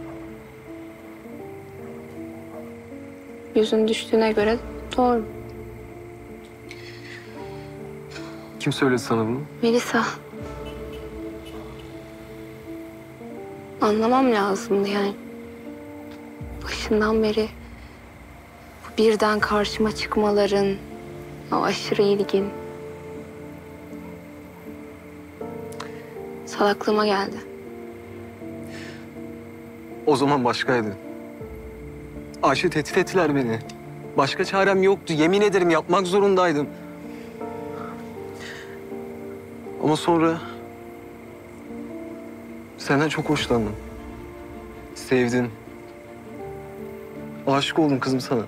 Yüzün düştüğüne göre doğru. Kim söyledi sana bunu? Melisa. Anlamam lazımdı yani. Başından beri birden karşıma çıkmaların, o aşırı ilgin. Salaklığıma geldi. O zaman başkaydı. Ayşe tehdit ettiler beni. Başka çarem yoktu. Yemin ederim yapmak zorundaydım. Ama sonra senden çok hoşlandım. Sevdim. Aşık oldum kızım sana.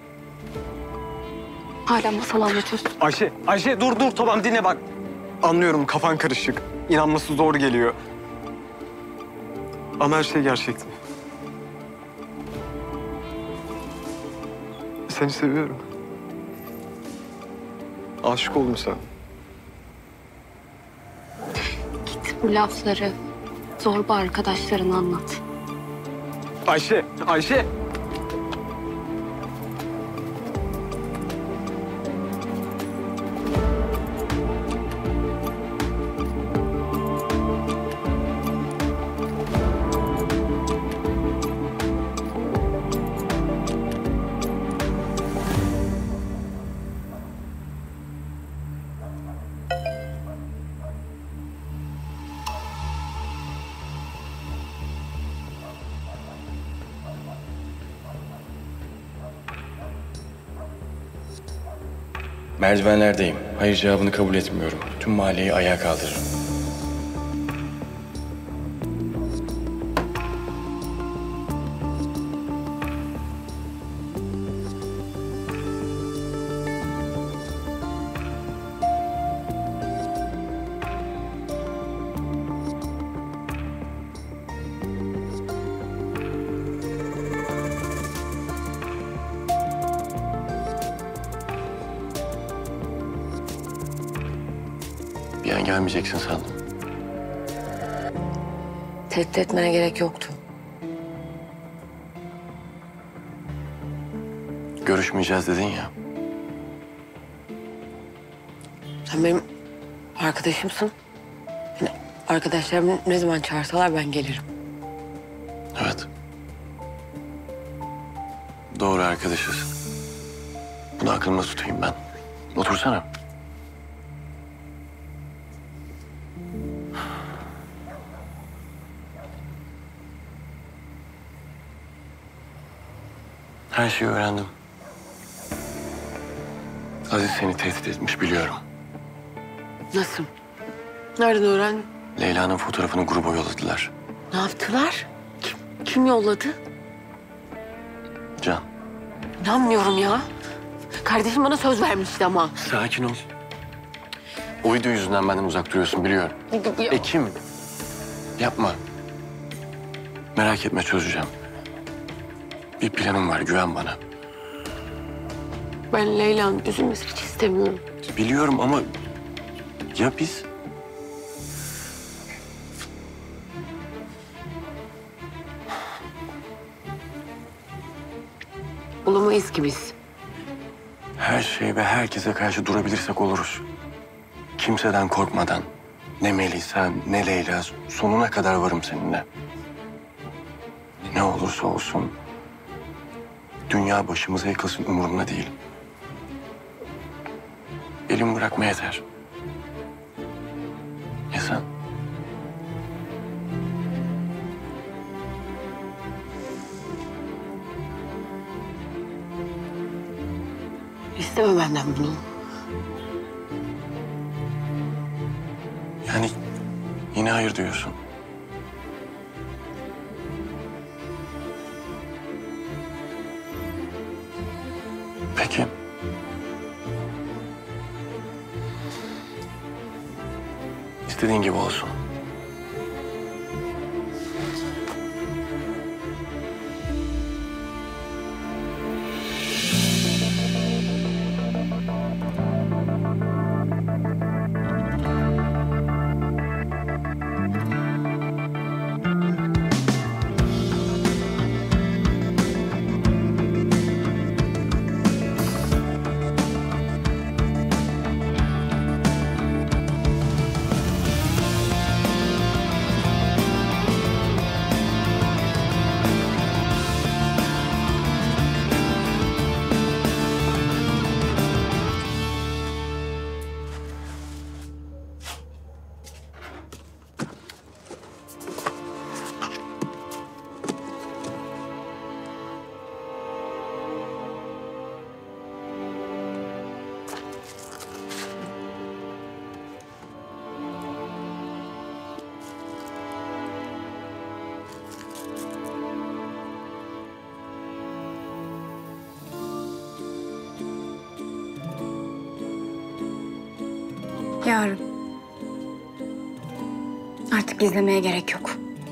Hala masal anlatıyorsun. Ayşe dur tamam dinle bak. Anlıyorum kafan karışık. İnanması zor geliyor. Ama her şey gerçekti. Seni seviyorum. Aşık oldum sana. Git bu lafları zorba arkadaşlarına anlat. Ayşe! Merdivenlerdeyim. Hayır cevabını kabul etmiyorum. Tüm mahalleyi ayağa kaldırırım. Bir an gelmeyeceksin sandım. Tehdit etmene gerek yoktu. Görüşmeyeceğiz dedin ya. Sen benim arkadaşımsın. Yani arkadaşlarım ne zaman çağırsalar ben gelirim. Evet. Doğru arkadaşız. Bunu aklımda tutayım ben. Otursana. Her şeyi öğrendim. Aziz seni tehdit etmiş biliyorum. Nasıl? Nereden öğrendin? Leyla'nın fotoğrafını gruba yolladılar. Ne yaptılar? Kim yolladı? Can. İnanmıyorum ya. Kardeşim bana söz vermişti ama. Sakin ol. O video yüzünden benden uzak duruyorsun biliyorum. Ekim. Yapma. Merak etme çözeceğim. Bir planım var güven bana. Ben Leyla'nın üzülmesini hiç istemiyorum. Biliyorum ama ya biz? Olamayız ki biz. Her şeye ve herkese karşı durabilirsek oluruz. Kimseden korkmadan. Ne Melisa ne Leyla sonuna kadar varım seninle. Ne olursa olsun dünya başımıza yıkılsın umurumda değil. Elimi bırakma yeter. Ya sen? İsteme benden bunu. Yani yine hayır diyorsun. Peki. İstediğin gibi olsun. Yarın. Artık gizlemeye gerek yok.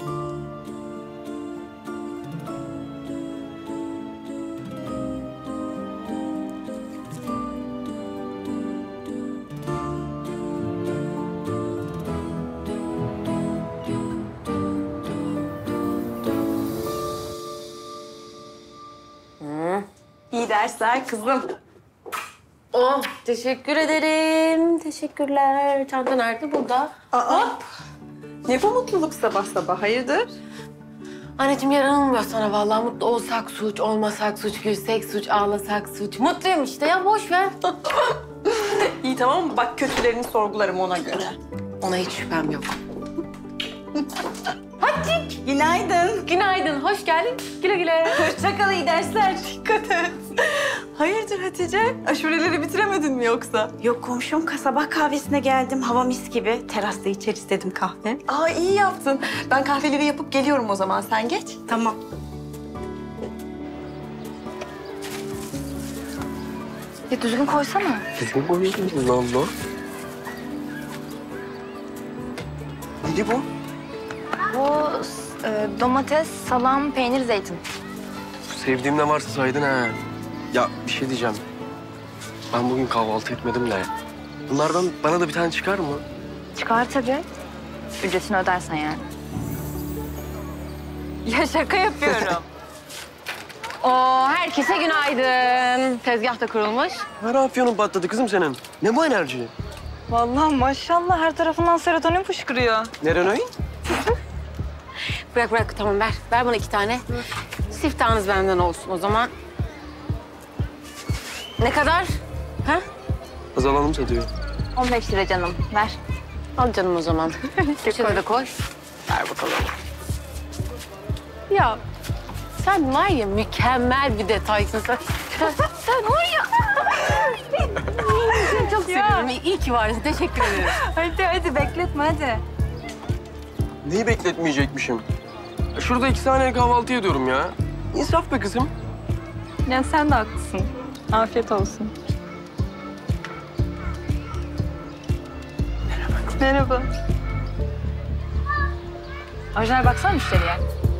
İyi dersler kızım. Oh, teşekkür ederim. Teşekkürler. Çanta nerede? Burada. Hop. Ne bu mutluluk sabah sabah, hayırdır? Anneciğim yaranılmıyor sana vallahi. Mutlu olsak suç, olmasak suç, gülsek suç, ağlasak suç. Mutluyum işte ya, boş ver. İyi tamam mı? Bak kötülerini sorgularım ona göre. Ona hiç şüphem yok. Hadi. Günaydın. Günaydın, hoş geldin. Güle güle. Hoşça kal, iyi dersler. Dikkat et. Hayırdır Hatice? Aşureleri bitiremedin mi yoksa? Yok komşum kasaba kahvesine geldim. Hava mis gibi. Terasta içer istedim kahve. Aa iyi yaptın. Ben kahveleri yapıp geliyorum o zaman. Sen geç. Tamam. Ya düzgün koysana. Düzgün koyuyorsun. Allah Allah. Neydi bu? Bu domates, salam, peynir, zeytin. Sevdiğim ne varsa saydın ha. Ya bir şey diyeceğim. Ben bugün kahvaltı etmedim de. Bunlardan bana da bir tane çıkar mı? Çıkar tabii. Ücretini ödersen yani. Ya şaka yapıyorum. Oo, herkese günaydın. Tezgah da kurulmuş. Her afyonun patladı kızım senin. Ne bu enerji? Vallahi maşallah her tarafından serotonin fışkırıyor. Neren oyun? Bırak tamam ver. Ver bana 2 tane. Siftahınız benden olsun o zaman. Ne kadar? Ha? Azalanım satıyor. 15 lira canım. Ver. Al canım o zaman. Şöyle de koy. Ver bakalım. Ya sen var ya mükemmel bir detaysın sen. Sen var ya. Seni çok seviyorum. İyi ki varsın. Teşekkür ederim. Hadi bekletme hadi. Neyi bekletmeyecekmişim? Şurada 2 saniye kahvaltı ediyorum ya. İnsaf be kızım. Ya sen de haklısın. Afiyet olsun. Merhaba. Orijinal baksana müşteriye.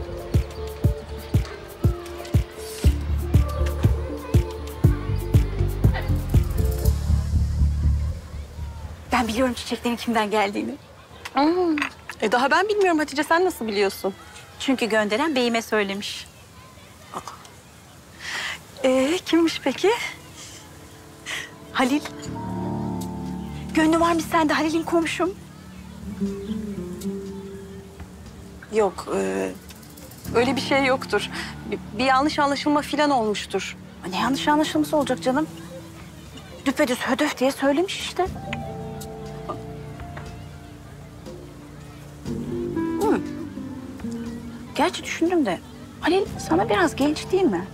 Ben biliyorum çiçeklerin kimden geldiğini. Daha ben bilmiyorum Hatice. Sen nasıl biliyorsun? Çünkü gönderen beyime söylemiş. Kimmiş peki? Halil. Gönlü varmış sende Halil'in komşum. Yok. Öyle bir şey yoktur. Bir yanlış anlaşılma falan olmuştur. Ne yanlış anlaşılması olacak canım? Düpedüz hödöf diye söylemiş işte. Gerçi düşündüm de Halil sana biraz genç değil mi?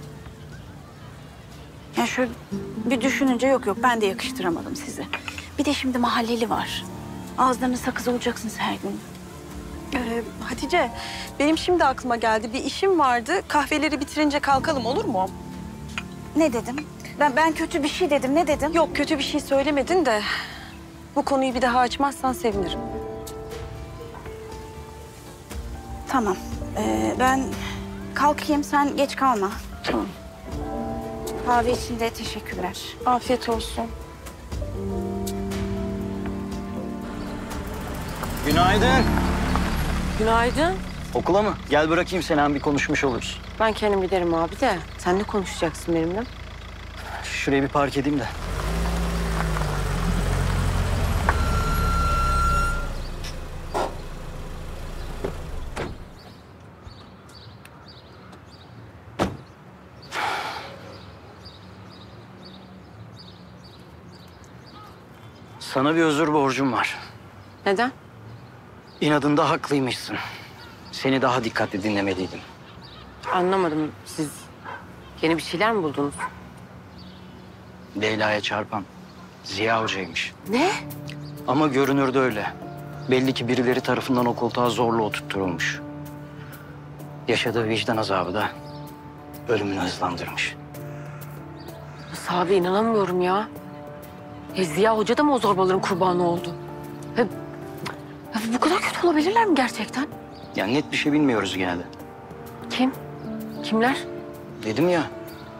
Ya şöyle bir düşününce yok ben de yakıştıramadım sizi. Bir de şimdi mahalleli var. Ağızlarını sakız olacaksınız her gün. Hatice, benim şimdi aklıma geldi. Bir işim vardı. Kahveleri bitirince kalkalım olur mu? Ne dedim? Ben kötü bir şey dedim. Ne dedim? Yok kötü bir şey söylemedin de bu konuyu bir daha açmazsan sevinirim. Tamam. Ben kalkayım sen geç kalma. Tamam. Kahve için de teşekkürler. Afiyet olsun. Günaydın. Günaydın. Okula mı? Gel bırakayım seni, hem bir konuşmuş oluruz. Ben kendim giderim abi de. Sen ne konuşacaksın benimle? Şuraya bir park edeyim de. Sana bir özür borcum var. Neden? İnadında haklıymışsın. Seni daha dikkatli dinlemeliydim. Anlamadım. Siz yeni bir şeyler mi buldunuz? Leyla'ya çarpan Ziya Hoca'ymış. Ne? Ama görünürde öyle. Belli ki birileri tarafından o koltuğa zorla oturtturulmuş. Yaşadığı vicdan azabı da ölümünü hızlandırmış. Abi inanamıyorum ya. Ziya Hoca da mı o zorbaların kurbanı oldu? Bu kadar kötü olabilirler mi gerçekten? Ya net bir şey bilmiyoruz gene de. Kim? Kimler? Dedim ya.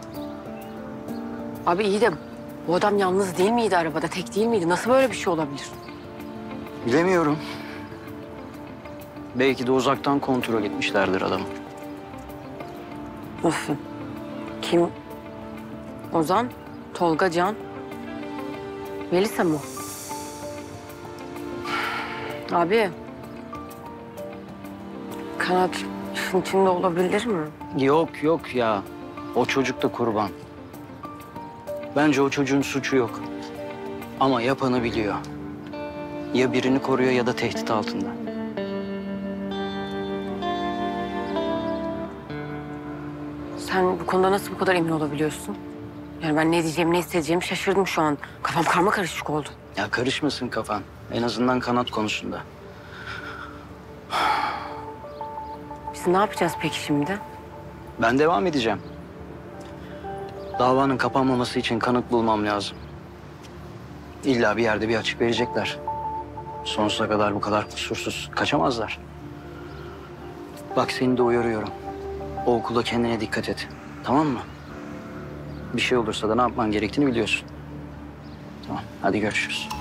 Abi iyi de bu adam yalnız değil miydi arabada? Tek değil miydi? Nasıl böyle bir şey olabilir? Bilemiyorum. Belki de uzaktan kontrol etmişlerdir adamı. Nasıl? Kim? Ozan, Tolga, Can, Melisa mı? Abi, Kanat işin içinde olabilir mi? Yok ya. O çocuk da kurban. Bence o çocuğun suçu yok. Ama yapanı biliyor. Ya birini koruyor ya da tehdit altında. Sen bu konuda nasıl bu kadar emin olabiliyorsun? Yani ben ne diyeceğimi, ne hissedeceğimi şaşırdım şu an. Kafam karma karışık oldu. Ya karışmasın kafan. En azından Kanat konusunda. Biz ne yapacağız peki şimdi? Ben devam edeceğim. Davanın kapanmaması için kanıt bulmam lazım. İlla bir yerde bir açık verecekler. Sonsuza kadar bu kadar kusursuz kaçamazlar. Bak seni de uyarıyorum. O okulda kendine dikkat et. Tamam mı? Bir şey olursa da ne yapman gerektiğini biliyorsun. Tamam, hadi görüşürüz.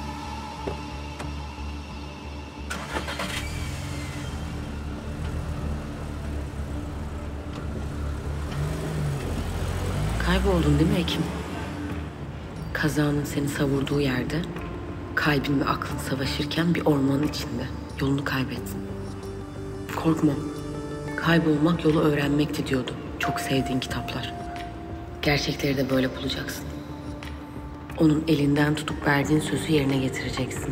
Kayboldun değil mi Ekim? Kazanın seni savurduğu yerde, kalbin ve aklın savaşırken bir ormanın içinde yolunu kaybettin. Korkma. Kaybolmak yolu öğrenmekti diyordu çok sevdiğin kitaplar. Gerçekleri de böyle bulacaksın. Onun elinden tutup verdiğin sözü yerine getireceksin.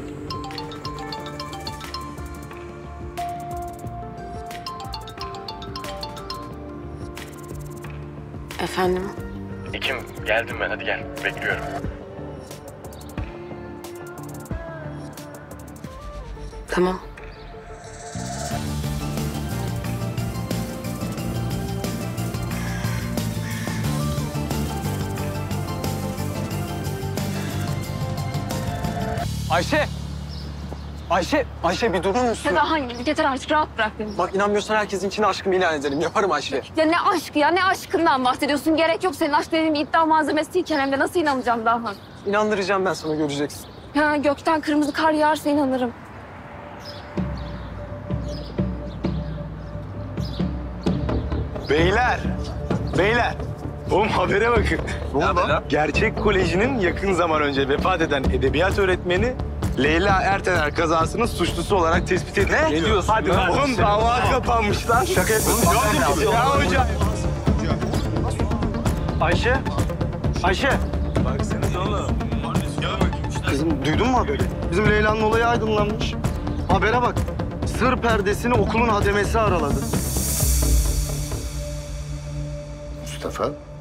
Efendim? Ekim, geldim ben. Hadi gel. Bekliyorum. Tamam. Ayşe! Ayşe bir durur musun? Ya daha yeter artık rahat bırak beni. Bak inanmıyorsan herkesin içine aşkımı ilan ederim. Yaparım Ayşe. Ya ne aşkı ya ne aşkından bahsediyorsun? Gerek yok senin aşk dediğin bir iddia malzemesiyken hem de nasıl inanacağım daha? İnandıracağım ben sana göreceksin. Ya gökten kırmızı kar yağarsa inanırım. Beyler. Oğlum habere bakın. Ne oldu lan? Gerçek Koleji'nin yakın zaman önce vefat eden edebiyat öğretmeni Leyla Ertener kazasının suçlusu olarak tespit edildi. Ne diyorsun? Hadi lan. Oğlum dava kapanmış lan. Şaka yapıyorsun. Ya hocam. Ayşe. Baksanıza oğlum. Gel bakayım işte. Kızım duydun mu haberi? Bizim Leyla'nın olayı aydınlanmış. Habere bak. Sır perdesini okulun hademesi araladı. Mustafa.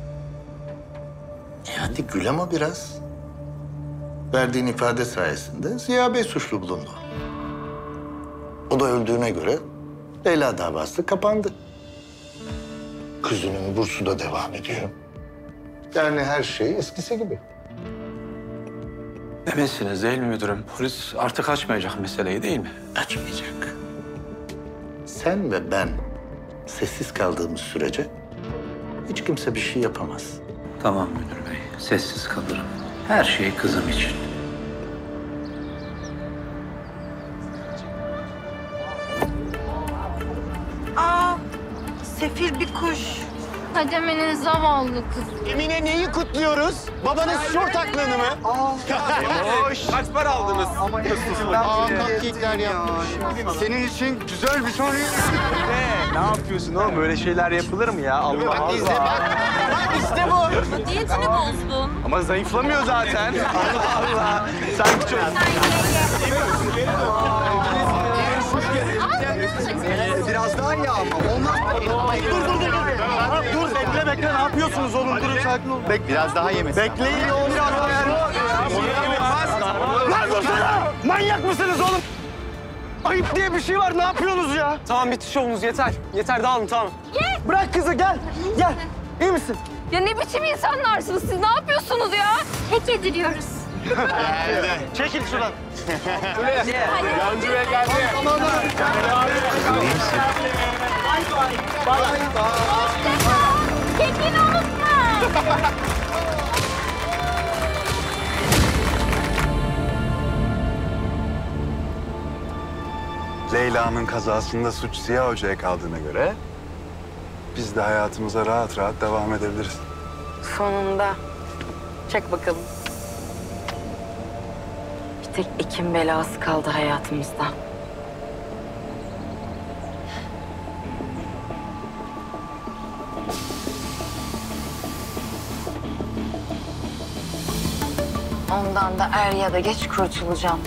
Hadi gül ama biraz. Verdiğin ifade sayesinde Ziya Bey suçlu bulundu. O da öldüğüne göre Leyla davası kapandı. Kızının bursu da devam ediyor. Yani her şey eskisi gibi. Demezsiniz değil mi müdürüm? Polis artık açmayacak meseleyi değil mi? Açmayacak. Sen ve ben sessiz kaldığımız sürece hiç kimse bir şey yapamaz. Tamam müdür bey. Sessiz kalırım. Her şey kızım için. Aa, sefil bir kuş. Hademe'nin zavallı kızı. Emine neyi kutluyoruz? Babanın ortaklığını mı? Hoş. Kaç para aldınız? Kekler yapmış. Senin için güzel bir şey. Ne yapıyorsun oğlum? Böyle şeyler yapılır mı ya? Allah Allah. Bak işte bu. Diyetini bozdun. Ama zayıflamıyor zaten. Allah Allah. Sanki çok... Biraz daha iyi ama. Olmaz. Dur bekle. Ne yapıyorsunuz oğlum? Durun sakin olun. Biraz daha yemesin. Bekleyin oğlum. Biraz daha. Lan dursana! Manyak mısınız oğlum? Ayıp diye bir şey var. Ne yapıyorsunuz ya? Tamam bitti şovunuz yeter. Yeter dağılın tamam. Bırak kızı gel. İyi misin? Ya ne biçim insanlarsınız siz? Ne yapıyorsunuz ya? Tek ediliyoruz. Çekil şuradan. Yancı Bey geldi. Kekini unutma. Leyla'nın kazasında suç Ziya Hoca'ya kaldığına göre biz de hayatımıza rahat rahat devam edebiliriz. Sonunda. Çek bakalım. Bir tek Ekim belası kaldı hayatımızda. Ondan da er ya da geç kurtulacağım.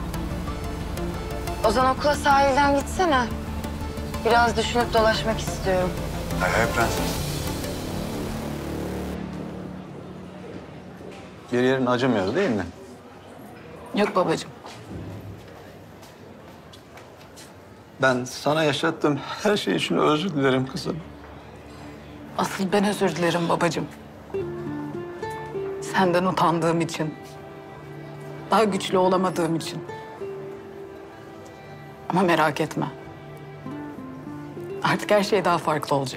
Ozan okula sahilden gitsene. Biraz düşünüp dolaşmak istiyorum. Hay hay prenses. Bir yerin acımıyor değil mi? Yok babacığım. Ben sana yaşattığım her şey için özür dilerim kızım. Asıl ben özür dilerim babacığım. Senden utandığım için. Daha güçlü olamadığım için. Ama merak etme. Artık her şey daha farklı olacak.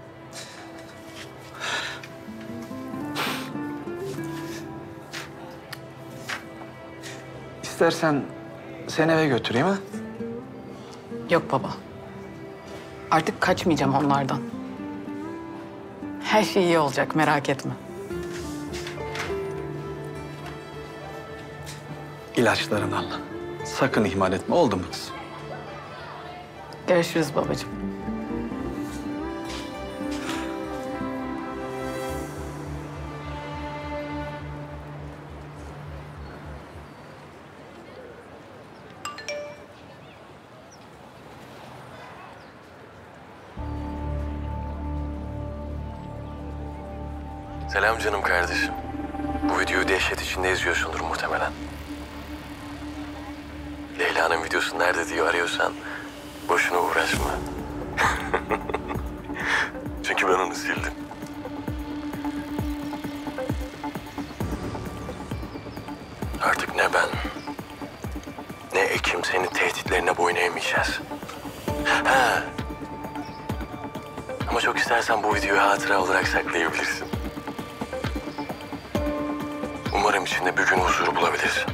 İstersen seni eve götüreyim ha? Yok baba. Artık kaçmayacağım onlardan. Her şey iyi olacak, merak etme. İlaçlarını al. Sakın ihmal etme, oldu mu kız? Görüşürüz babacığım. Selam canım kardeşim. Bu videoyu dehşet içinde izliyorsundur muhtemelen. Leyla'nın videosu nerede diye arıyorsan boşuna uğraşma. Çünkü ben onu sildim. Artık ne ben ne Ekim senin tehditlerine boyun eğmeyeceğiz. Ha. Ama çok istersen bu videoyu hatıra olarak saklayabilirsin. Umarım içinde bir gün huzuru bulabilirsin.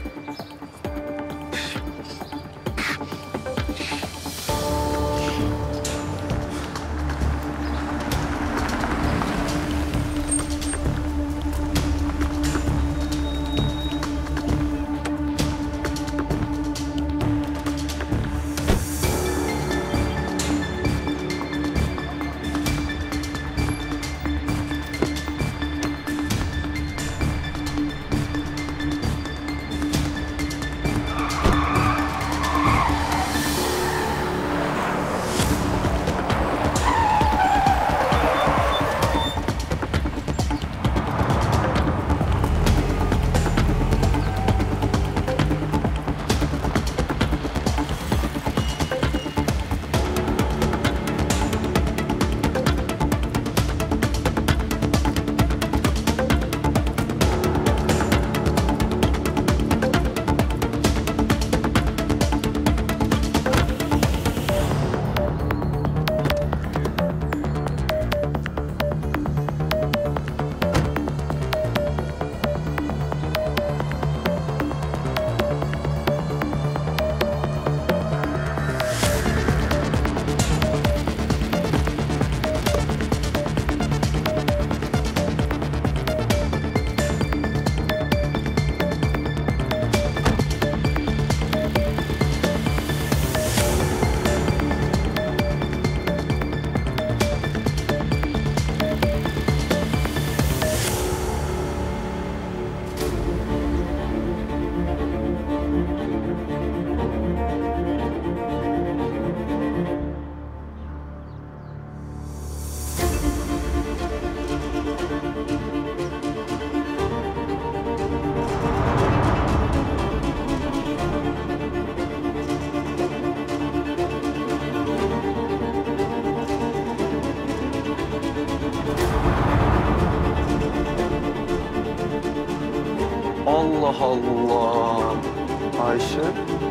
Allah Allah. Ayşe.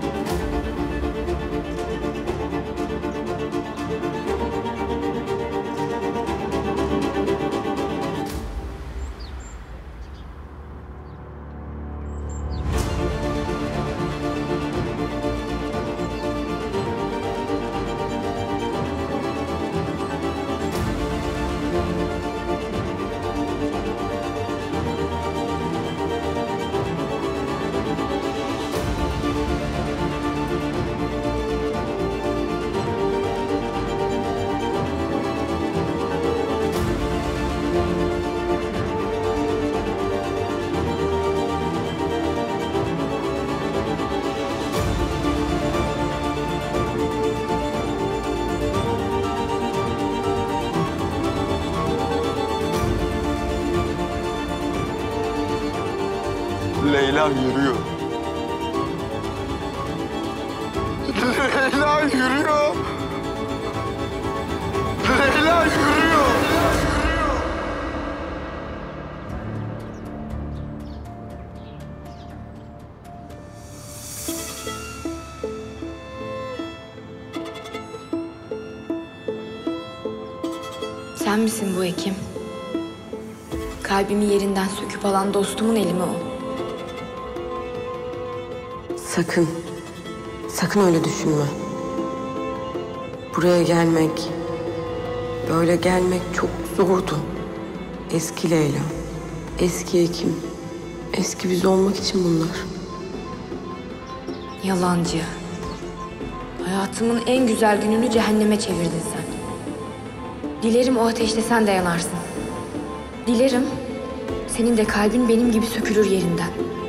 Leyla yürüyor. Leyla yürüyor. Leyla yürüyor. Sen misin bu Ekim? Kalbimi yerinden söküp alan dostumun eli mi o? Sakın, sakın öyle düşünme. Buraya gelmek, böyle gelmek çok zordu. Eski Leyla, eski Ekim, eski biz olmak için bunlar. Yalancı. Hayatımın en güzel gününü cehenneme çevirdin sen. Dilerim o ateşte sen de yanarsın. Dilerim senin de kalbin benim gibi sökülür yerinden.